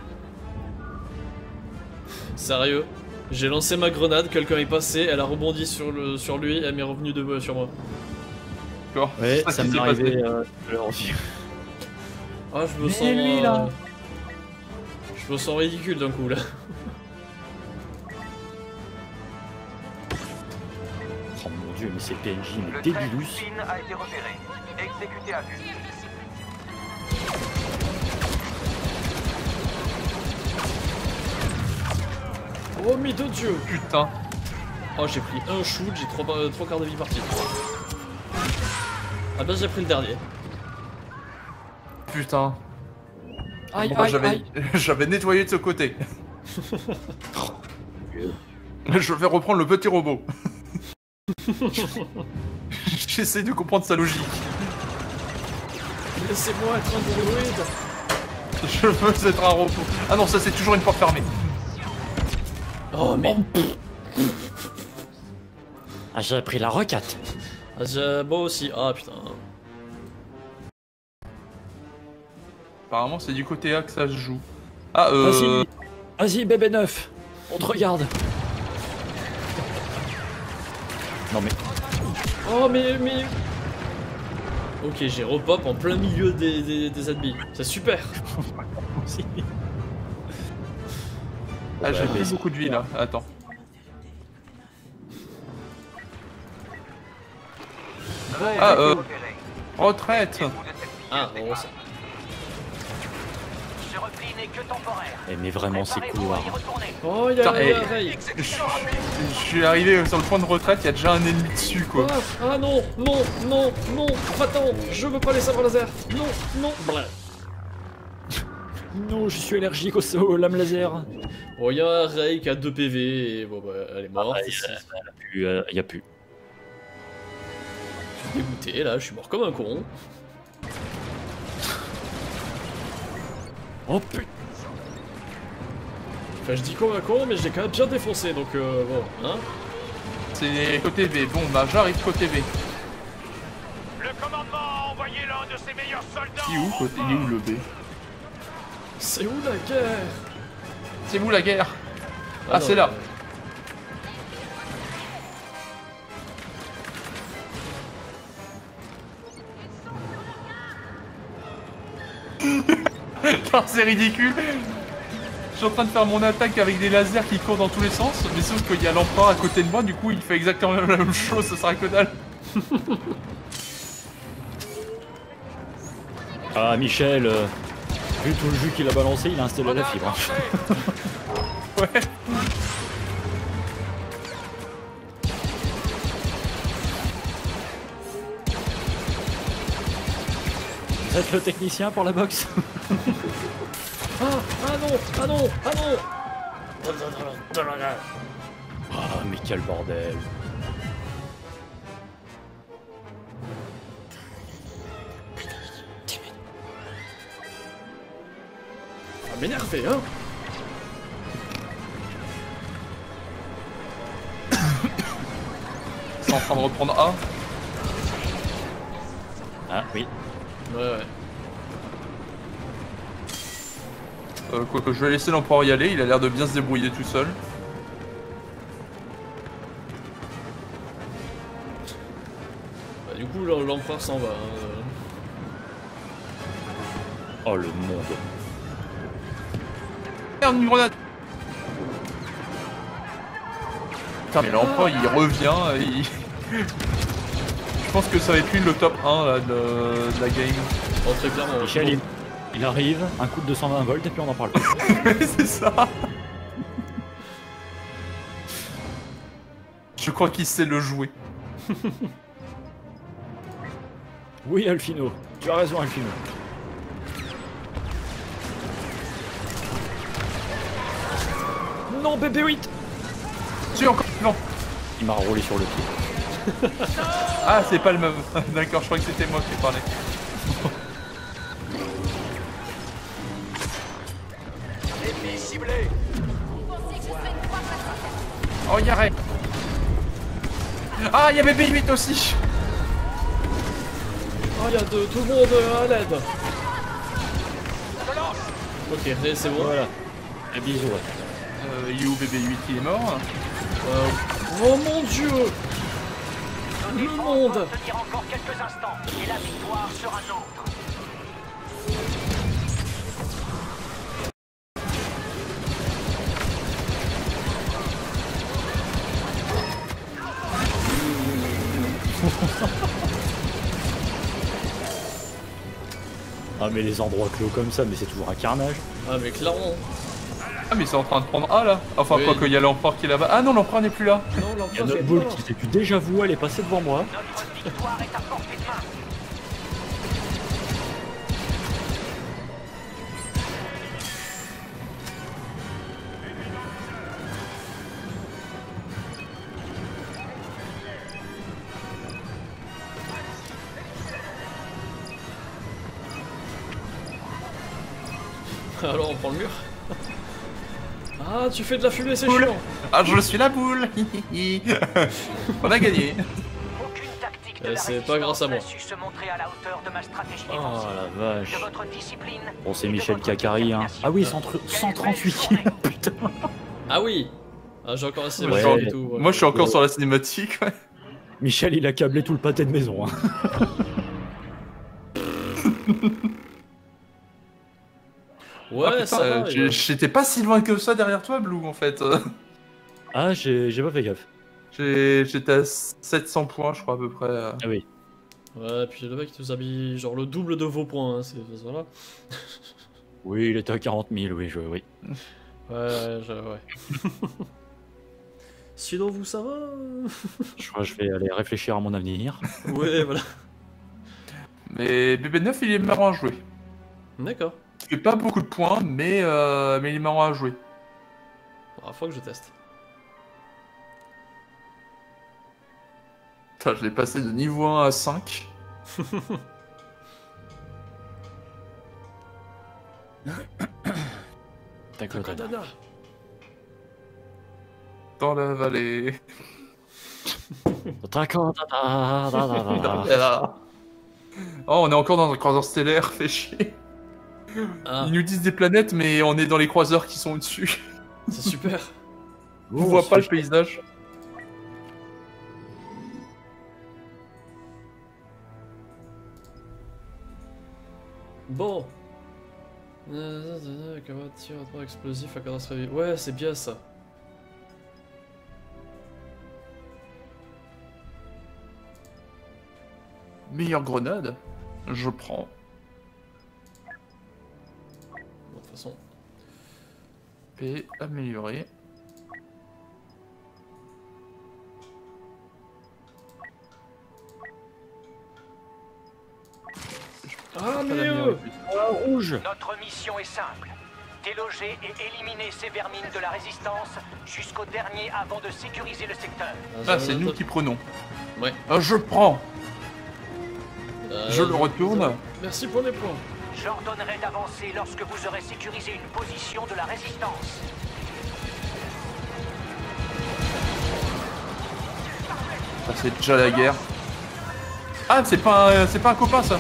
Sérieux? J'ai lancé ma grenade, quelqu'un est passé, elle a rebondi sur lui, elle m'est revenue sur moi. D'accord. Ouais, C'est ça qui m'est s'est arrivé passé. aussi. Ah, je me Mais sens... lui, là. Je me sens ridicule d'un coup, là. Oh mon dieu, mais c'est PNJ, mais Le débilus. test PIN a été repéré. Exécuté à vue. Oh, mais de Dieu. Putain. Oh, j'ai pris un shoot, j'ai 3 quarts de vie partie. Ah ben j'ai pris le dernier. Putain. Aïe, Bon, bah, aïe. j'avais nettoyé de ce côté. Je vais reprendre le petit robot. J'essaie de comprendre sa logique. Laissez-moi être un droïde. Je veux être un robot. Ah non, ça c'est toujours une porte fermée. Oh mais... Ah, j'ai pris la roquette. Ah, moi aussi. Ah putain. Apparemment c'est du côté A que ça se joue. Ah Vas-y, vas-y, bébé neuf. On te regarde. Non mais... Oh mais... Ok, j'ai repop en plein milieu des ennemis. C'est super. Ah j'ai plus beaucoup de vie là, attends. Ah retraite. Ah, bon ça. Ce repli n'est que temporaire. Mais vraiment c'est cool. Préparez-vous à y retourner. Oh, il y a Putain, un rail. Je suis arrivé sur le point de retraite, il y a déjà un ennemi dessus quoi. Ah non, non, non, non. Attends, je veux pas les sabres laser. Non, non. Bref. Non, je suis allergique aux lames laser. Bon, il y a un Ray qui a 2 PV et bon bah elle est morte. Il y a plus. Je suis dégoûté là, je suis mort comme un con. Oh putain. Enfin je dis comme un con mais je l'ai quand même bien défoncé donc bon, hein. C'est côté B, bon bah j'arrive côté B. Le commandement a envoyé l'un de ses meilleurs soldats. Il est où côté, il est où le B? C'est où la guerre? C'est où la guerre? Ah non, c'est là. Putain, c'est ridicule. Je suis en train de faire mon attaque avec des lasers qui courent dans tous les sens, mais sauf qu'il y a l'empereur à côté de moi, du coup il fait exactement la même chose, ça sera que dalle. Ah Michel, vu tout le jus qu'il a balancé, il a installé la fibre. Ouais. Vous êtes le technicien pour la boxe? Ah non, ah non, ah non. Ah mais quel bordel. Ça m'énerver hein. C'est en train de reprendre A. Ah oui. Ouais. Quoique je vais laisser l'empereur y aller, il a l'air de bien se débrouiller tout seul. Bah, du coup l'empereur s'en va. Hein. Oh le monde. Merde, une grenade. Putain mais l'empereur il revient, Je pense que ça va être lui le top 1 là, de la game. Oh très clairement. Michel, il arrive, un coup de 220 volts et puis on en parle plus. C'est ça. Je crois qu'il sait le jouer. Oui Alfino, tu as raison Alfino. Non BB8. Tu es encore vivant. Il m'a roulé sur le pied. Ah c'est pas le même. D'accord, je crois que c'était moi qui parlais. Ennemi ciblé. Oh y'a Ray. Ah y'a BB8 aussi. Oh il y a tout le monde à l'aide. Ok, c'est bon. Voilà. Un bisou. Ouais. Il est où BB8? Il est mort. Oh mon dieu. Le monde. On va tenir encore quelques instants et la victoire sera nôtre. Ah mais les endroits clos comme ça, mais c'est toujours un carnage. Ah mais clairement. Ah mais ils sont en train de prendre A là. Enfin Oui. quoi qu'il y a l'empereur qui est là-bas. Ah non l'empereur n'est plus là. Non, Il y a l'empereur est notre boule mort. qui fait du déjà vu, elle est passée devant moi. Notre victoire est à portée de main. Alors on prend le mur. Ah, tu fais de la fumée, c'est Boule. chiant. Ah je suis la boule. On a gagné. Aucune tactique Eh, de la c'est résistance pas grâce à moi. n'a su se montrer à la hauteur de ma stratégie Oh défensive. la vache. De votre discipline. Bon, c'est et de Michel votre Cacari, hein. détermination. Ah oui, 138 kills, putain. Ah oui. Ah, j'ai encore assez Ouais. de et tout. ouais. Moi je suis encore sur la cinématique. Ouais. Michel, il a câblé tout le pâté de maison. Hein. Ouais, Ah, putain, ça va. j'étais pas si loin que ça derrière toi Blue en fait. Ah, j'ai pas fait gaffe. J'étais à 700 points je crois à peu près. Ah oui. Ouais, puis le mec il nous a mis genre le double de vos points. Hein, voilà. Oui, il était à 40 000, oui, oui. Ouais. Sinon, vous, ça va? Je crois que je vais aller réfléchir à mon avenir. Ouais, voilà. Mais BB9 il est marrant à jouer. D'accord. Il fait pas beaucoup de points mais il est marrant à jouer. Ah, faut que je teste. Putain, je l'ai passé de niveau 1 à 5. D'accord. Dans la vallée. Oh, on est encore dans un croiseur stellaire, fait chier. Ah, Ils nous disent des planètes, mais on est dans les croiseurs qui sont au-dessus. c'est super. On voit pas le paysage. Bon. Tir à 3 explosif à cadastre. Ouais, c'est bien ça. Meilleure grenade, je prends. Bon, de toute façon. Et améliorer. Ah, mais Rouge. Notre mission est simple. Déloger et éliminer ces vermines de la résistance jusqu'au dernier avant de sécuriser le secteur. Ah, c'est nous qui prenons. Ouais. Ah, je prends. Je le retourne. Merci pour les points. J'ordonnerai d'avancer lorsque vous aurez sécurisé une position de la résistance. Ah, c'est déjà la guerre. Ah, c'est pas un copain ça.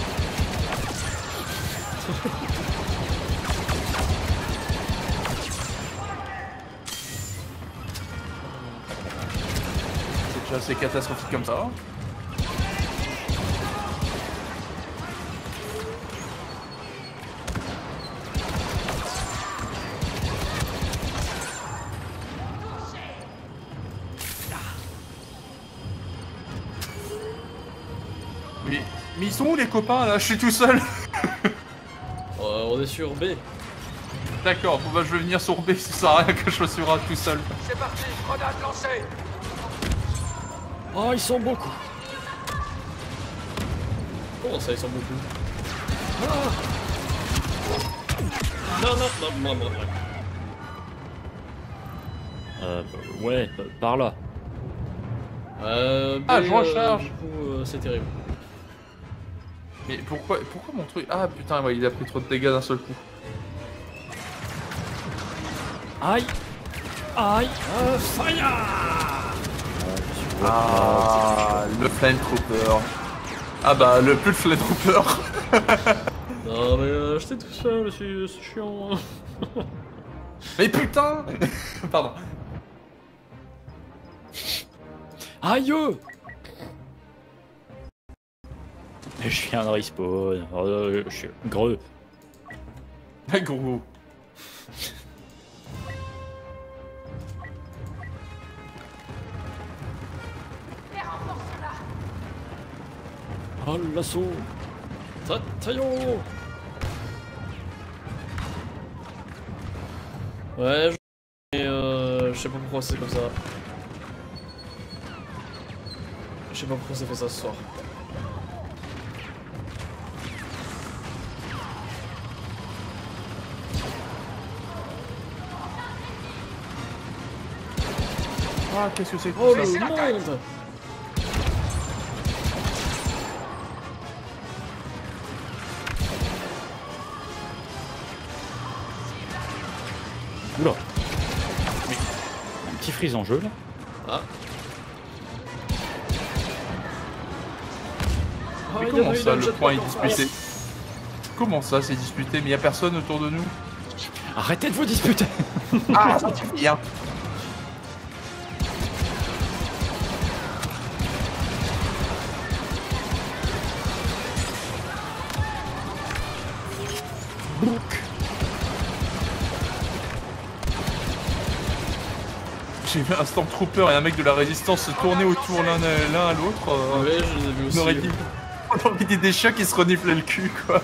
C'est déjà assez catastrophique comme ça. Mais ils sont où les copains là? Je suis tout seul. On est sur B. D'accord, bon bah je vais venir sur B, ça sert à rien que je sois sur A tout seul. C'est parti, grenade lancée. Oh, ils sont beaucoup. Comment ça, ils sont beaucoup? Ah non, non. Ouais, par là. Ah, B, je recharge. Du coup, c'est terrible. Mais pourquoi mon truc... Ah putain, ouais, il a pris trop de dégâts d'un seul coup. Aïe. Aïe. Fire. Ah, le Flame Trooper. Ah bah, le plus de Flame Trooper. Non, mais j'étais tout seul, c'est chiant. Mais putain. Pardon. Aïe. Je viens de respawn. Je suis greux. Ah, gros. Oh, l'assaut. Taillon. Ouais, je sais pas pourquoi c'est comme ça. Je sais pas pourquoi ça fait ça ce soir. Ah, qu'est-ce que c'est que Oh ça? le monde! Oula. Mais, un petit freeze en jeu là. Ah. Mais il y comment avait ça, une le jetpack point est en face. disputé? Comment ça, c'est disputé? Mais y a personne autour de nous? Arrêtez de vous disputer. Ah, ça suffit, hein. J'ai vu un Stormtrooper et un mec de la résistance se tourner autour l'un à l'autre. Ouais, je les ai vus aussi. On aurait dit des chats qui se reniflaient le cul, quoi.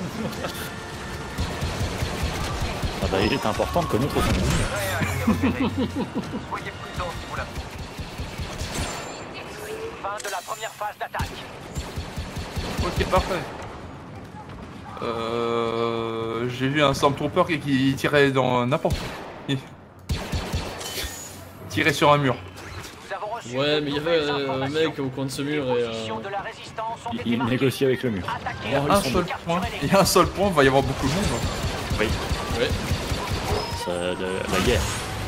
Ah bah il est important de connaître son ennemi. Soyez prudents si vous la Fin de la première phase d'attaque. Ok, parfait. J'ai vu un Stormtrooper qui tirait dans n'importe où. Tirait sur un mur. Nous avons reçu Ouais, de mais il y avait nouvelles un informations. mec au coin de ce mur et Les positions de la résistance ont été Il marquées. négocie avec le mur. Attaquez Un avant de seul capturer point. les- Il y a un seul point, il va y avoir beaucoup de monde. Oui, Ouais. c'est de la guerre.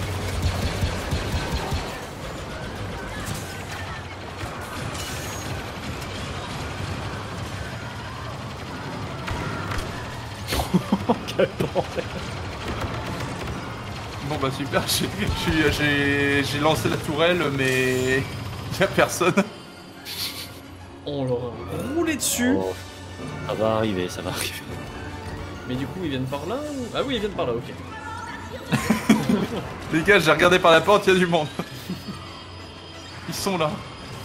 Quel bordel. Bon bah super, j'ai lancé la tourelle, mais il y a personne. On leur a roulé dessus. Oh, ça va arriver, ça va arriver. Mais du coup, ils viennent par là ou... Ah oui, ils viennent par là, ok. Les gars, j'ai regardé par la porte, il y a du monde. Ils sont là.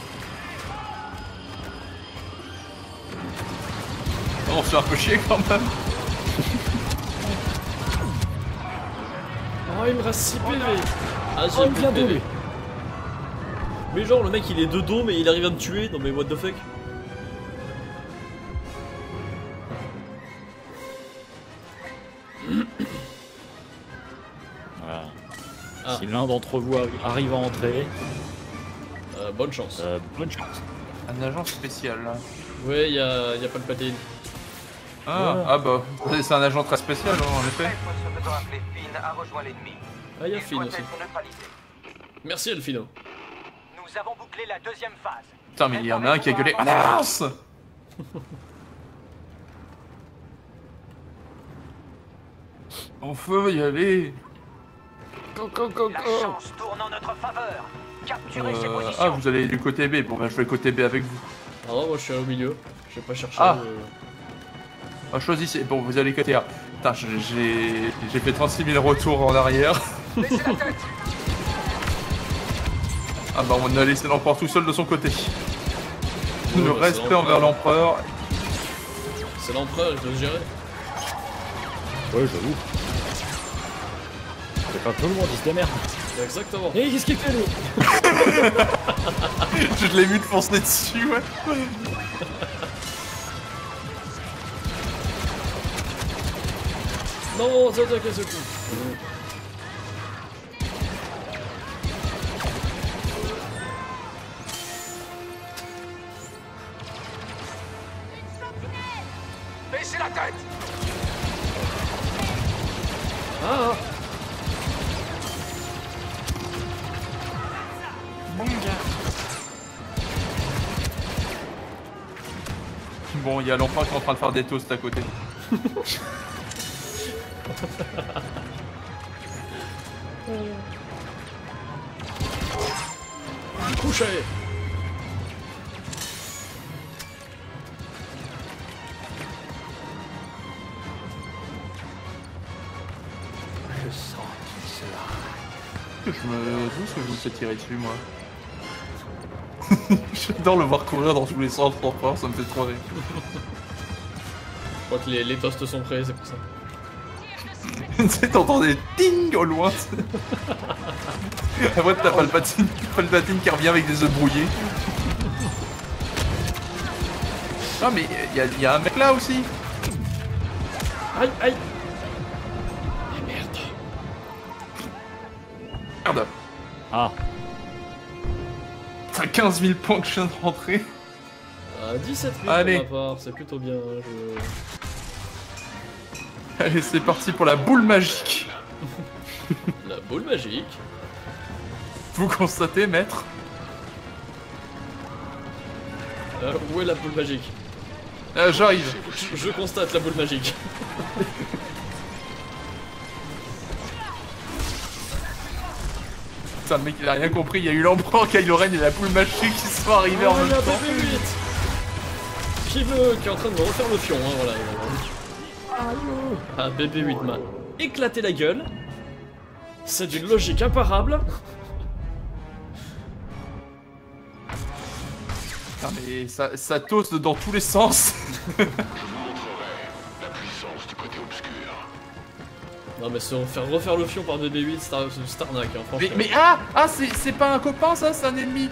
On se fait un peu chier quand même. Oh, il me reste 6 PV. Ah, j'ai Oh, il plus vient de de PV. lui. Mais genre, le mec, il est de dos, mais il arrive à me tuer. Non mais what the fuck. Voilà. Ah. Si l'un d'entre vous arrive à entrer, Bonne chance. bonne chance. Un agent spécial là. Ouais, y a pas de patine. Ah, Ouais. ah bah, c'est un agent très spécial hein, en effet. Se faisant appeler Finn a rejoint l'ennemi. Ah, y a Il Finn doit aussi. être neutralisé. Merci Elfino. Nous avons bouclé la deuxième phase. Putain, mais il y en a un qui a gueulé. Avance. On peut y aller. La chance tourne en notre faveur. Capturez ces positions. Ah, vous allez du côté B. Bon, bah, je vais côté B avec vous. Ah non, moi je suis au milieu. Je vais pas chercher. Ah. Ah, choisissez. Bon, vous allez côté A. Putain, j'ai fait 36 000 retours en arrière. Laissez la tête. Ah bah, on a laissé l'empereur tout seul de son côté. Ouais, Le bah, respect c'est envers l'empereur. C'est l'empereur, il doit se gérer. Ouais, j'avoue. C'est quand tout le monde il se démerde. Exactement. Et qu'est-ce qu'il fait lui? Je l'ai vu te foncer dessus, ouais. Non, ça attaque à ce coup. Baissez la tête. Ah. Bon, il y a l'empereur qui est en train de faire des toasts à côté. Couché. Je me douce que je me fais tirer dessus, moi. J'adore le voir courir dans tous les sens pour peur, ça me fait trop rire. Je crois que les toasts sont prêts, c'est pour ça. Tu sais, t'entends des ting au loin. Après, t'as Palpatine qui revient avec des œufs brouillés. Ah, mais y a un mec là aussi. Aïe, aïe. Eh merde. Merde. Ah. T'as 15 000 points que je viens de rentrer. 17 000 Allez. pour ma part, c'est plutôt bien. Allez, c'est parti pour la boule magique. La boule magique. Vous constatez, maître? Où est la boule magique? J'arrive. Je constate la boule magique. Putain, le mec il a rien compris, il y a eu l'empereur Kylo Ren et la boule magique qui sont arrivés en Oh, il y même a un temps. BB-8 qui est en train de me refaire le fion, hein, voilà. Un BB-8 m'a éclaté la gueule. C'est d'une logique imparable. Putain, mais ça toast dans tous les sens. Non mais se faire refaire le fion par BB-8, c'est arnaque, hein, franchement. Mais c'est pas un copain ça, c'est un ennemi.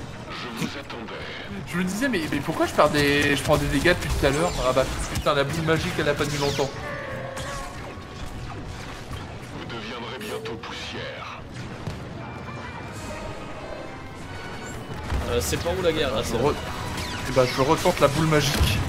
Je me disais mais pourquoi je prends des dégâts depuis tout à l'heure? Ah bah putain, la boule magique elle a pas tenu longtemps. Vous deviendrez bientôt poussière. C'est pas où la guerre là, c'est... Et bah je retente la boule magique.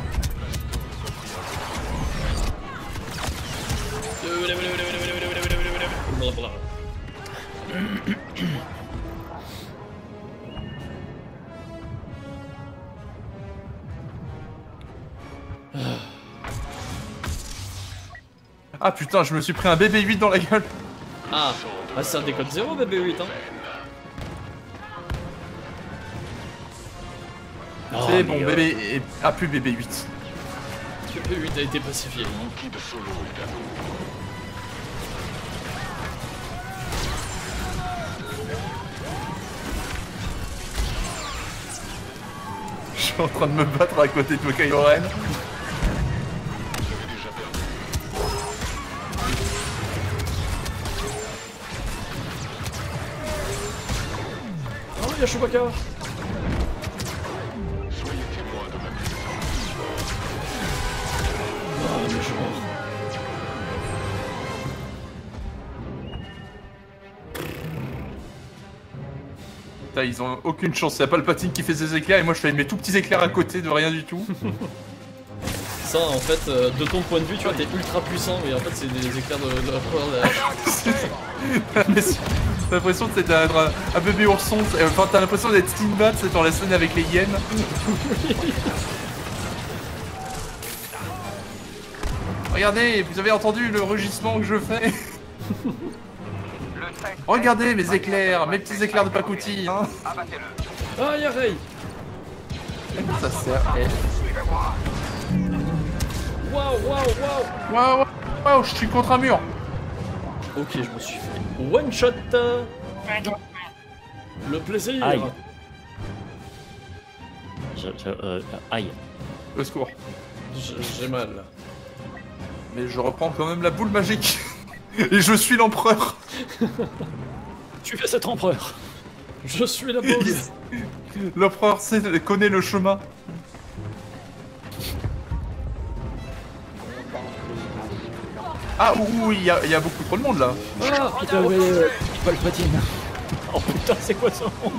Ah putain, je me suis pris un BB-8 dans la gueule. Ah, c'est un décode 0 BB-8 hein. C'est bon, bébé a plus BB-8. BB-8 a été pacifié. Je suis en train de me battre à côté de toi, Kylo Ren. Oh, il y a Chewbacca. Putain, ils ont aucune chance, c'est Palpatine qui fait ses éclairs et moi je fais mes tout petits éclairs à côté de rien du tout. Ça en fait, de ton point de vue, tu vois, t'es ultra puissant, mais en fait c'est des éclairs de la power de la... T'as l'impression que c'est un bébé ourson, enfin t'as l'impression d'être Sinbad, c'est dans la scène avec les hyènes. Regardez, vous avez entendu le rugissement que je fais? Regardez mes éclairs, mes petits éclairs de pacotille. Hein. Ah, y'a Rey. Ça sert. Waouh, waouh, Waouh, waouh, je suis contre un mur. Ok, je me suis fait one shot. Le plaisir. Aïe. Aïe. Au secours. J'ai mal. Mais je reprends quand même la boule magique. Et je suis l'empereur. Tu es cet empereur. Je suis la boule. L'empereur connaît le chemin. Ah oui, il y a beaucoup trop de monde là. Ah, Putain, Palpatine. Oh putain, c'est quoi ce monde?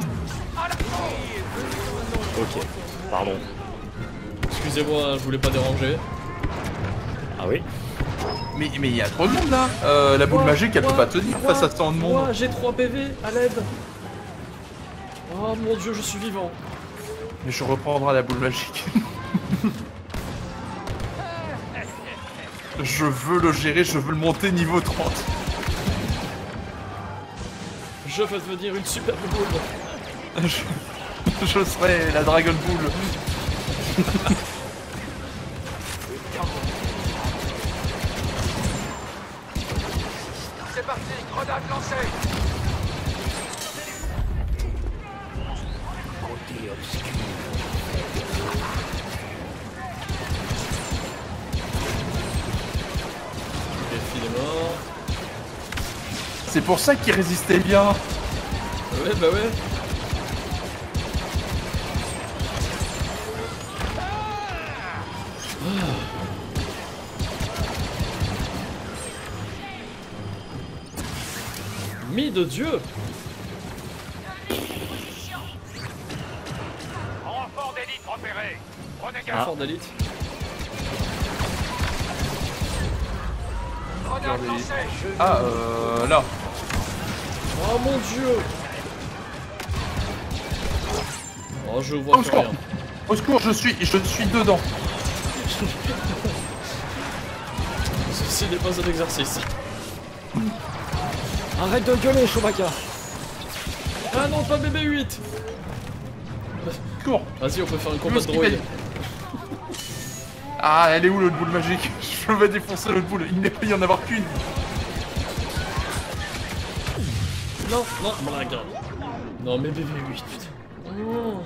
Ok, pardon. excusez-moi, je voulais pas déranger. Ah oui? Mais il y a trop de monde là. La boule magique elle peut pas tenir face à tant de monde. Moi, j'ai 3 PV, à l'aide. Oh mon dieu, je suis vivant. Mais je reprendrai la boule magique. Je veux le gérer, je veux le monter niveau 30. Je vais devenir une superbe boule. Je serai la Dragon Boule. C'est parti, grenade lancée. Delphi est mort. c'est pour ça qu'il résistait bien. Ouais, bah ouais. Mis de Dieu. Renfort d'élite repéré. Prenez garde. Fort d'élite. Grenade lancée. Ah, là. Oh mon Dieu. Oh, je vois Au plus secours. rien. Au secours, je suis dedans. Ceci n'est pas un exercice. Arrête de gueuler, Chewbacca. Ah non, pas BB-8. Secours. Vas-y, on peut faire un combat de Où est-ce qu'il droïde. fait Ah, elle est où l'autre boule magique? Je vais défoncer l'autre boule. Il n'est pas y en avoir qu'une. Non, non, blague. Non, mais BB-8, putain. Oh.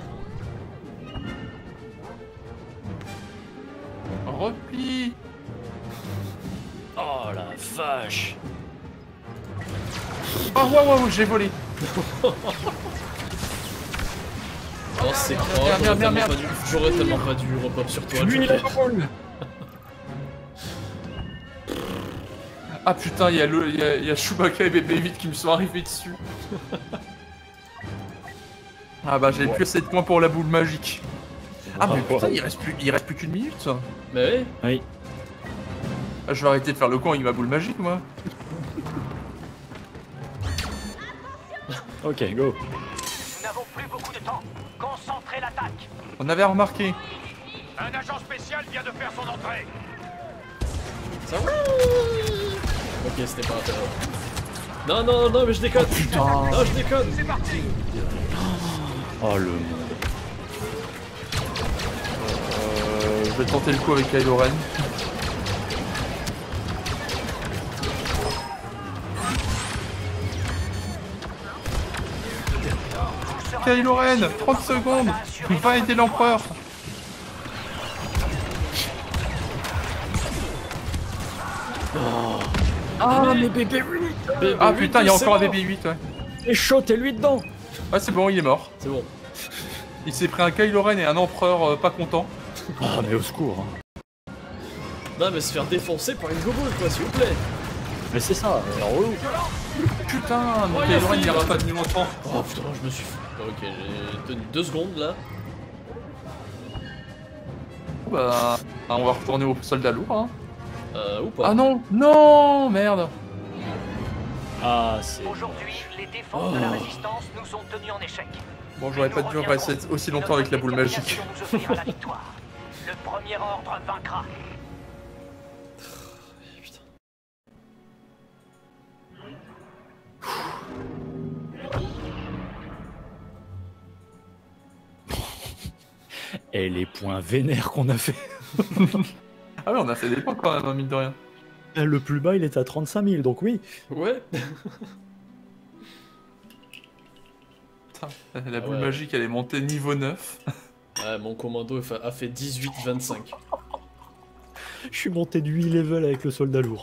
Repli. Oh la vache. Oh, waouh, j'ai volé. Oh, c'est oh, Merde. j'aurais tellement pas dû repop sur toi. Lui, Joker. Ah putain, il y a Chewbacca et BB-8 qui me sont arrivés dessus. Ah bah j'ai plus assez de points pour la boule magique. Ah mais putain, il reste plus qu'une minute. Mais oui. Oui. Ah, je vais arrêter de faire le con avec ma boule magique, moi. Ok, go. Nous n'avons plus beaucoup de temps. Concentrez l'attaque. On avait remarqué. Un agent spécial vient de faire son entrée. Ça va. Ok, c'était pas intéressant. Non, non, non, mais je déconne. Non, je déconne. C'est parti. Oh le... Je vais tenter le coup avec Kylo Ren. Kylo Ren, 30 secondes. Va aider l'empereur. Ah mais bébé, Ah putain, il y a encore un BB-8, ouais. c'est chaud, t'es lui dedans. Ah c'est bon, il est mort. C'est bon. Il s'est pris un Kylo Ren et un empereur pas content. Ah mais au secours. Non, mais se faire défoncer par une goboule, quoi, s'il vous plaît. Mais c'est ça, relou. Putain, Oh, Kylo Ren il il a ira pas tenu longtemps. Oh putain, je me suis. Ok, j'ai tenu 2 secondes là. Bah, on va retourner au soldat lourd, hein. Ou pas. Ah non, non, merde. Ah c'est... Aujourd'hui, les défenses de la résistance nous ont tenus en échec. Bon, j'aurais pas dû rester aussi longtemps avec la boule magique. Notre détermination nous offrira la victoire. Le premier ordre vaincra. Putain. Et les points vénères qu'on a fait. Ah ouais, on a fait des points quand même, hein, mine de rien. Le plus bas il est à 35 000, donc oui. Ouais. Putain, la boule Ouais. magique, elle est montée niveau 9. Ouais, mon commando a fait 18-25. Je suis monté de 8 levels avec le soldat lourd.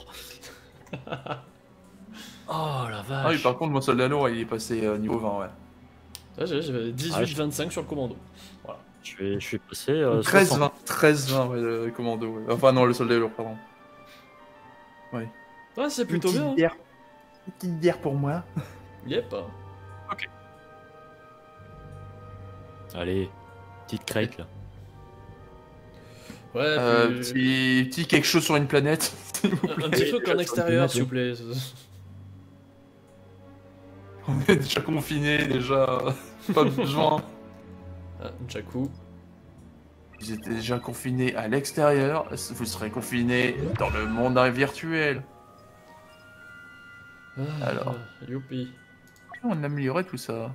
Oh la vache. Ah oui, par contre, mon soldat lourd, il est passé niveau 20, ouais. Ouais, j'avais 18-25 sur le commando. Voilà. Je suis passé... 13-20, 13-20, ouais, le commando. Ouais. Enfin, non, le soldat lourd, pardon. Ouais. Ouais, c'est plutôt bien. Hein. Une petite bière pour moi. Yep. Allez, petite crête là. Ouais, puis... Petit quelque chose sur une planète, s'il vous un plaît. petit truc en extérieur, s'il vous plaît. On est déjà confinés, déjà. Pas besoin. Ah, Jakku. Vous étiez déjà confinés à l'extérieur, vous serez confinés dans le monde virtuel. Alors. Youpi. On améliorait tout ça.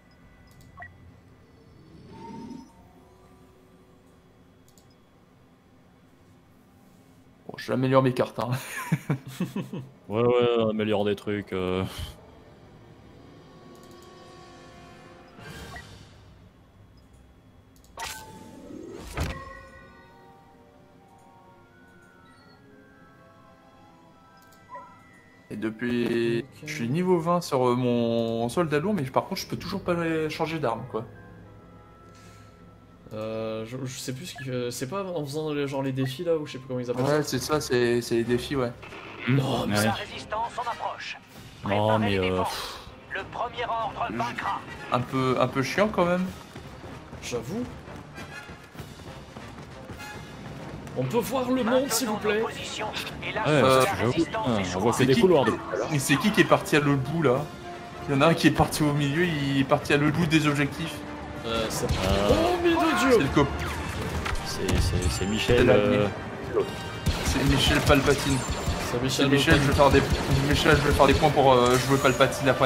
Bon, j'améliore mes cartes, hein. Ouais, on améliore des trucs. Et depuis... Je suis niveau 20 sur mon soldat lourd, mais par contre je peux toujours pas changer d'arme quoi. Je sais plus ce qu'il fait. C'est pas en faisant genre les défis là, ou je sais plus comment ils appellent Ouais, ça. c'est ça, c'est les défis, ouais. Non, mais La résistance en approche. Non, mais Le premier ordre vaincra. Un peu chiant quand même. j'avoue. On peut voir le monde s'il vous plaît. ouais, j'avoue. On voit que des couloirs de. Mais c'est qui est parti à l'autre bout là? Il y en a un qui est parti au milieu, il est parti à l'autre bout des objectifs. C'est... Oh mais de C'est Dieu. le cop. C'est Michel. C'est C'est Michel Palpatine. C'est Michel. Michel, je vais faire des... Michel, je vais faire des points pour jouer Palpatine après.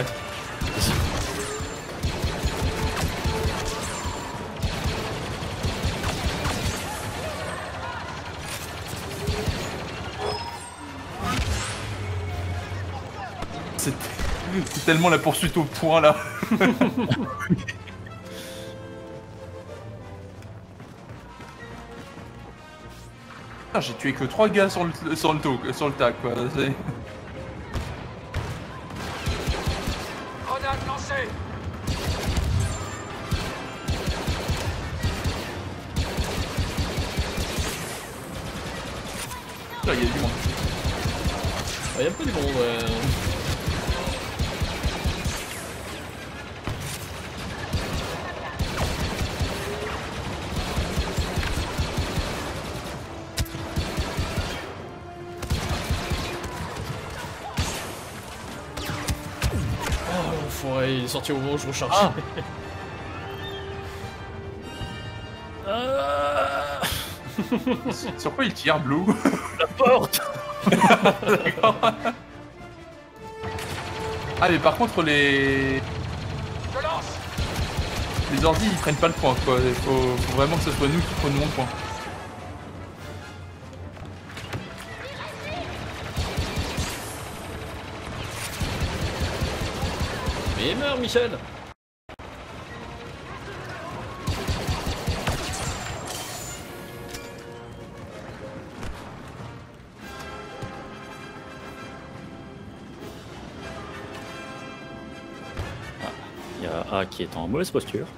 C'est tellement la poursuite au point là. Ah, j'ai tué que 3 gars sur le tac quoi. Grenade lancée. Là, il y a du monde. Il y a un peu du monde, ouais. Oh l'enfoiré, il est sorti au moment où je recharge. Sur quoi il tire, Blue? La porte. D'accord. Ah mais par contre les ordi ils prennent pas le point quoi, il faut vraiment que ce soit nous qui prenions le point. Mais meurs Michel. Il y a A qui est en mauvaise posture.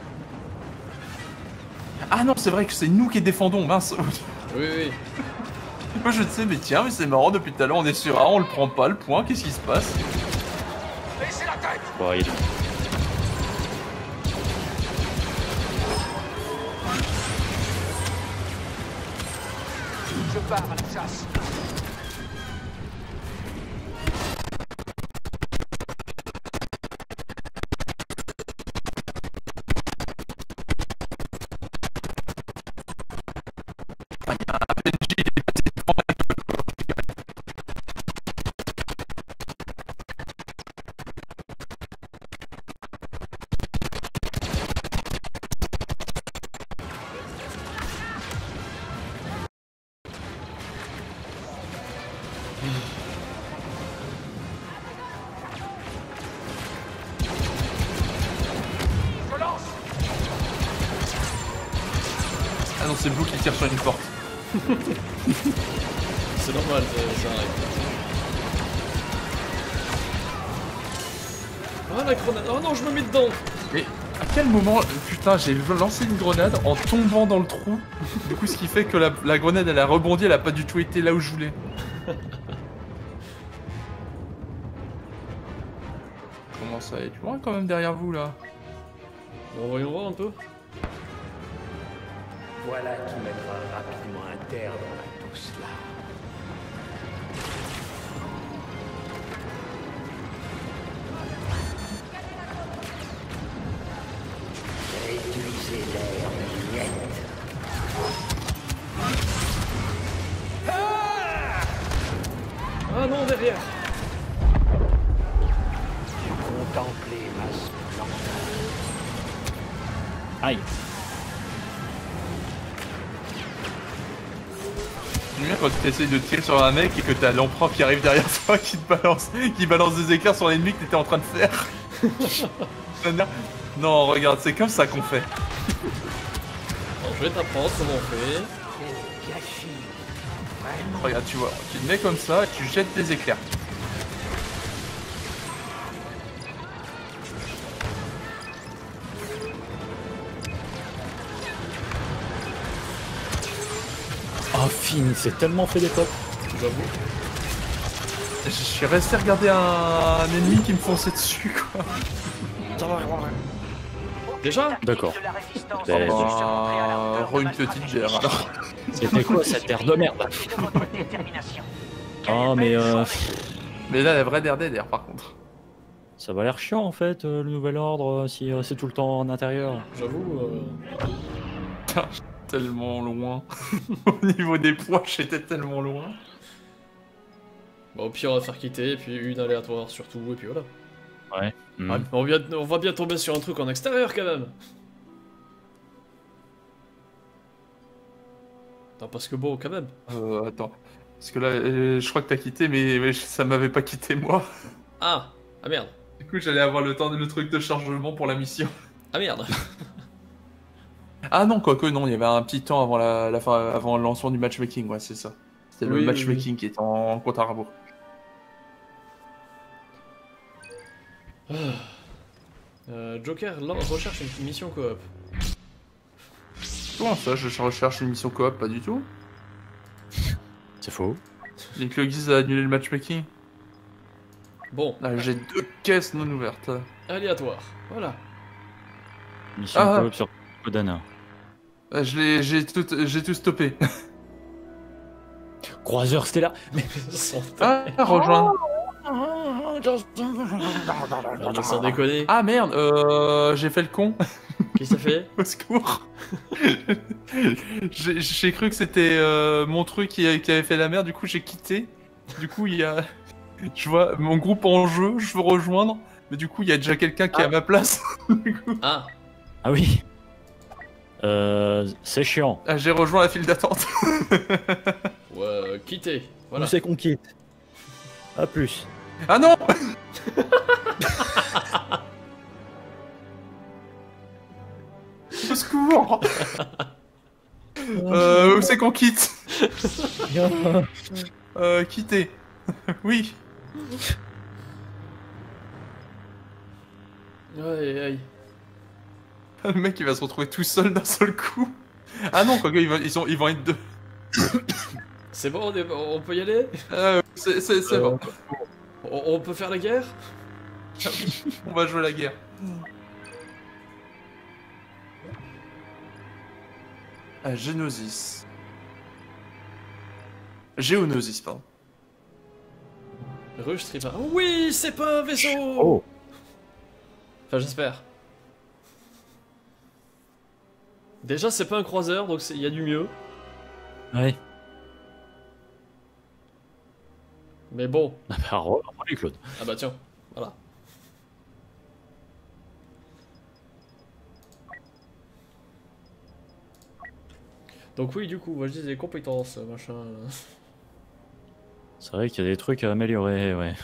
Ah non c'est vrai que c'est nous qui défendons, mince. Oui, oui. Moi je sais mais tiens mais c'est marrant depuis tout à l'heure on est sur A, on le prend pas le point, qu'est-ce qui se passe? Baissez la tête. Bon, il... Je pars à la chasse. Je lance. Ah non c'est Blue qui tire sur une porte. C'est normal, ça arrive. Ah la grenade. Oh non, je me mets dedans. Mais à quel moment, putain, j'ai lancé une grenade en tombant dans le trou. Du coup, ce qui fait que la grenade, elle a rebondi, elle a pas du tout été là où je voulais. Je commence à être loin quand même derrière vous là. Bon, voyons voir un peu. Voilà qui mettra rapidement un terme à tout cela. Réduisez l'air de miettes. Ah non, derrière. Contemplez ma splendeur. Aïe. J'aime bien quand tu essayes de tirer sur un mec et que t'as l'empereur qui arrive derrière toi qui balance des éclairs sur l'ennemi que t'étais en train de faire. Non, regarde, c'est comme ça qu'on fait. Alors, je vais t'apprendre comment on fait. Quel gâchis. Vraiment. Regarde, tu vois, tu te mets comme ça et tu jettes des éclairs. Oh, Finn, c'est tellement fait d'époque. J'avoue. Je suis resté regarder un ennemi qui me fonçait dessus, quoi. Déjà? D'accord. Ben, une petite bière, alors. C'était quoi cette terre de merde? Ah, mais Mais là, la vraie DRDR, par contre. ça va l'air chiant en fait, le nouvel ordre, si c'est tout le temps en intérieur. J'avoue. Tellement loin. Au niveau des poids, j'étais tellement loin. Bon, au pire, on va faire quitter, et puis une aléatoire surtout, et puis voilà. Ouais. Ouais, on va bien tomber sur un truc en extérieur quand même. Non, parce que bon, quand même. Attends. Parce que là, je crois que t'as quitté, mais ça m'avait pas quitté moi. Ah merde. Du coup, j'allais avoir le truc de chargement pour la mission. Ah merde. Ah non, quoique non, il y avait un petit temps avant la fin, avant le lancement du matchmaking, ouais, c'est ça. C'était le matchmaking qui est en compte à rebours. Joker, là, on recherche une mission coop. Comment ça, je recherche une mission coop? Pas du tout. C'est faux. Link Logis a annulé le matchmaking. Bon. Ah, j'ai 2 caisses non ouvertes. Aléatoire, voilà. Mission coop sur Kodana. J'ai tout stoppé. Croiseur Stellar. Mais rejoindre. Non, mais sans déconner. Ah merde, j'ai fait le con. Qu'est-ce que ça fait? Au secours. J'ai cru que c'était mon truc qui avait fait la merde, du coup j'ai quitté. Du coup il y a... Je vois mon groupe en jeu, je veux rejoindre. Mais du coup il y a déjà quelqu'un qui est à ma place. Ah oui. C'est chiant. Ah, j'ai rejoint la file d'attente. Ouais, quitter. Voilà. Où c'est qu'on quitte? A plus. Ah non. Au secours. Où c'est qu'on quitte? Quitter. Oui. Aïe. Le mec il va se retrouver tout seul d'un seul coup. Ah non, quoi que ils vont être deux. C'est bon, on peut y aller? C'est bon. On peut faire la guerre? On va jouer la guerre. Géonosis, pardon. Rush Tripa. Oui, c'est pas un vaisseau! Oh! Enfin, j'espère. Déjà, c'est pas un croiseur, donc il y a du mieux. Ouais. Mais bon. Ah bah, relis, Claude. Ah bah tiens, voilà. Donc oui, du coup, moi je disais compétences, machin... C'est vrai qu'il y a des trucs à améliorer, ouais.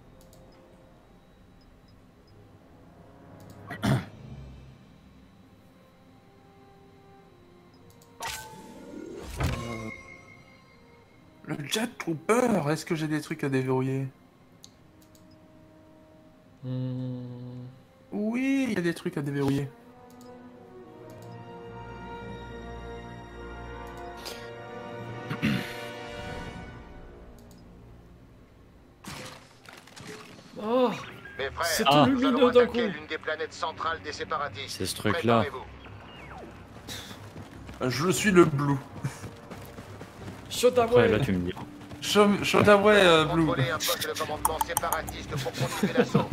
Le Jet Trooper, est-ce que j'ai des trucs à déverrouiller? Oui, il y a des trucs à déverrouiller. Oh, Mes frères, c'est tout lumineux d'un coup. l'une des planètes centrales des séparatistes. C'est ce truc-là. Je suis le Blue. Après, là, tu me dis. Shotaway Blue. Contrôlez un poste de commandement séparatiste pour continuer l'assaut.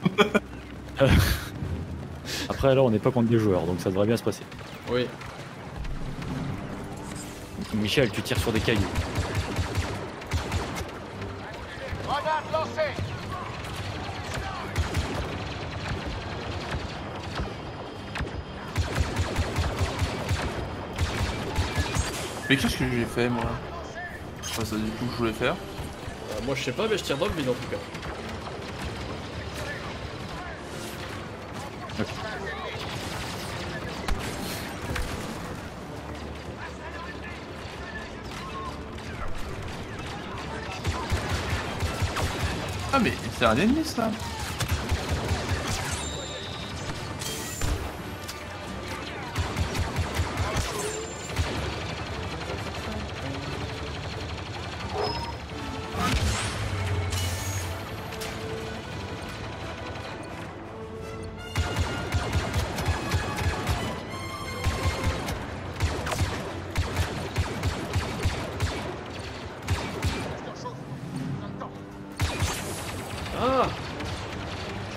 Après, là, on n'est pas contre des joueurs, donc ça devrait bien se passer. Oui. Michel, tu tires sur des cailloux. Grenade lancée. Mais qu'est-ce que j'ai fait, moi? C'est pas ça du tout que je voulais faire. Moi je sais pas, mais je tire dans le vide en tout cas. Ok. Ah mais c'est un ennemi ça.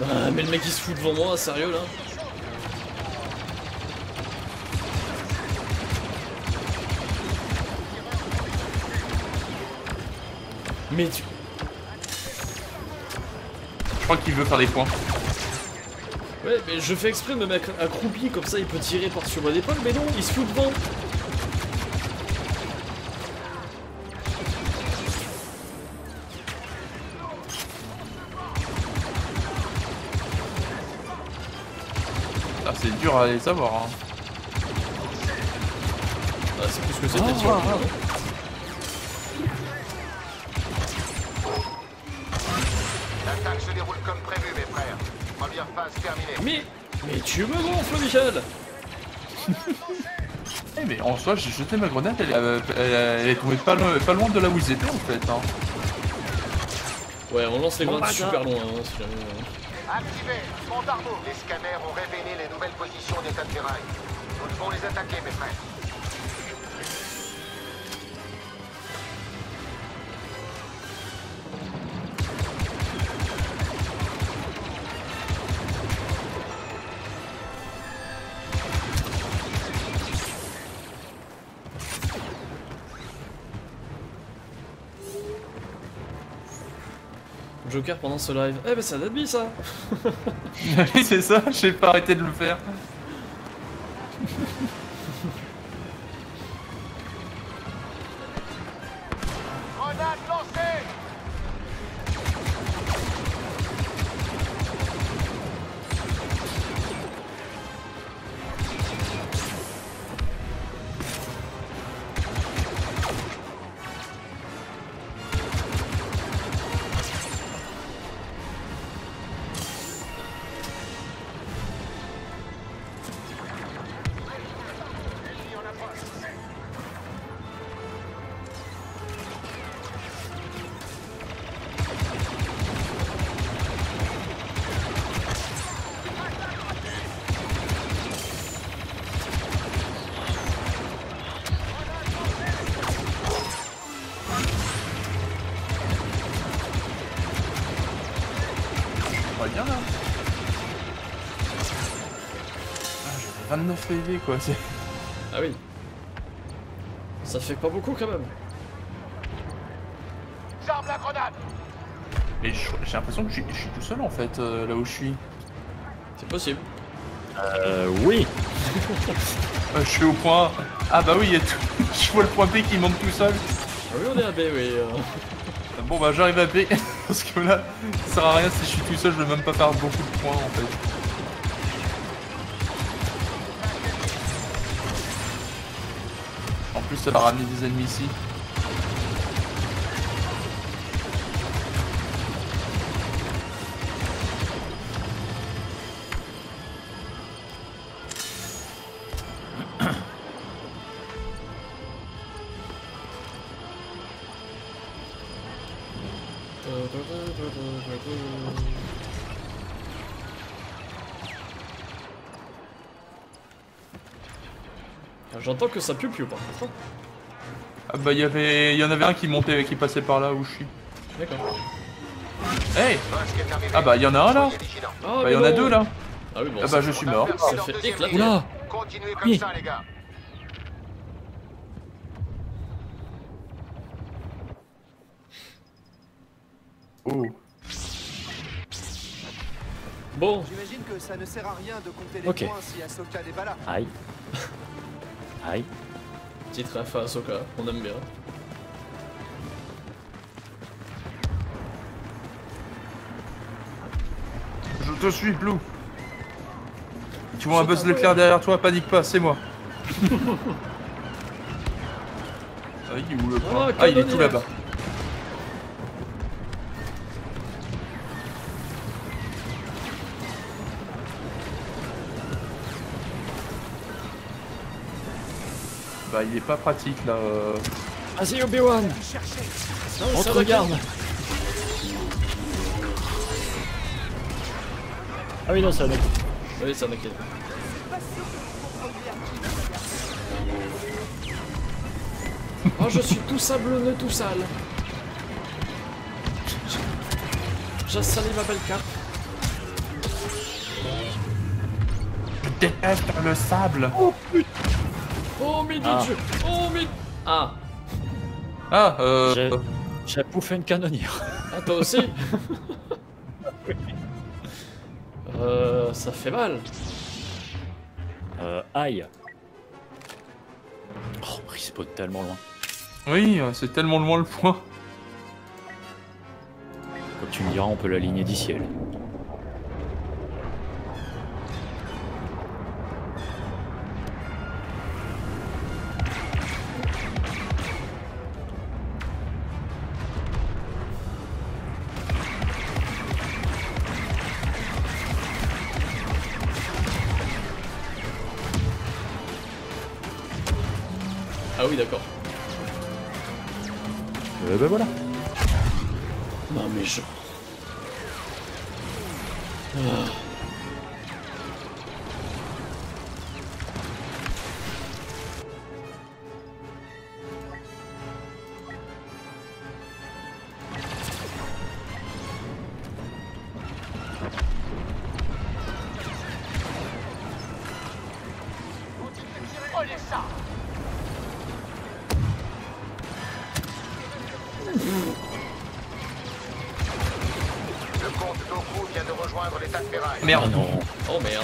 Ah, mais le mec il se fout devant moi, sérieux là? Mais tu... Je crois qu'il veut faire des points. Ouais, mais je fais exprès de me mettre accroupi, comme ça il peut tirer par-dessus mon épaule, mais non, il se fout devant. Ah, c'est dur à les savoir. Hein. Ah, c'est plus que c'était sûr. L'attaque se déroule comme prévu, mes frères. Première phase terminée. Mais tu me gonfles, Michel. Eh mais en soi, j'ai jeté ma grenade, elle est tombée pas loin de là où ils étaient en fait. Hein. Ouais, on lance les grenades super loin. Hein, si jamais, Activez, Montardo. Les scanners ont révélé les nouvelles positions des tas de terrain. Nous devons les attaquer, mes frères. Joker pendant ce live. Eh ben ça date bien ça. Oui, c'est ça, j'ai pas arrêté de le faire. Grenade lancée. On va bien là. Ah, j'avais 29 PV quoi, c'est... Ah oui. Ça fait pas beaucoup quand même. J'arme la grenade. Et j'ai l'impression que je suis tout seul en fait, là où je suis. C'est possible. Oui. Je suis au point... Ah bah oui, il y a tout... je vois le point P qui monte tout seul. Ah oui, on est à B, oui. Bon bah j'arrive à B, parce que là, ça sert à rien si je suis tout seul, je vais même pas faire beaucoup de points en fait. En plus ça va ramener des ennemis ici. J'entends que ça pue par contre. Hein. Ah bah il y en avait un qui montait, qui passait par là où je suis. D'accord. Hey. Ah bah il y en a un là. Ah, bah il y en a deux là. Ah oui, bon, ah bah je suis mort. Ça fait éclater. Oula. Continuez comme ça, les gars. Oh. Bon. J'imagine que ça ne sert à rien de compter les Ok. points si Ahsoka n'est pas là. Aïe. Aïe. Petite ref à Ahsoka, on aime bien. Je te suis, Blue. Tu vois un Buzz l'éclair derrière toi, panique pas, c'est moi. Ah, il est où le point? Ah, il est tout là-bas. Bah, il est pas pratique là. Vas-y, Obi-Wan. On te regarde. Ah oui, non, c'est un mec. Oui, c'est un mec. Oh, je suis tout sablonneux, tout sale. J'ai salé ma belle carte. déteste le sable. Oh midi de jeu. Oh midi. Ah. Ah, J'ai bouffé une canonnière. Ah, toi aussi. Ça fait mal. Aïe. Oh, respawn tellement loin. oui, c'est tellement loin le point. Comme tu me diras, on peut l'aligner du ciel. Ah oui, d'accord. Ben voilà. Non mais je... Le comte Doku vient de rejoindre les tas de ferraille. Merde. non. Oh merde.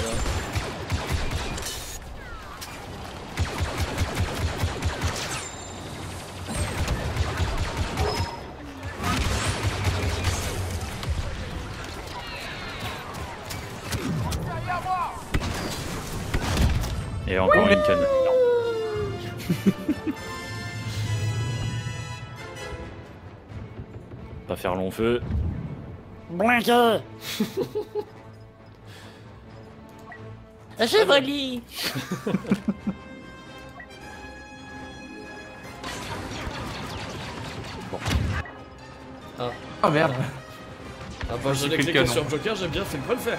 Et encore une canne. Pas faire long feu. Blanca. Chevalier. Ah merde. Ah bah je J'ai l'ai fait le cliqué canon. sur Joker, j'ai bien fait de pas le faire.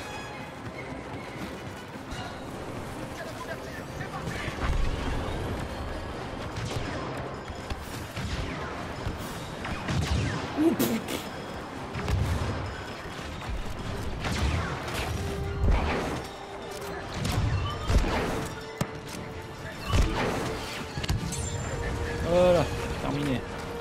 Voilà, terminé.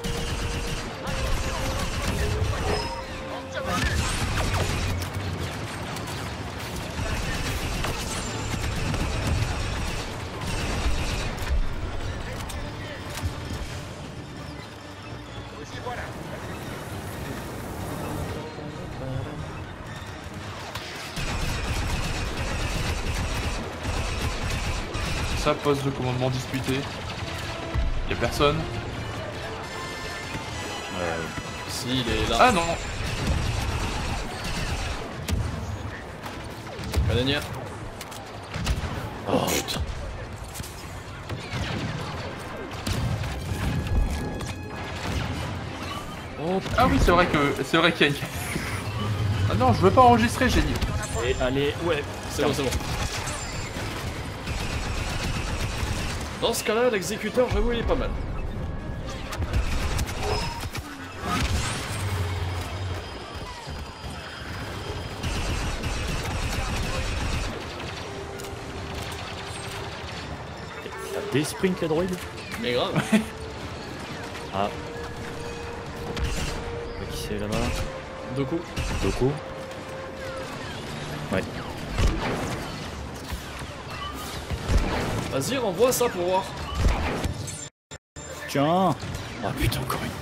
Ça, poste de commandement disputé. Y'a personne. Si, il est là. Ah non. Canonnière. Oh putain. Oh, ah oui, c'est vrai qu'il y a une... Ah non, je veux pas enregistrer, j'ai dit. Et allez, ouais. C'est bon, c'est bon. Dans ce cas-là, l'exécuteur, j'avoue, il est pas mal. T'as des sprints les droïdes. Mais grave. Ah. Qui c'est là-bas? Doku. Doku. Ouais. Vas-y, renvoie ça pour voir. Tiens. Oh putain, encore une.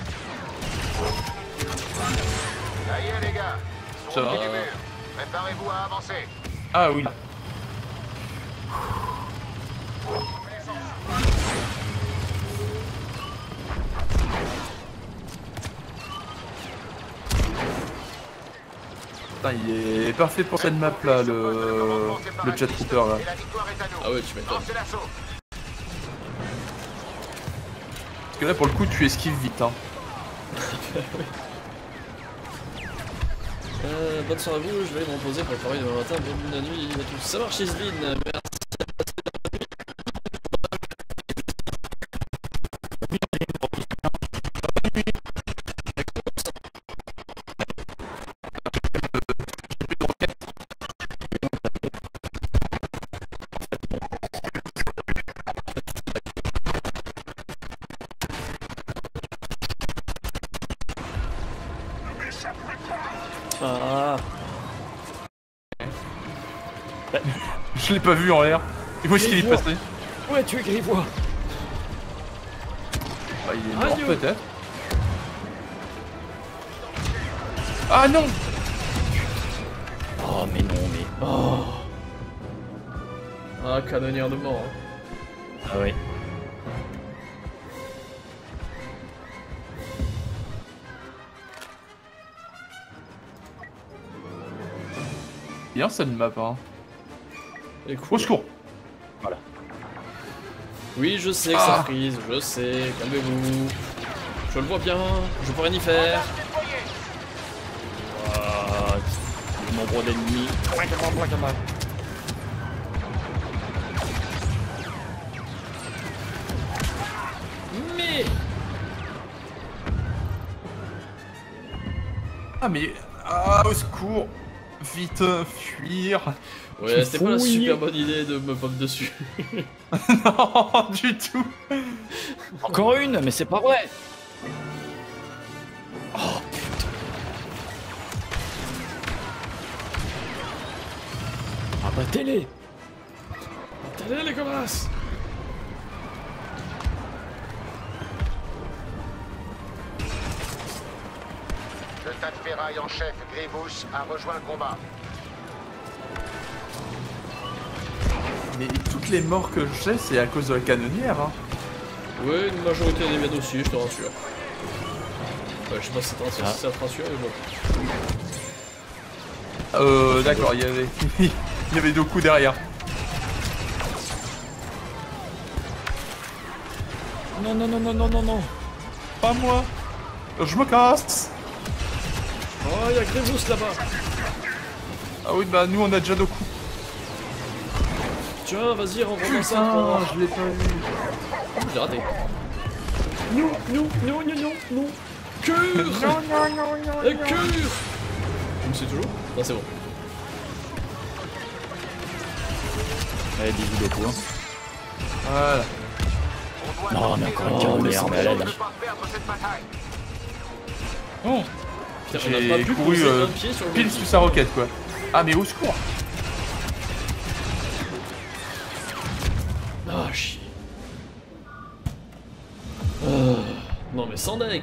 Ça y est, les gars. Ça va. Au pied du mur. Préparez-vous à avancer. Ah oui. Putain, il est parfait pour cette map là, le Jet Trooper là. Et la victoire est à nous. Ah ouais, tu m'étonnes. Lancez l'assaut. Parce que là pour le coup tu esquives vite hein. Bonne soirée à vous, je vais aller me reposer pour le travail demain matin. Bonne nuit à tous. Ça marche, Isline. Merci. Ah. Je l'ai pas vu en l'air. Et où est-ce qu'il est passé? Ouais, tu es Grivois. Bah, il est mort Aïe. peut-être. Ah non! Oh, mais non, mais. Oh. Ah, canonnière de mort. Hein. Ah oui. Bien ça ne m'a pas. Et Au cool. secours! Oui, je sais que ça frise, je sais, calmez-vous. Je le vois bien, je pourrais n'y faire. Ah, le nombre d'ennemis. Mais... Ah mais... Ah au secours! Vite, fuir! Ouais, c'était pas la fouilles. super bonne idée de me pop dessus. Non, du tout! Encore une, mais c'est pas vrai. Ah bah télé. Allez les connasses. Le tas de ferraille en chef Grievous a rejoint le combat. Mais toutes les morts que j'ai, c'est à cause de la canonnière, hein. Ouais, une majorité des miennes aussi, je te rassure. Ouais, je sais pas si ça te rassure, mais bon. D'accord, il y avait... il y avait deux coups derrière. Non, non, non, non, non, non, non. Pas moi! Je me casse! Oh, y'a Grievous là-bas. Ah oui, bah nous on a déjà deux coups. Tiens, vas-y, rentre-moi ça. pour- je l'ai pas vu. J'ai raté. Non, non, non, non, non, non. Cure. Et cure. Tu me suis toujours? Non, c'est bon. Allez, bisous des coups. Voilà. Non, mais encore une Oh, canonnière, mais mais elle a On ne dit. peut pas perdre cette bataille. Oh! Putain, on n'a pas J'ai pu couru poser un pied sur le pile sous sa roquette quoi. Ah mais au secours! Ah, chier. Non, mais sans deck.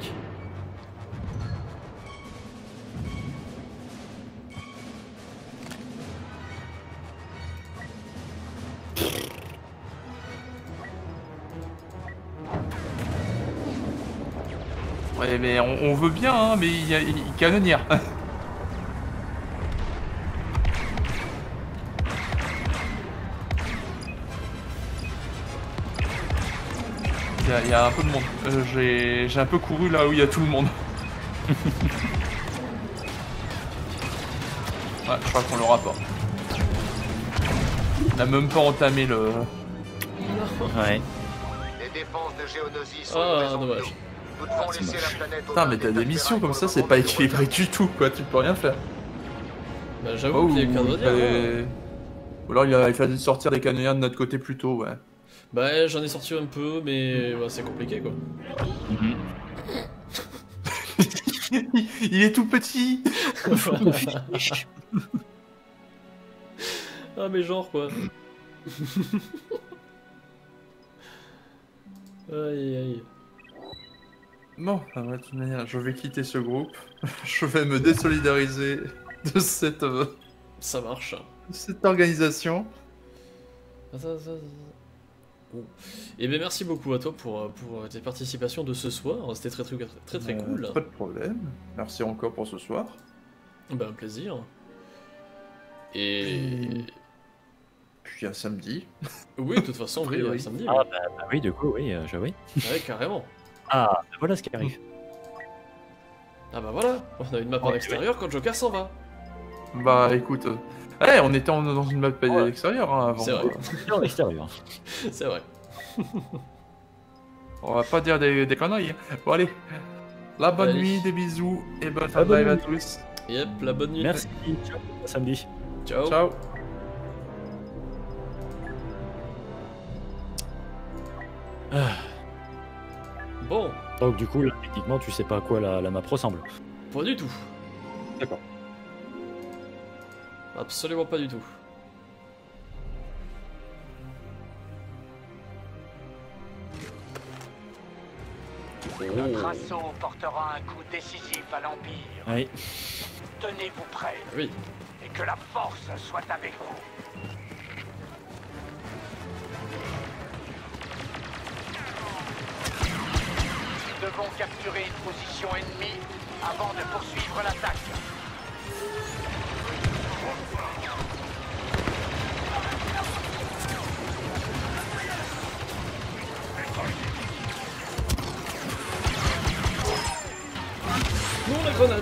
Ouais mais on veut bien hein, mais il y a canonnière. Il y a un peu de monde. J'ai un peu couru là où il y a tout le monde. Ouais, je crois qu'on l'aura pas. On a même pas entamé le... Ouais. Les défenses de Géonosis sont Ah, une raison de dommage. nous. Nous devons laisser la planète au Putain mais t'as des missions comme ça, c'est pas équilibré du tout quoi, tu peux rien faire. Bah, j'avoue qu'il y a canonnière. Hein. Ou alors il fallait sortir des canonnières de notre côté plus tôt, ouais. Bah, j'en ai sorti un peu, mais bah, c'est compliqué quoi. Il est tout petit. Ah, mais genre quoi. Aïe aïe. Bon, de toute manière, je vais quitter ce groupe. Je vais me désolidariser de cette organisation. Et bien merci beaucoup à toi pour tes participations de ce soir, c'était très cool. Pas de problème, merci encore pour ce soir. Ben un plaisir. Et... Puis à samedi. Oui, de toute façon, oui, Oui. samedi. Ah bah oui, du coup, oui, oui. Ouais, carrément. Ah, voilà ce qui arrive. Ah bah voilà, on a une map en extérieur quand Joker s'en va. Bah écoute, on était dans une map extérieure hein, avant. C'est vrai. En extérieur. C'est vrai. On va pas dire des conneries. Bon allez, la bonne Allez. nuit, des bisous et bonne La bonne live à nuit. tous. Yep, la bonne nuit. Merci, ciao, à samedi. Ciao. Ciao. Bon, Donc du coup, là, techniquement, tu sais pas à quoi la map ressemble. pas du tout. D'accord. Absolument pas du tout. Notre assaut portera un coup décisif à l'Empire. Oui. Tenez-vous prêts. Oui. Et que la force soit avec vous. Nous devons capturer une position ennemie avant de poursuivre l'attaque. Non, la grenade.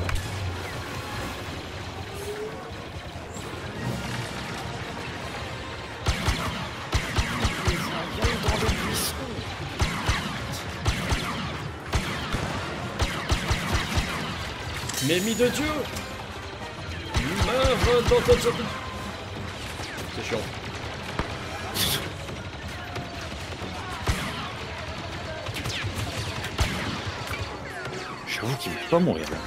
Mais mis de Dieu! Meurs dans ta zone. C'est chiant. J'avoue qu'il veut pas mourir là.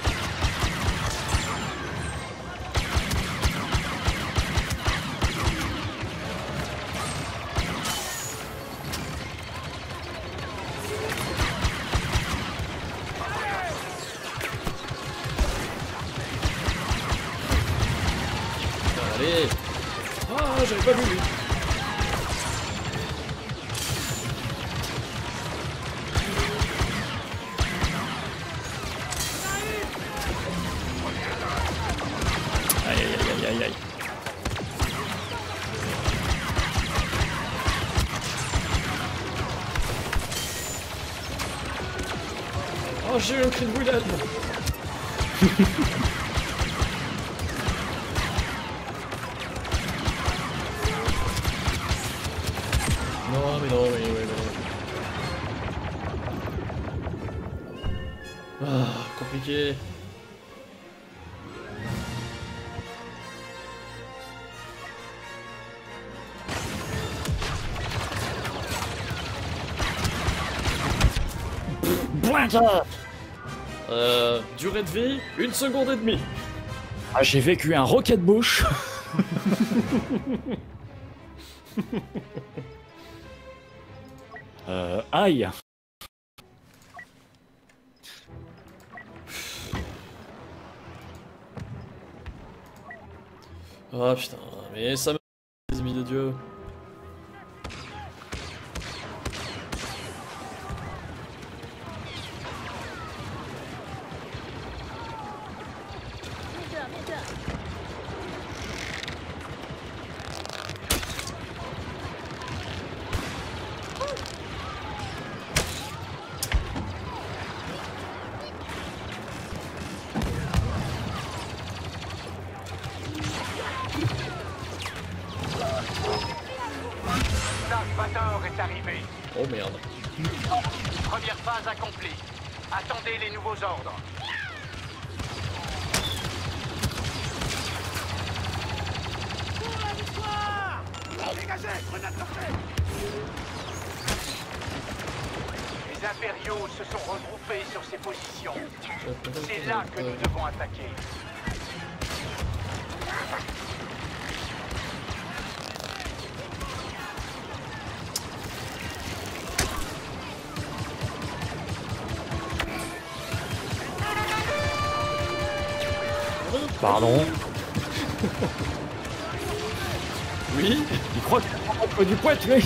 Allez! Ah, j'avais pas vu lui! Aïe aïe aïe aïe aïe. Oh, j'ai eu un cri de Willem! Non, mais non, mais non. Ah, compliqué. Durée de vie, 1 seconde et demie. Ah, j'ai vécu un rocket bush. Aïe. Ah putain, mais ça me... les amis de Dieu. Dark est arrivé. Oh merde. Première phase accomplie. Attendez les nouveaux ordres. Les impériaux se sont regroupés sur ces positions. C'est là que nous devons attaquer. Pardon. Oui. Il croit qu'il prend du poète, lui.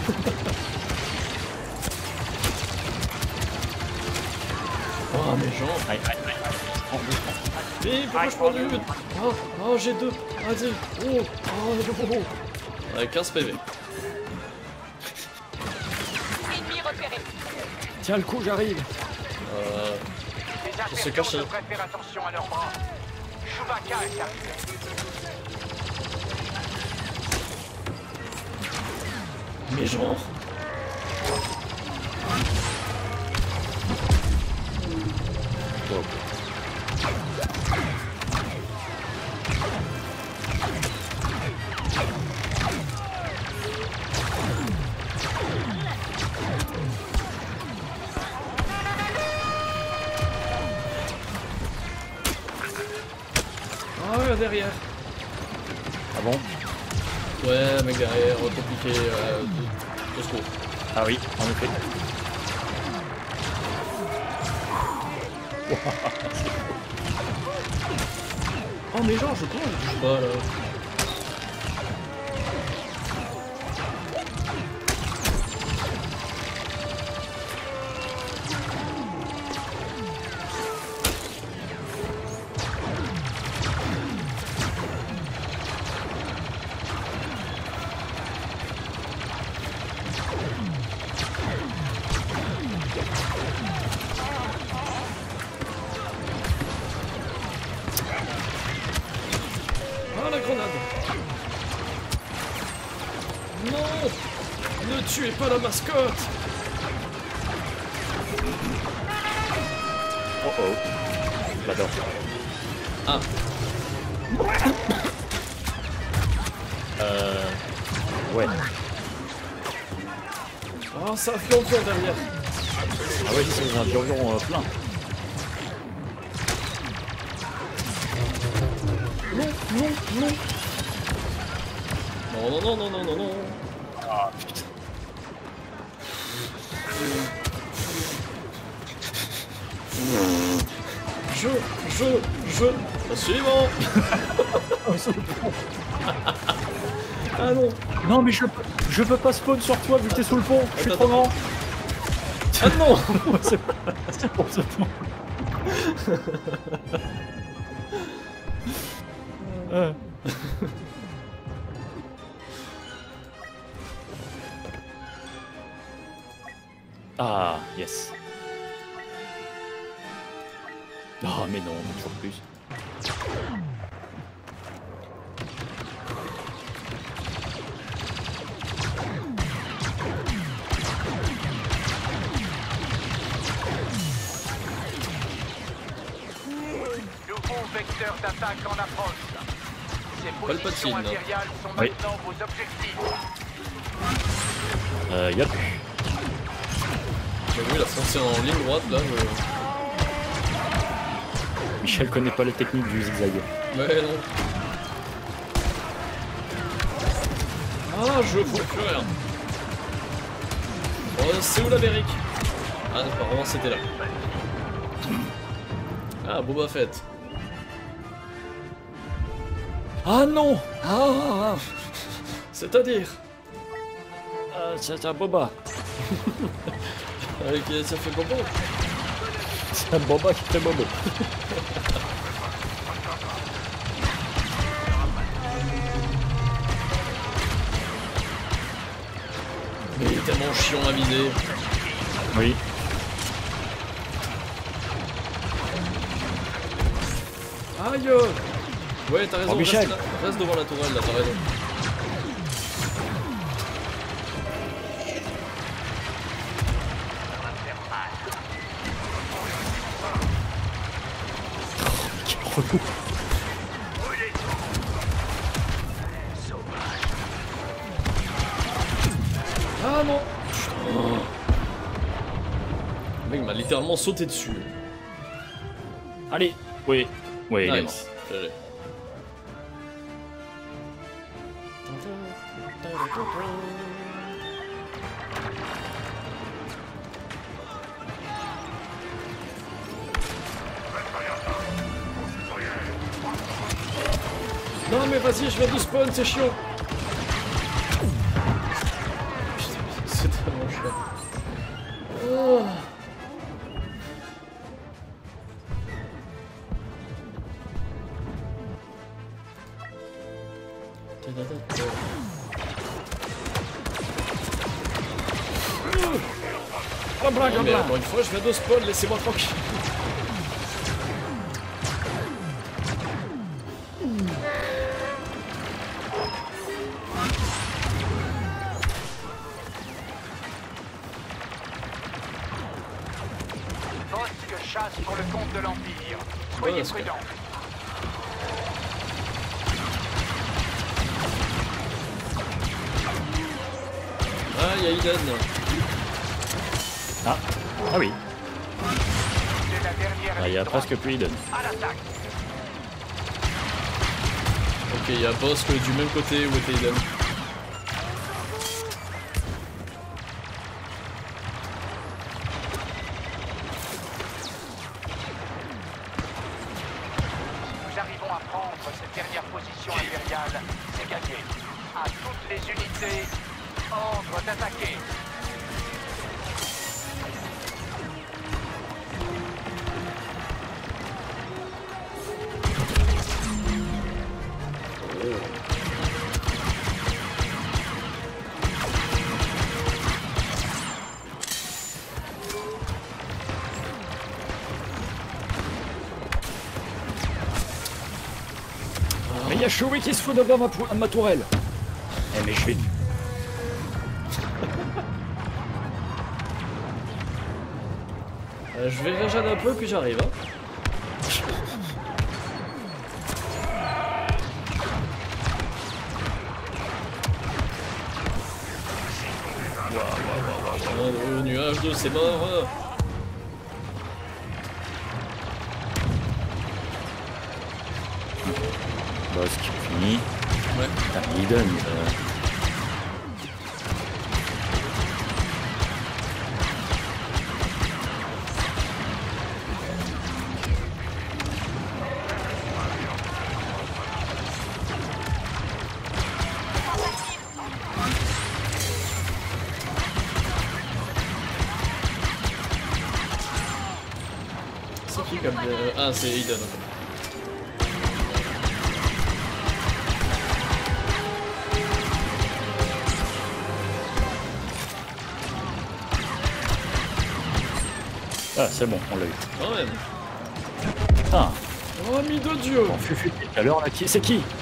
Oh, mes gens. Aïe, aïe, aïe. Mais pourquoi je prends du... Oh, j'ai 2. Vas-y. Oh. 15 PV. Ennemi repéré. Tiens le coup, j'arrive. Les se impériaux cacher. devraient faire attention à leurs bras. Chewbacca est arrivé. Mes gens. Ah ouais, derrière. Ah bon? Ouais, mec derrière, compliqué, au secours. Ah oui, en effet. Oh mais genre, je crois, je touche pas là. Ah la grenade! Non! Ne tuez pas la mascotte! Oh oh. J'adore. Ah. Ouais. Ah, ça fionne derrière. Ah ouais, c'est un violon plein. Non, non, non. Non, non, non, non, non, non, non. Ah putain. Suivant. Ah non. Non mais je peux pas spawn sur toi vu que t'es sous le pont. Je suis trop grand. Ah non. C'est pour ce pont. Ah, yes. Oh, mais non, toujours plus. Nouveau vecteur d'attaque en approche. Ces Palpatine. positions impériales sont Oui. maintenant vos objectifs. Y'a J'avoue, il a foncé en ligne droite là. Michel connaît pas la technique du zigzag. Ouais, non. Ah, je vois plus rien. Oh, c'est où l'Amérique? Ah, apparemment c'était là. Ah, Boba Fett. Ah non! Ah, c'est-à-dire C'est un boba. avec ça fait Bobo. C'est un boba qui fait bobo. Mais il est tellement chiant à viser. Oui. Aïe. Ouais, t'as raison, Oh, Michel. reste devant la tourelle là, t'as raison. Ah non. Le mec m'a littéralement sauté dessus. Allez. Oui. Oui, il est mort. Nice. Allez. Non mais vas-y, je viens de spawn, c'est chiant. Putain, c'est tellement chiant. Oh. Oh, blague, Non, mais encore une fois, je viens de spawn, laissez-moi tranquille. Bosque chasse pour le compte de l'Empire. Soyez Bosque. prudents. Ah, il y a Eden. Ah. Ah oui. C'est la dernière Ah, il y a ligne droite. presque plus Eden. À l'attaque. Ok, il y a Bosque du même côté où était Eden. Nous arrivons à prendre cette dernière position impériale. C'est gagné. À toutes les unités, ordre d'attaquer. Mais il y a Chewie qui se fout devant ma tourelle. Eh mais je vais... Je vais réjade un peu puis j'arrive. Hein. Le nuage de ses morts. Bosque fini. Ouais. Putain, Eden. C'est qui comme... Ah, c'est Eden. Ah, c'est bon, on l'a eu. Quand même. Putain. Oh, ami de Dieu. Bon, Fufu, tout à l'heure, là, qui... c'est qui?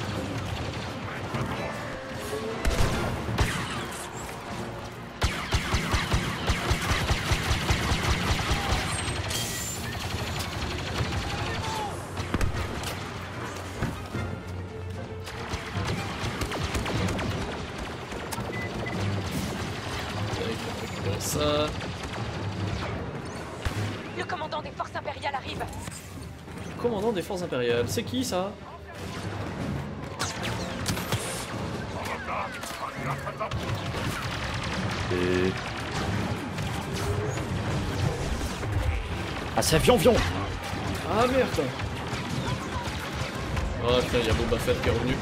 Ça. Le commandant des forces impériales arrive. Commandant des forces impériales, c'est qui ça? Et... Ah, c'est avion. Ah merde. Oh putain, il y a Boba Fett qui est revenu.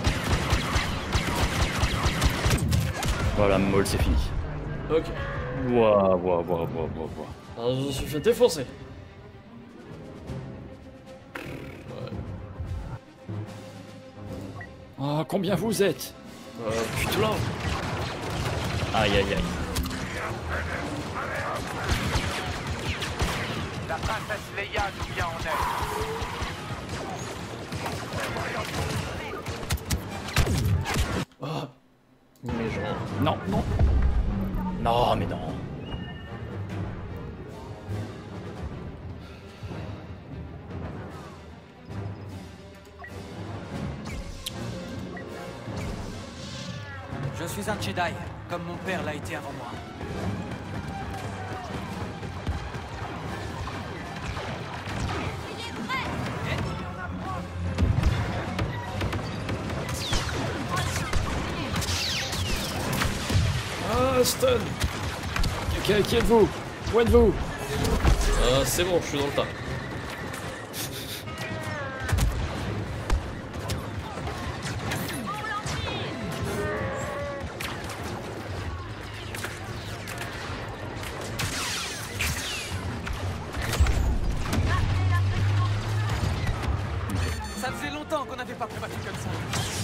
Voilà, Maul, c'est fini. Ok. Waouh. Alors je me suis fait défoncer. Oh, combien vous êtes? Putain. Aïe. La princesse Leia nous vient en aide. Oh. Mais genre... Non. Non, mais non. Je suis un Jedi, comme mon père l'a été avant moi. Ah, stun. Qui êtes-vous? Où êtes-vous? Ah, c'est bon, je suis dans le tas. Ça faisait longtemps qu'on n'avait pas combattu comme ça.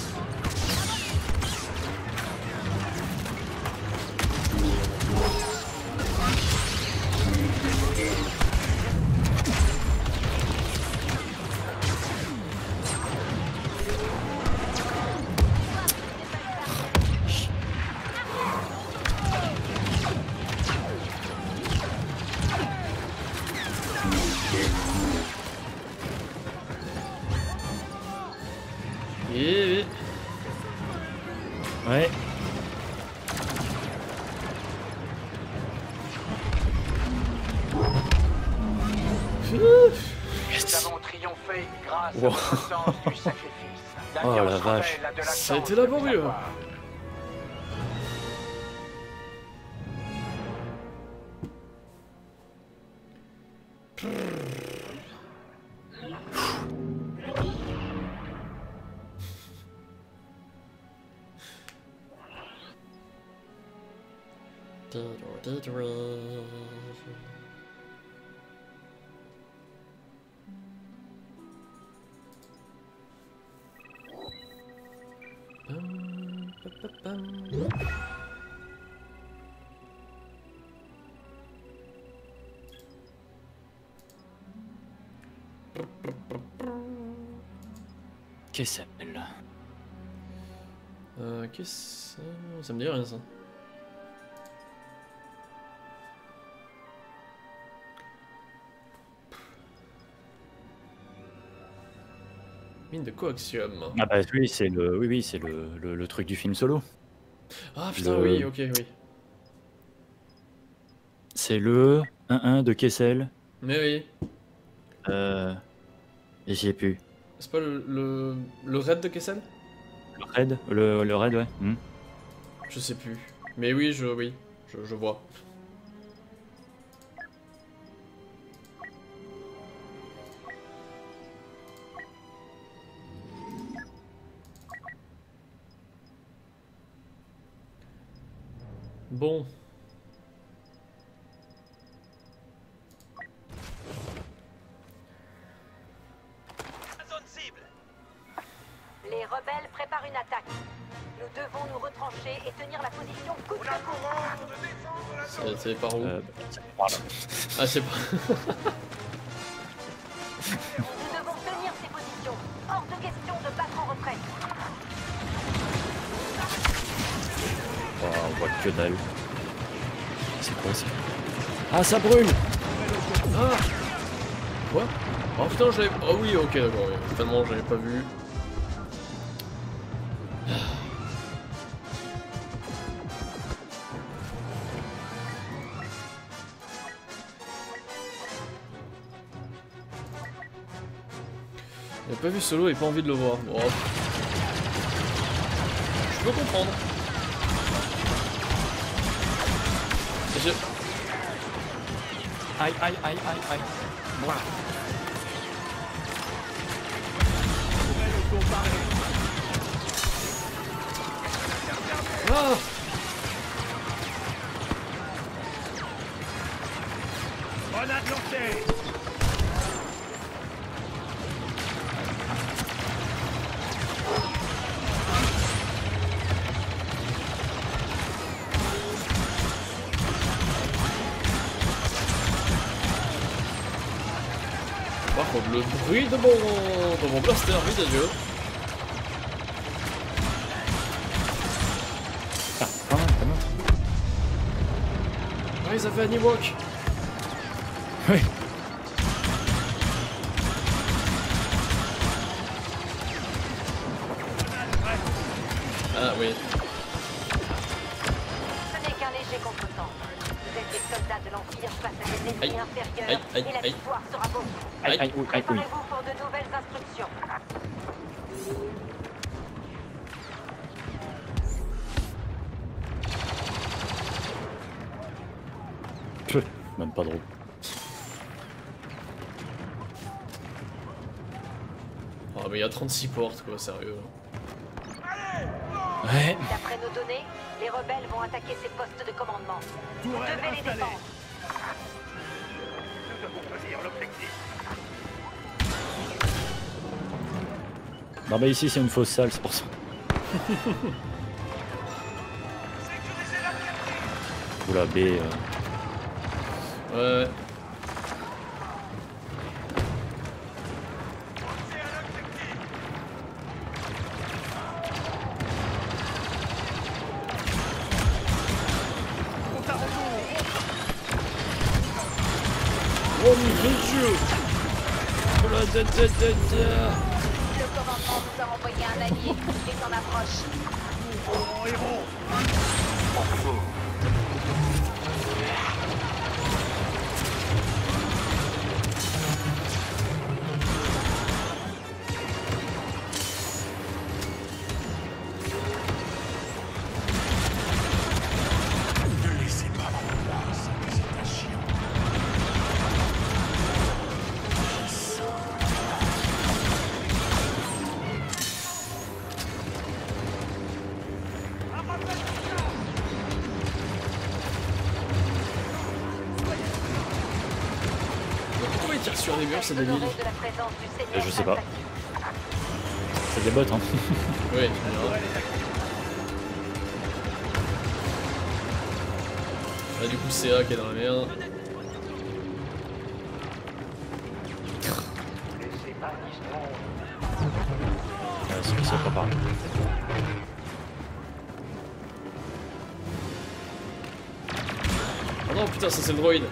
Ouais. Nous avons triomphé grâce à la puissance du sacrifice. Oh la vache. Ça a été laborieux. Qu'est-ce que c'est là? Qu'est-ce que ça me dit rien ça. Mine de coaxium. Ah bah oui, c'est le, oui, c'est le truc du film Solo. Ah putain, oui, ok, oui. C'est le 1-1 de Kessel. Mais oui. Et j'y ai plus. C'est pas le raid de Kessel? Le raid, le raid, ouais. Je sais plus. Mais oui, je vois. Bon. Les rebelles préparent une attaque. Nous devons nous retrancher et tenir la position coûte que coûte. C'est par où? Par là. Ah, c'est pas... Nous devons tenir ces positions. Hors de question de battre en retraite. Oh, on voit que dalle. C'est quoi ça? Ah, ça brûle! Ah! Quoi? Oh putain, je l'avais... Oh oui, ok, d'accord, oui. Tellement j'avais pas vu. J'ai pas vu Solo et pas envie de le voir. Bon. Je peux comprendre. Aïe, aïe, aïe, aïe, aïe. Voilà. Ah! Grenade lancée. Par contre, le bruit de mon blaster, vite adieu. Ah, quand même. Ah, ils avaient un Ewok. Oui. Ah oui. Ce n'est qu'un léger contretemps. Vous êtes des soldats de l'Empire face à des ennemis inférieurs. Aïe, et la aïe. victoire sera vôtre. Aïe, aïe, aïe, aïe. Préparez-vous pour de nouvelles instructions. Même pas drôle. Oh mais il y a 36 portes quoi, sérieux. Ouais. D'après nos données, les rebelles vont attaquer ces postes de commandement. Vous devez les défendre. Nous devons tenir l'objectif. Non bah ici c'est une fausse salle, c'est pour ça. Oula, B... Ouais. Oh mon dieu! Oh la Le commandement nous a envoyé un allié. Il est en approche. Mon héros. tire sur les murs, c'est débile. Je sais pas. C'est des bots, hein. Oui. Là, du coup, CA qui est dans la merde. C'est pas pareil. Oh non, putain, ça c'est le droïde.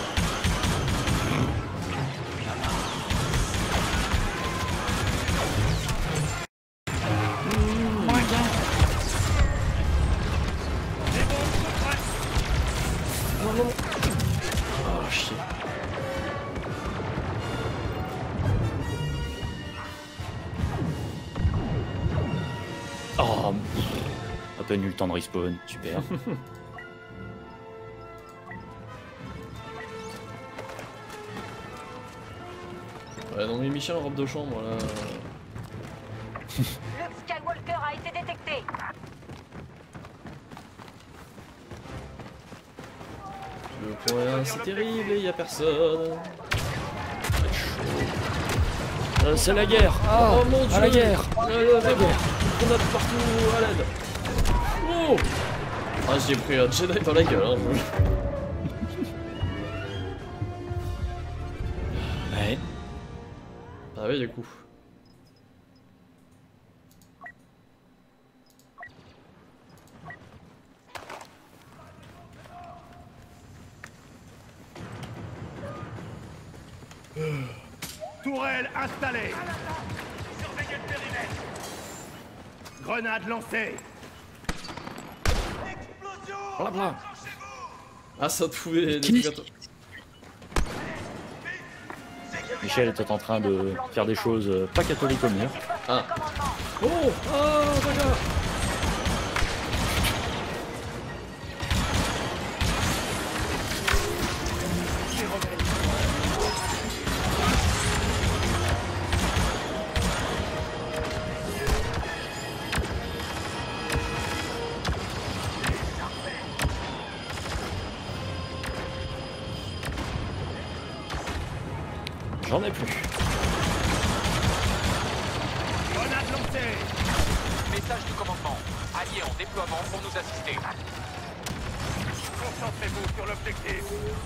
Oh shit. Oh, à peine eu le temps de respawn, super. Ouais, non mais Michel en robe de chambre là. Luke Skywalker a été détecté. Le point c'est terrible et y a personne. C'est la guerre. Oh mon dieu. À la guerre. La guerre. On a partout à l'aide. Oh. Ah j'ai pris un Jedi dans la gueule hein. Ouais. Ah oui du coup. Tourelle installée. Surveillez le périmètre. Grenade lancée. Explosion. Bla. Ah ça te fout des trucs à toi. Michel était en train de faire des choses pas catholiques au mur. Ah. Oh. Ah d'accord. J'en ai plus. Grenade lancée. Message du commandement. Alliés en déploiement pour nous assister. Concentrez-vous sur l'objectif.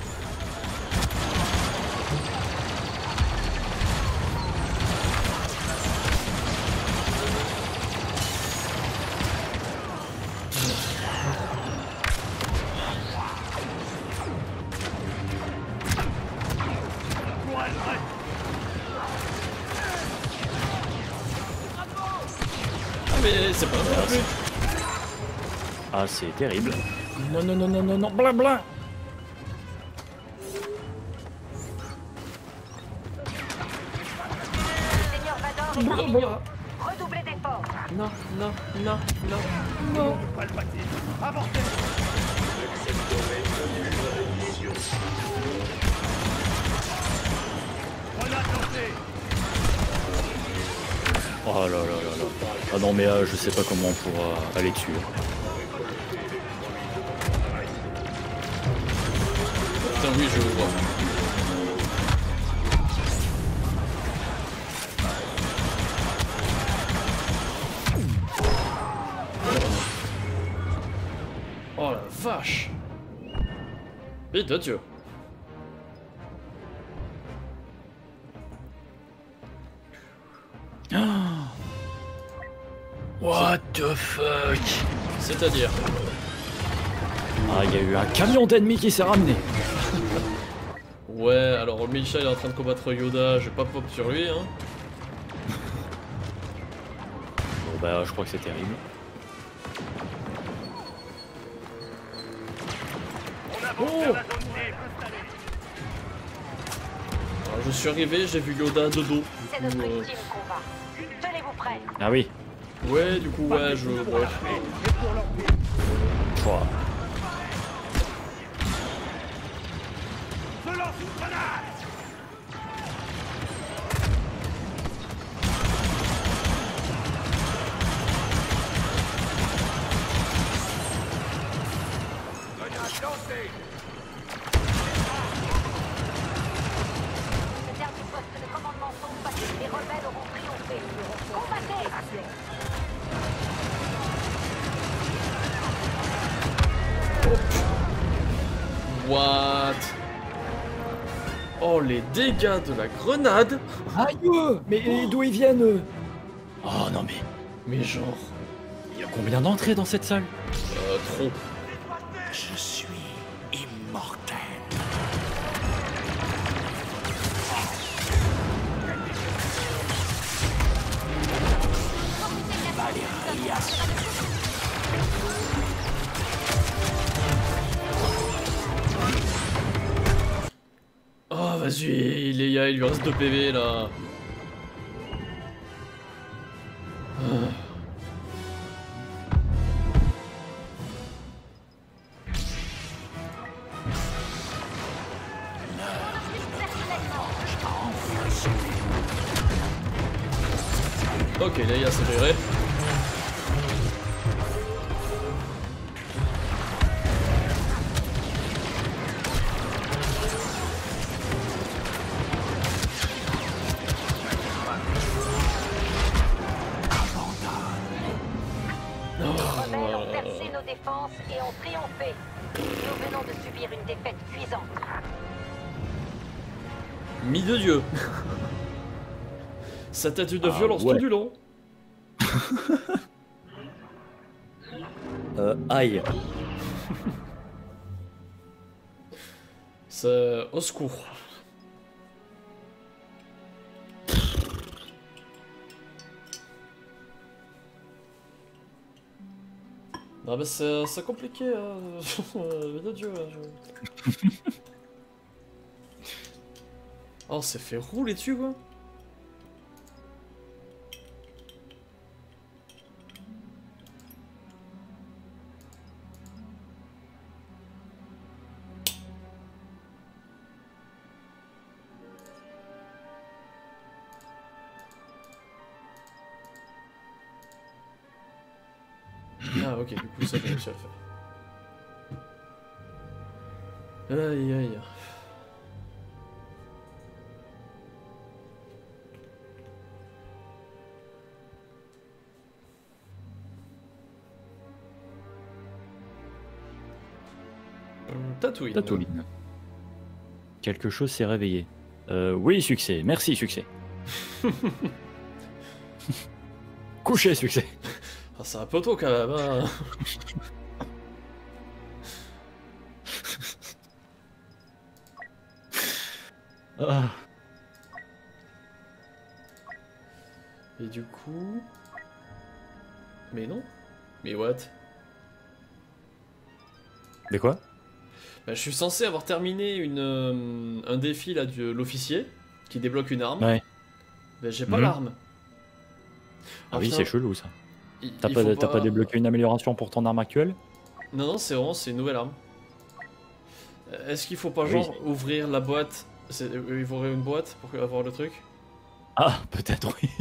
Ah mais c'est pas vrai. Plus. Ah, c'est terrible. Non, non, non, non, non, non, blabla. Seigneur Vador est parmi nous. Redoublez d'efforts. Non, non, non, non, non. Palpatine. Avancez. Grenade lancée. Oh là là là là. Ah non, mais je sais pas comment on pourra aller dessus. Putain oui je vois. Oh la vache. Vite Dieu. What the fuck? C'est-à-dire. Ah, il y a eu un camion d'ennemis qui s'est ramené. Ouais, alors Michel est en train de combattre Yoda, je vais pas pop sur lui hein. Bon bah, je crois que c'est terrible. On avance vers la zone cible installée. Alors, je suis arrivé, j'ai vu Yoda de dos. C'est notre ultime combat. Tenez-vous prêts. Ah oui. Ouais, du coup, ouais, je. Bref. Oh. Je lance une grenade. Grenade lancée. Ce Oh, les dégâts de la grenade. Aïe. Mais d'où ils viennent Oh non mais... Mais genre... Il y a combien d'entrées dans cette salle? Trop. Je suis immortel. Oh, vas-y, il lui reste 2 PV là. Ok, Leia c'est géré. Les rebelles ont percé nos défenses et ont triomphé. Nous venons de subir une défaite cuisante. Mis de Dieu. Sa tête de violence tout du long. Aïe. C'est au secours. Ah bah c'est compliqué, mais de Dieu. Oh, c'est fait rouler dessus quoi. Ah ok, du coup ça j'ai réussi à le faire. Aïe aïe. Tatooine. Tatooine. Quelque chose s'est réveillé. Oui, succès. Merci, succès. Couché, succès. Ah, c'est un peu tôt quand même, hein. Ah. Et du coup... Mais non. Mais what? De quoi? Bah, je suis censé avoir terminé un défi là de l'officier qui débloque une arme. Ouais. Bah, j'ai pas l'arme. Ah oui, c'est chelou ça. T'as Il faut pas débloqué une amélioration pour ton arme actuelle? Non, non, c'est une nouvelle arme. Est-ce qu'il faut pas genre ouvrir la boîte? Il faut ouvrir une boîte pour avoir le truc? Ah, peut-être oui.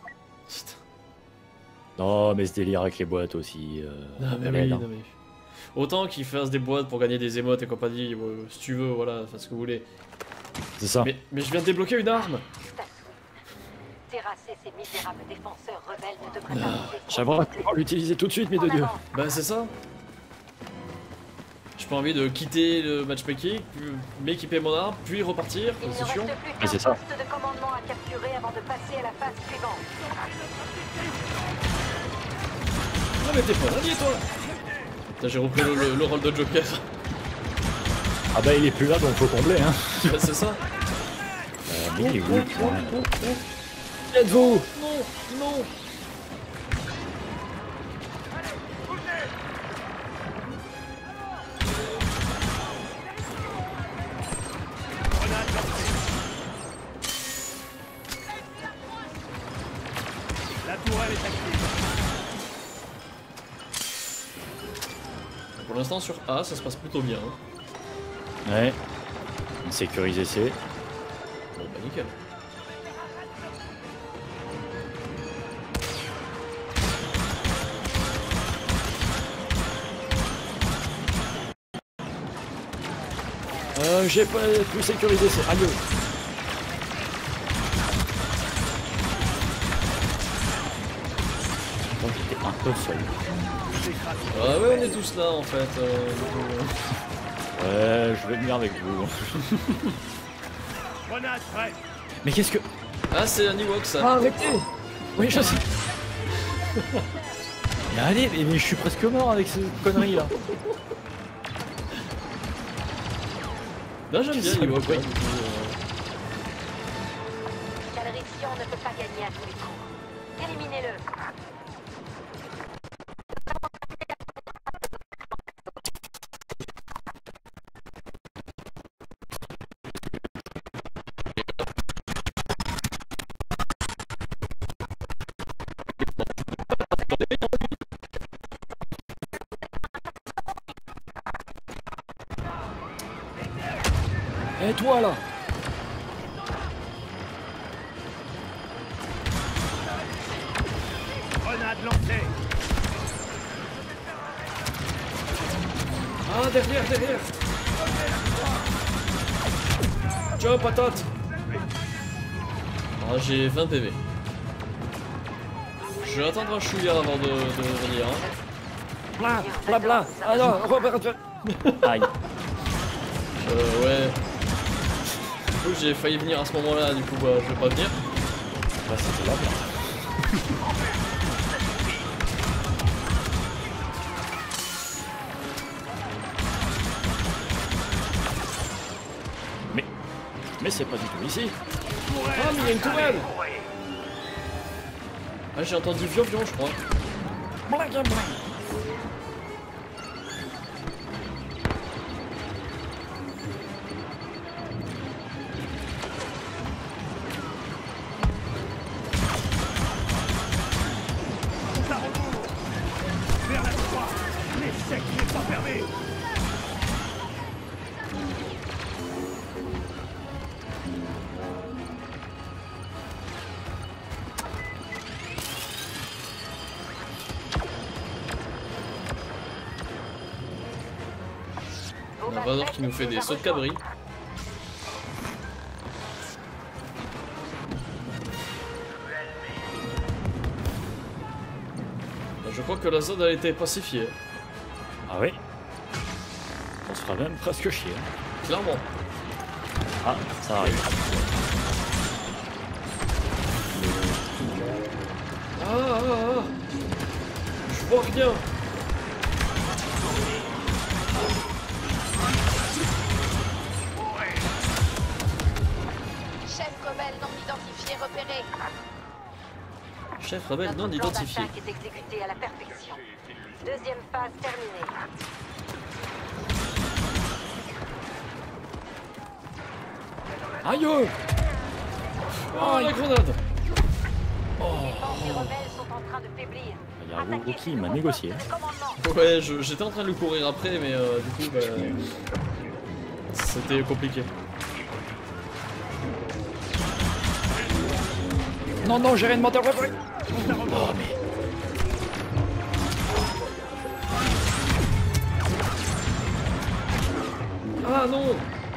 Non, mais ce délire avec les boîtes aussi. Non, mais oui, non, mais... Autant qu'ils fassent des boîtes pour gagner des émotes et compagnie, si tu veux, voilà, faites ce que vous voulez. C'est ça. Mais je viens de débloquer une arme. Terrasser ces misérables défenseurs rebelles ne devrait pas nous J'aimerais pouvoir l'utiliser tout de suite, mes deux dieux. Bah c'est ça. J'ai pas envie de quitter le matchmaking, m'équiper mon arme, puis repartir, c'est chiant. Mais c'est ça. Poste de commandement à capturer avant de passer à la phase suivante. Ah mais t'es pas allié toi. J'ai repris le rôle de Joker. Ah bah il est plus là donc faut combler hein. Bah, c'est ça. Mais il est où? Qui êtes-vous? Non, non. La tourelle est active. Pour l'instant sur A ça se passe plutôt bien. Ouais. Sécuriser C. Bon bah nickel. J'ai pas pu sécuriser C. Aïe. Bon, j'étais un peu seul. Ah ouais on est tous là en fait. Ouais, je vais venir avec vous. Mais qu'est-ce que... Ah, c'est un Ewok ça. Ah, arrêtez. Oui, je sais. Mais allez, mais je suis presque mort avec cette connerie là. Non, j'aime bien Ewok. Ouais. Calrissian ne peut pas gagner à tous les coups. Éliminez-le. Et toi là? Grenade lancée. Ah, derrière. Ciao, patate. Ah, j'ai 20 PV. Je vais attendre un chouillard avant de venir. Hein. Bla. Ah non, Robert. Aïe. Ouais. Du coup, j'ai failli venir à ce moment-là, du coup, bah, je vais pas venir. Bah, c'était là. Mais c'est pas du tout ici. Ah, mais il y a une tourelle. Ah, j'ai entendu viol, je crois. Vers la croix. L'échec n'est pas permis. On a Vador qui nous fait des sauts de cabri. Je crois que la zone a été pacifiée. Ah oui. On se fera même presque chier. Clairement. Ah, ça arrive. Ah. Je vois rien. Chef rebelle non identifié repéré. Chef rebelle non Notre plan identifié. d'attaque est exécuté à la perfection. Deuxième phase terminée. Aïe! Oh, la grenade. Les forces des rebelles sont en train de faiblir. Il y a un Wookiee qui m'a négocié. Ouais, j'étais en train de lui courir après, mais du coup, bah, c'était compliqué. Non, j'ai rien demandé. Oh, mais... Ah non.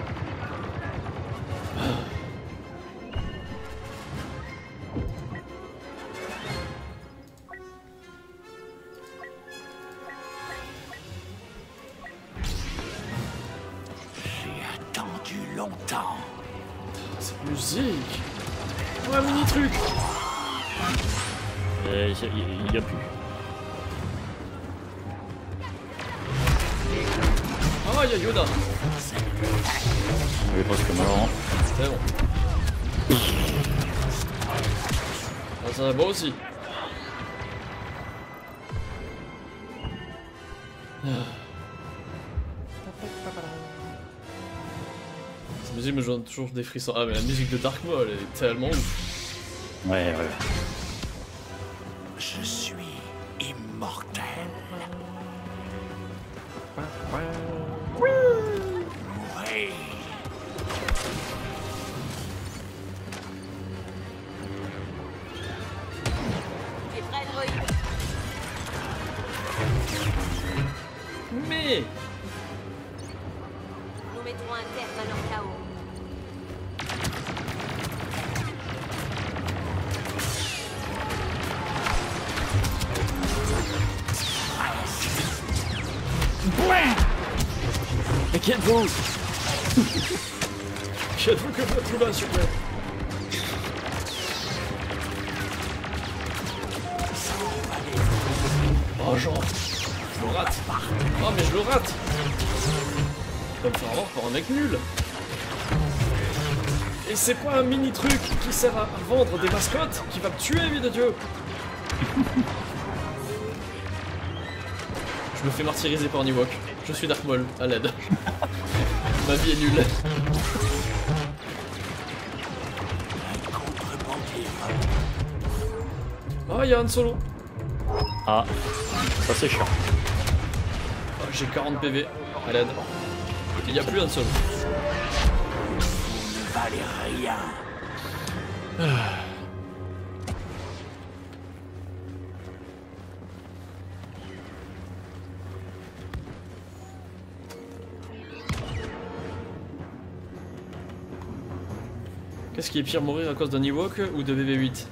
J'ai attendu longtemps. Cette musique. Ouais, mini truc. Il y a plus. Ah, il y a Yoda. Oui, presque marrant. C'est bon. Ah, ça va moi aussi. Cette musique me donne toujours des frissons. Ah, mais la musique de Dark Maul, elle est tellement ouf. Ouais. Je suis immortel. Oui. Les vrais droïdes. Mais Nous mettrons un terme à leur chaos. Qui êtes-vous? Qui êtes-vous que faites-vous là, s'il vous plaît? Oh, genre, je le rate. Oh, mais je le rate. Je vais me faire avoir par un mec nul. Et c'est pas un mini truc qui sert à vendre des mascottes qui va me tuer, vie de Dieu. Je me fais martyriser par un Ewok. Je suis Dark Maul, à l'aide. Ma vie est nulle. Ah, il y a un solo. Ah, ça c'est chiant. Ah, j'ai 40 PV, à l'aide. Il n'y a plus un solo. Vous ne valez rien. Qu'est-ce qui est pire, mourir à cause d'un Ewok ou de BB-8?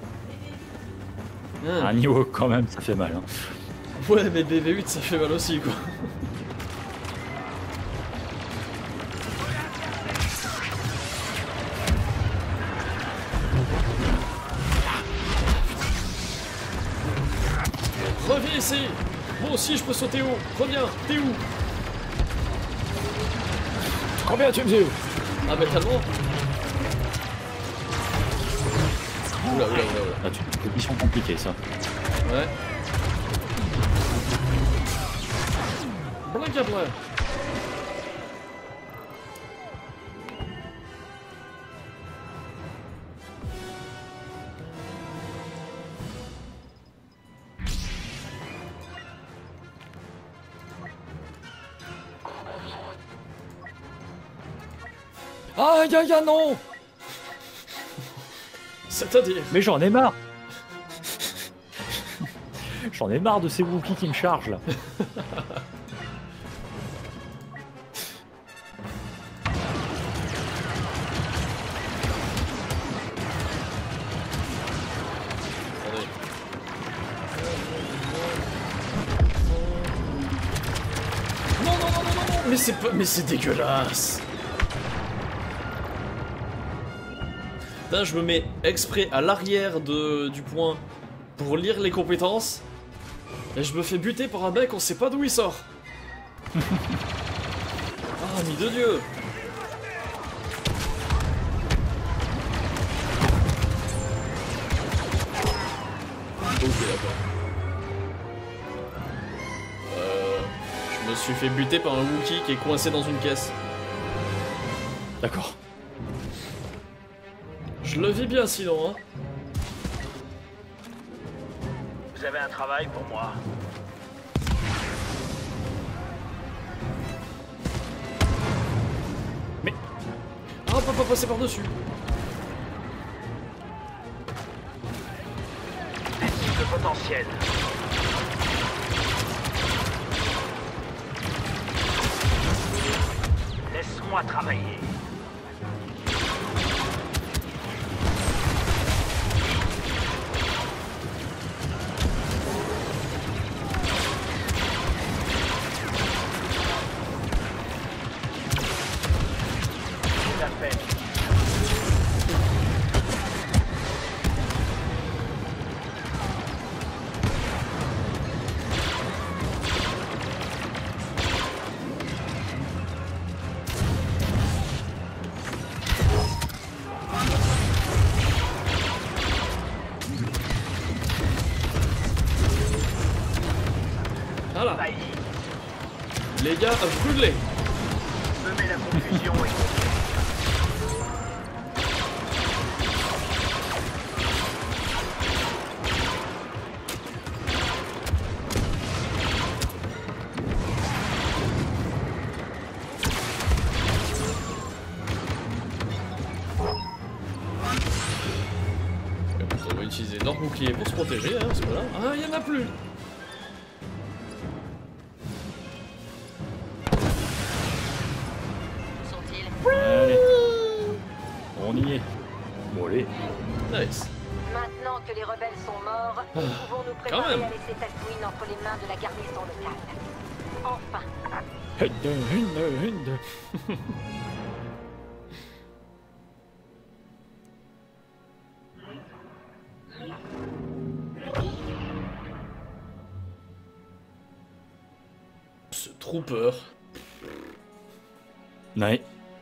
Un Ewok quand même, ça fait mal. Hein. Ouais, mais BB-8 ça fait mal aussi, quoi. Reviens ici. Moi aussi je peux sauter haut. Reviens, t'es où? Combien tu mesures? Ah bah tellement. Oula, oula, oula, oula. Ah, ils sont compliqués, ça. Ouais. Blague à blague. Ah, non. C'est-à-dire? Mais j'en ai marre. J'en ai marre de ces Wookiees qui me chargent, là. Attendez. Non, non, non, non, non, non. Mais c'est pas... Mais c'est dégueulasse. Putain, je me mets exprès à l'arrière du point pour lire les compétences et je me fais buter par un mec, on sait pas d'où il sort. Ah, ami de Dieu. Ok, d'accord. Je me suis fait buter par un Wookie qui est coincé dans une caisse. D'accord. Je le vis bien sinon, hein. Vous avez un travail pour moi. Mais... Ah, on peut pas passer par-dessus. Le potentiel. Laisse-moi travailler. Voilà. Les gars, brûlez. Semez la confusion et... On va utiliser notre bouclier pour se protéger, hein, parce que là... Ah, il y en a plus. Allez. On y est. Bon, allez. Nice. Maintenant que les rebelles sont morts, nous pouvons nous quand préparer même. à laisser Tatooine entre les mains de la garnison locale. Enfin. Ce trooper. Ouais.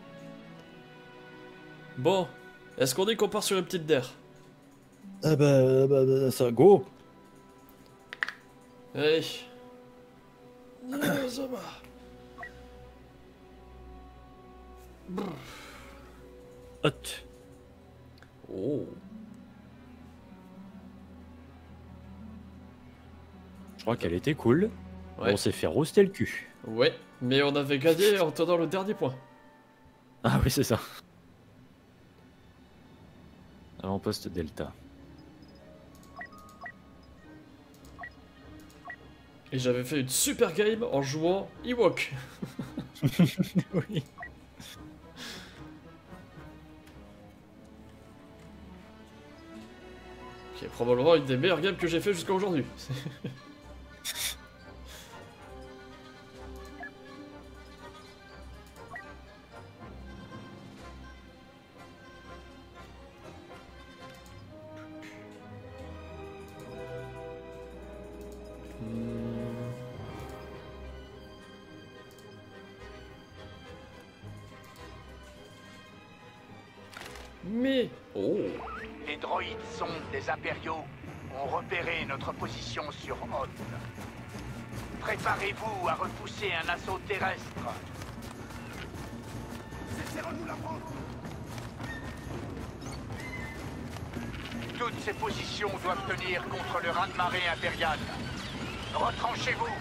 Bon, est-ce qu'on dit qu'on part sur une petite der? Ah bah, ça go. Allez. Ça va. Hot. Oh. Je crois qu'elle était cool. Ouais. On s'est fait roaster le cul. Ouais, mais on avait gagné en tenant le dernier point. Ah oui, c'est ça. Avant-poste Delta. Et j'avais fait une super game en jouant Ewok. Oui. Qui est probablement une des meilleures games que j'ai fait jusqu'à aujourd'hui. Mais... Oh. Les droïdes sondes des impériaux ont repéré notre position sur Hoth. Préparez-vous à repousser un assaut terrestre. Serrons-nous la front. Toutes ces positions doivent tenir contre le raz-de-marée impérial. Retranchez-vous.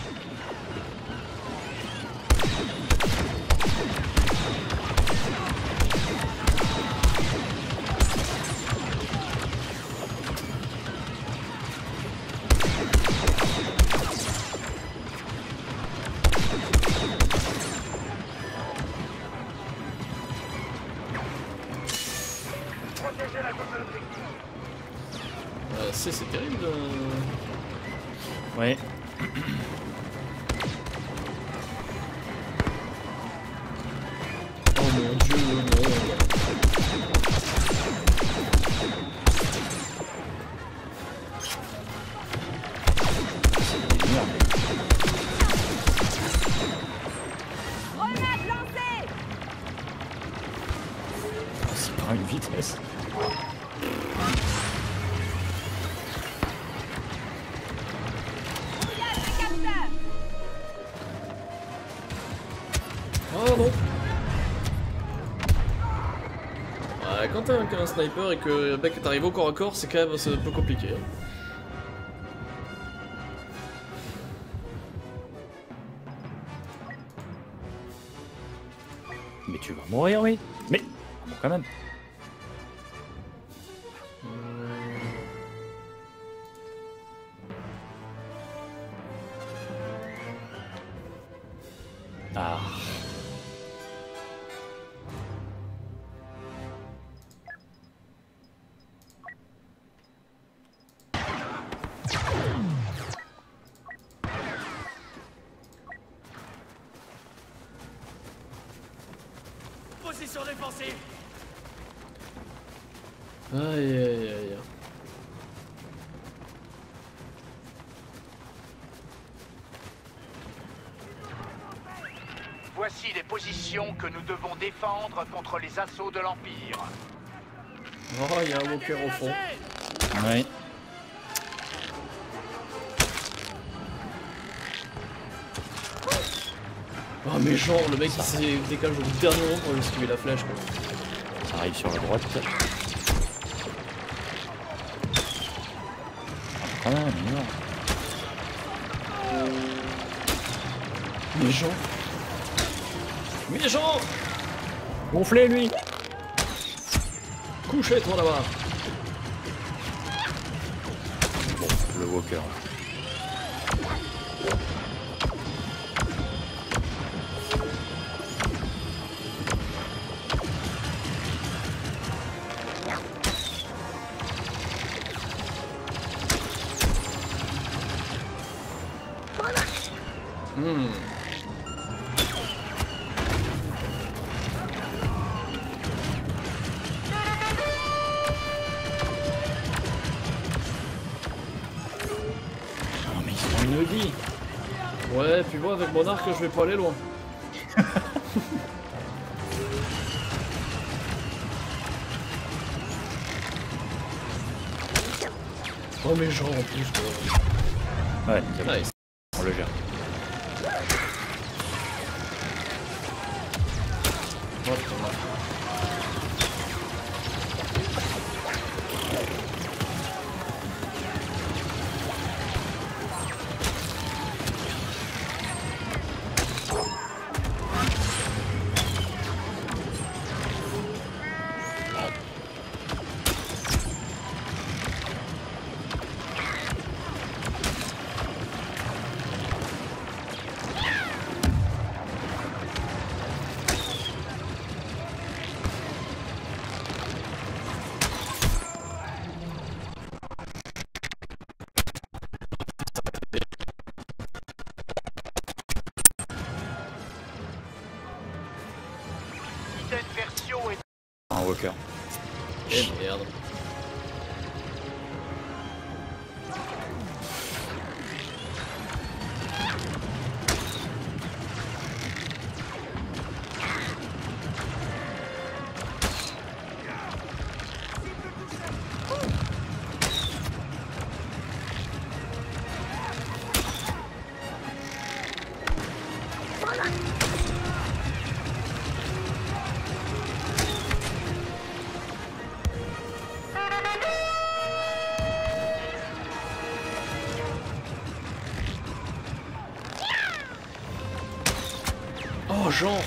C'est terrible. Ouais. Oh mon dieu, non. Grenade lancée! C'est pas une vitesse. Oh non. Ouais, quand t'as un sniper et que le mec est arrivé au corps à corps, c'est quand même un peu compliqué. Hein. Mais tu vas mourir, oui. Mais bon, quand même. Ah. Position défensive. Aïe aïe aïe. Voici les positions que nous devons défendre contre les assauts de l'Empire. Oh, il y a un walker au fond. Ouais. Oh mais genre, le mec il s'est décalé au dernier moment pour esquiver la flèche quoi. Ça arrive sur la droite. Ah non, non. Méchant. Méchant. Gonflez lui. Couchez-toi là-bas. Bon, le walker. me dis. Ouais, puis moi avec mon arc je vais pas aller loin. Oh mes gens en plus quoi. Ouais, c'est bon. Nice. On le gère. Oh, putain, là. Cette version est... Un walker. Eh merde. Oh genre.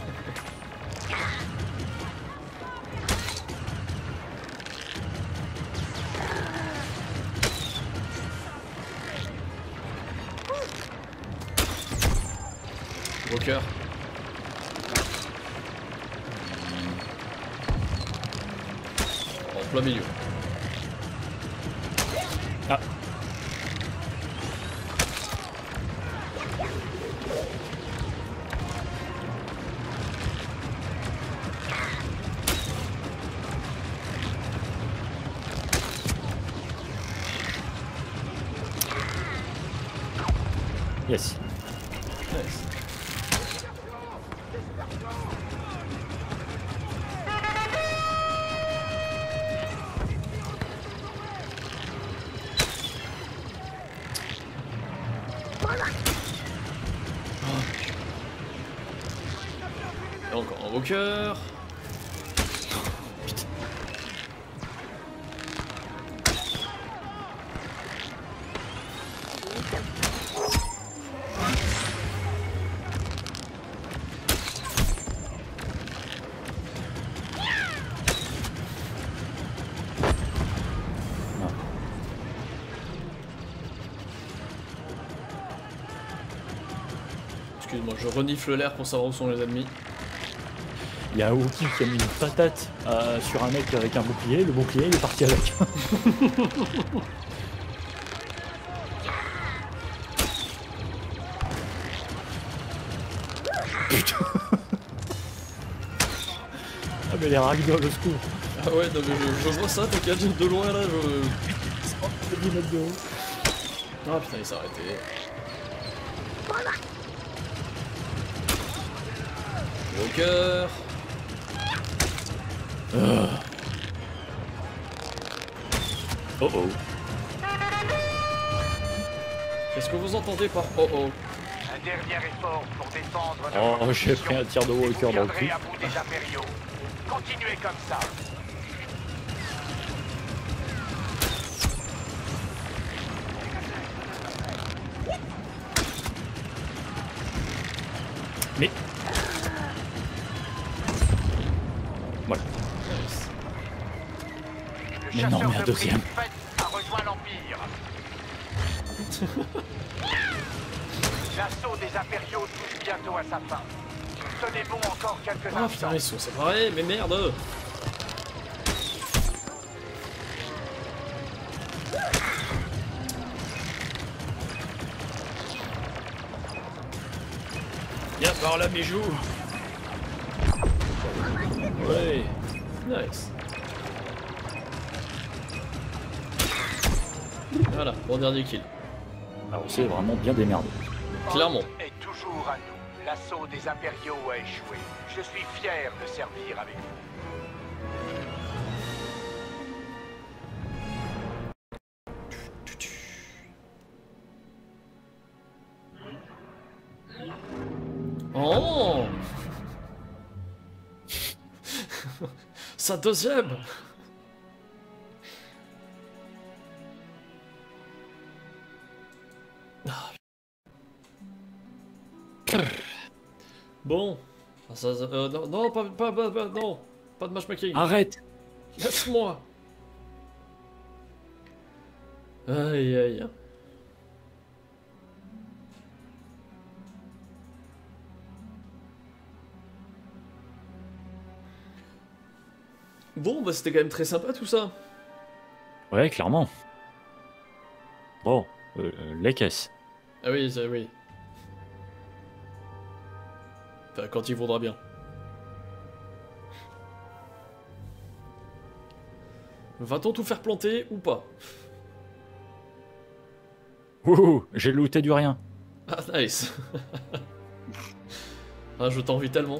Walker. En plein milieu. Ah. Yes. Nice. Et encore un walker. Excuse-moi, je renifle l'air pour savoir où sont les ennemis. Il y a Wookie qui a mis une patate sur un mec avec un bouclier. Le bouclier, il est parti avec. Putain. Ah mais les ragdolls au secours. Ah ouais, non mais je vois ça, t'inquiète, de loin là, je... 10 mètres de haut. Ah putain, il s'est arrêté. Walker. Oh oh. Qu'est-ce que vous entendez par oh oh? Un dernier effort pour défendre... Oh, j'ai pris un tir de walker dans le cul. à bout des impériaux. Continuez comme ça. Mais... Voilà. Mais non, mais un deuxième. A rejoint l'Empire. L'assaut des impériaux touche bientôt à sa fin. Tenez bon encore quelques Ah instants. putain, ils sont séparés, mais merde! Viens par là, mes joues! Ouais, nice. Voilà, bon dernier kill. Alors c'est vraiment bien démerdé. Clairement. Est toujours à nous. L'assaut des impériaux a échoué. Je suis fier de servir avec vous. Oh. Sa deuxième. Bon. Non, non, non. Pas de matchmaking. Arrête. Laisse-moi. Aïe aïe. Bon, bah c'était quand même très sympa tout ça. Ouais, clairement. Bon, les caisses. Ah oui, oui. Enfin, quand il voudra bien. Va-t-on tout faire planter ou pas? Ouh, j'ai looté du rien. Ah, nice. Ah, je t'envie tellement.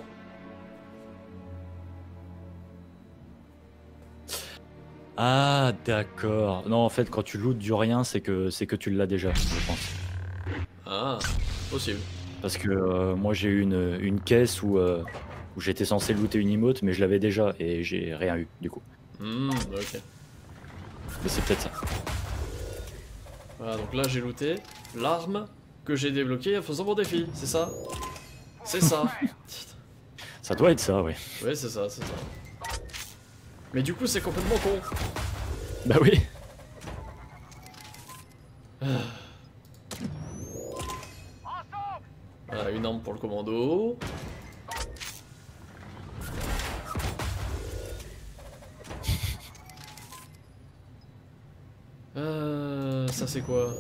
Ah, d'accord. Non, en fait, quand tu lootes du rien, c'est que tu l'as déjà, je pense. Ah, possible. Parce que moi, j'ai eu une caisse où j'étais censé looter une emote, mais je l'avais déjà et j'ai rien eu, du coup. Ok. Mais c'est peut-être ça. Voilà, donc là j'ai looté l'arme que j'ai débloquée en faisant mon défi, c'est ça? C'est ça. Ça doit être ça, ouais. Ouais, c'est ça, c'est ça. Mais du coup, c'est complètement con. Bah oui. Voilà, une arme pour le commando. Ça c'est quoi?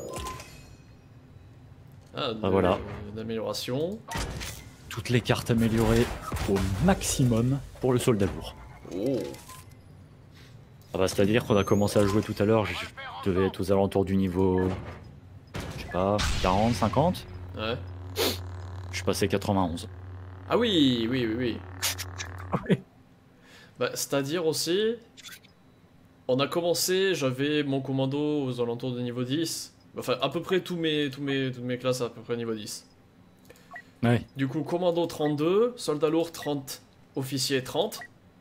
Ah, voilà. D'amélioration. Toutes les cartes améliorées au maximum pour le soldat lourd. Oh. Ah bah, c'est-à-dire qu'on a commencé à jouer tout à l'heure, je devais être aux alentours du niveau, je sais pas, 40, 50. Ouais. Je suis passé 91. Ah oui, oui, oui, oui. Oui. Bah, c'est-à-dire aussi, on a commencé, j'avais mon commando aux alentours de niveau 10. Enfin, à peu près toutes mes classes à peu près niveau 10. Ouais. Du coup, commando 32, soldat lourd 30, officier 30.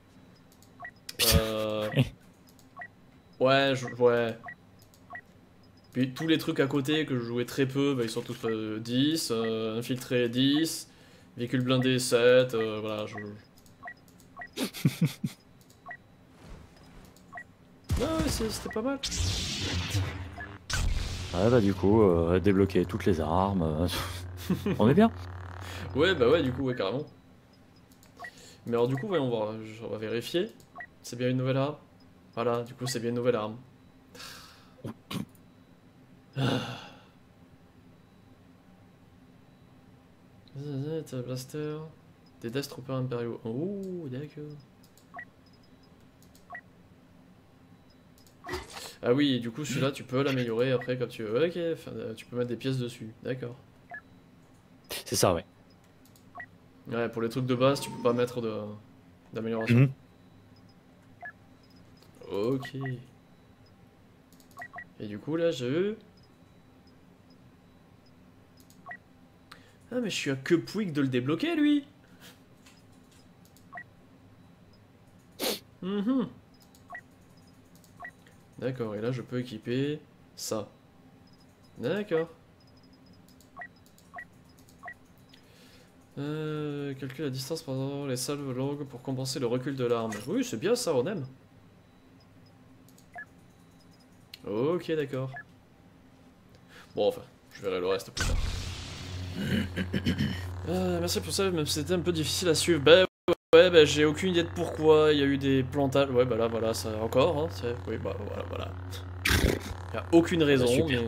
Ouais, ouais. Puis tous les trucs à côté que je jouais très peu, bah, ils sont tous 10, infiltré 10, véhicule blindé 7, voilà, Ah ouais, c'était pas mal. Ouais, bah du coup, débloquer toutes les armes, on est bien. Ouais, bah ouais, du coup, ouais, carrément. Mais alors du coup, ouais, on va vérifier. C'est bien une nouvelle arme. Voilà, du coup, c'est bien une nouvelle arme. Blaster. Des Death Troopers impériaux. Oh, d'accord. Ah oui, et du coup, celui-là, tu peux l'améliorer après quand tu veux. Ok, enfin, tu peux mettre des pièces dessus. D'accord. C'est ça, ouais. Ouais, pour les trucs de base, tu peux pas mettre d'amélioration. Ok. Et du coup, là, j'ai eu... Ah, mais je suis à que pouic de le débloquer, lui. D'accord, et là, je peux équiper ça. D'accord. Calcule la distance pendant les salves longues pour compenser le recul de l'arme. Oui, c'est bien ça, on aime. Ok, d'accord. Bon, enfin, je verrai le reste plus tard. Merci pour ça, même si c'était un peu difficile à suivre. Bah ouais, bah j'ai aucune idée de pourquoi il y a eu des plantages. Ouais, bah là, voilà, ça encore. Hein, oui, bah voilà. Il y a aucune raison, mais...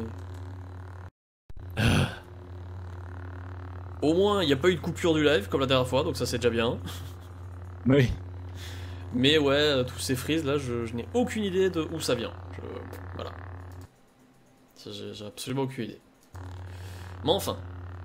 Au moins, il n'y a pas eu de coupure du live comme la dernière fois, donc ça c'est déjà bien. Oui. Mais ouais, tous ces frises là, je n'ai aucune idée de où ça vient. Voilà. J'ai absolument aucune idée. Mais enfin.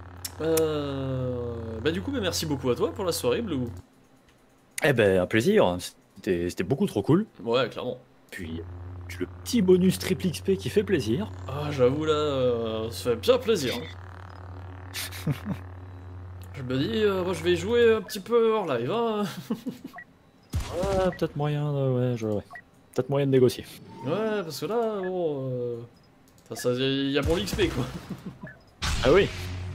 Bah du coup, bah, merci beaucoup à toi pour la soirée, Blue. Eh ben, un plaisir. C'était beaucoup trop cool. Ouais, clairement. Puis, le petit bonus triple XP qui fait plaisir. Ah, j'avoue, là, ça fait bien plaisir. Hein. Je me dis, moi, je vais jouer un petit peu hors live. Hein. Ah, peut-être moyen, peut-être moyen de négocier. Ouais, parce que là, bon... il y a pour l'XP, quoi. Ah oui.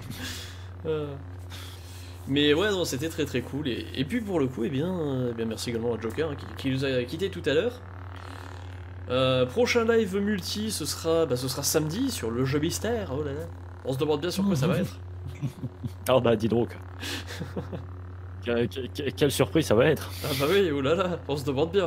Mais ouais, non, c'était très très cool. Et puis pour le coup, eh bien merci également à Joker hein, qui nous a quitté tout à l'heure. Prochain live multi, ce sera samedi sur le jeu mystère. Oh là là. On se demande bien sur quoi ça va être. Ah bah dis donc. Quelle surprise ça va être. Ah bah oui, oh là là, on se demande bien.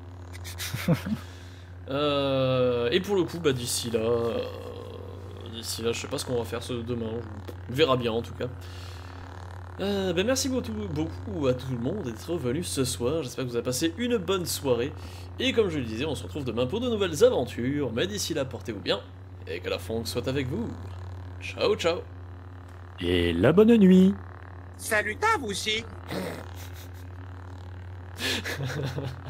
Et pour le coup, bah d'ici là, je sais pas ce qu'on va faire demain. On verra bien en tout cas. Bah merci beaucoup à tout le monde d'être revenu ce soir. J'espère que vous avez passé une bonne soirée. Et comme je le disais, on se retrouve demain pour de nouvelles aventures. Mais d'ici là, portez-vous bien et que la funk soit avec vous. Ciao, ciao. Et la bonne nuit. Salut à vous aussi.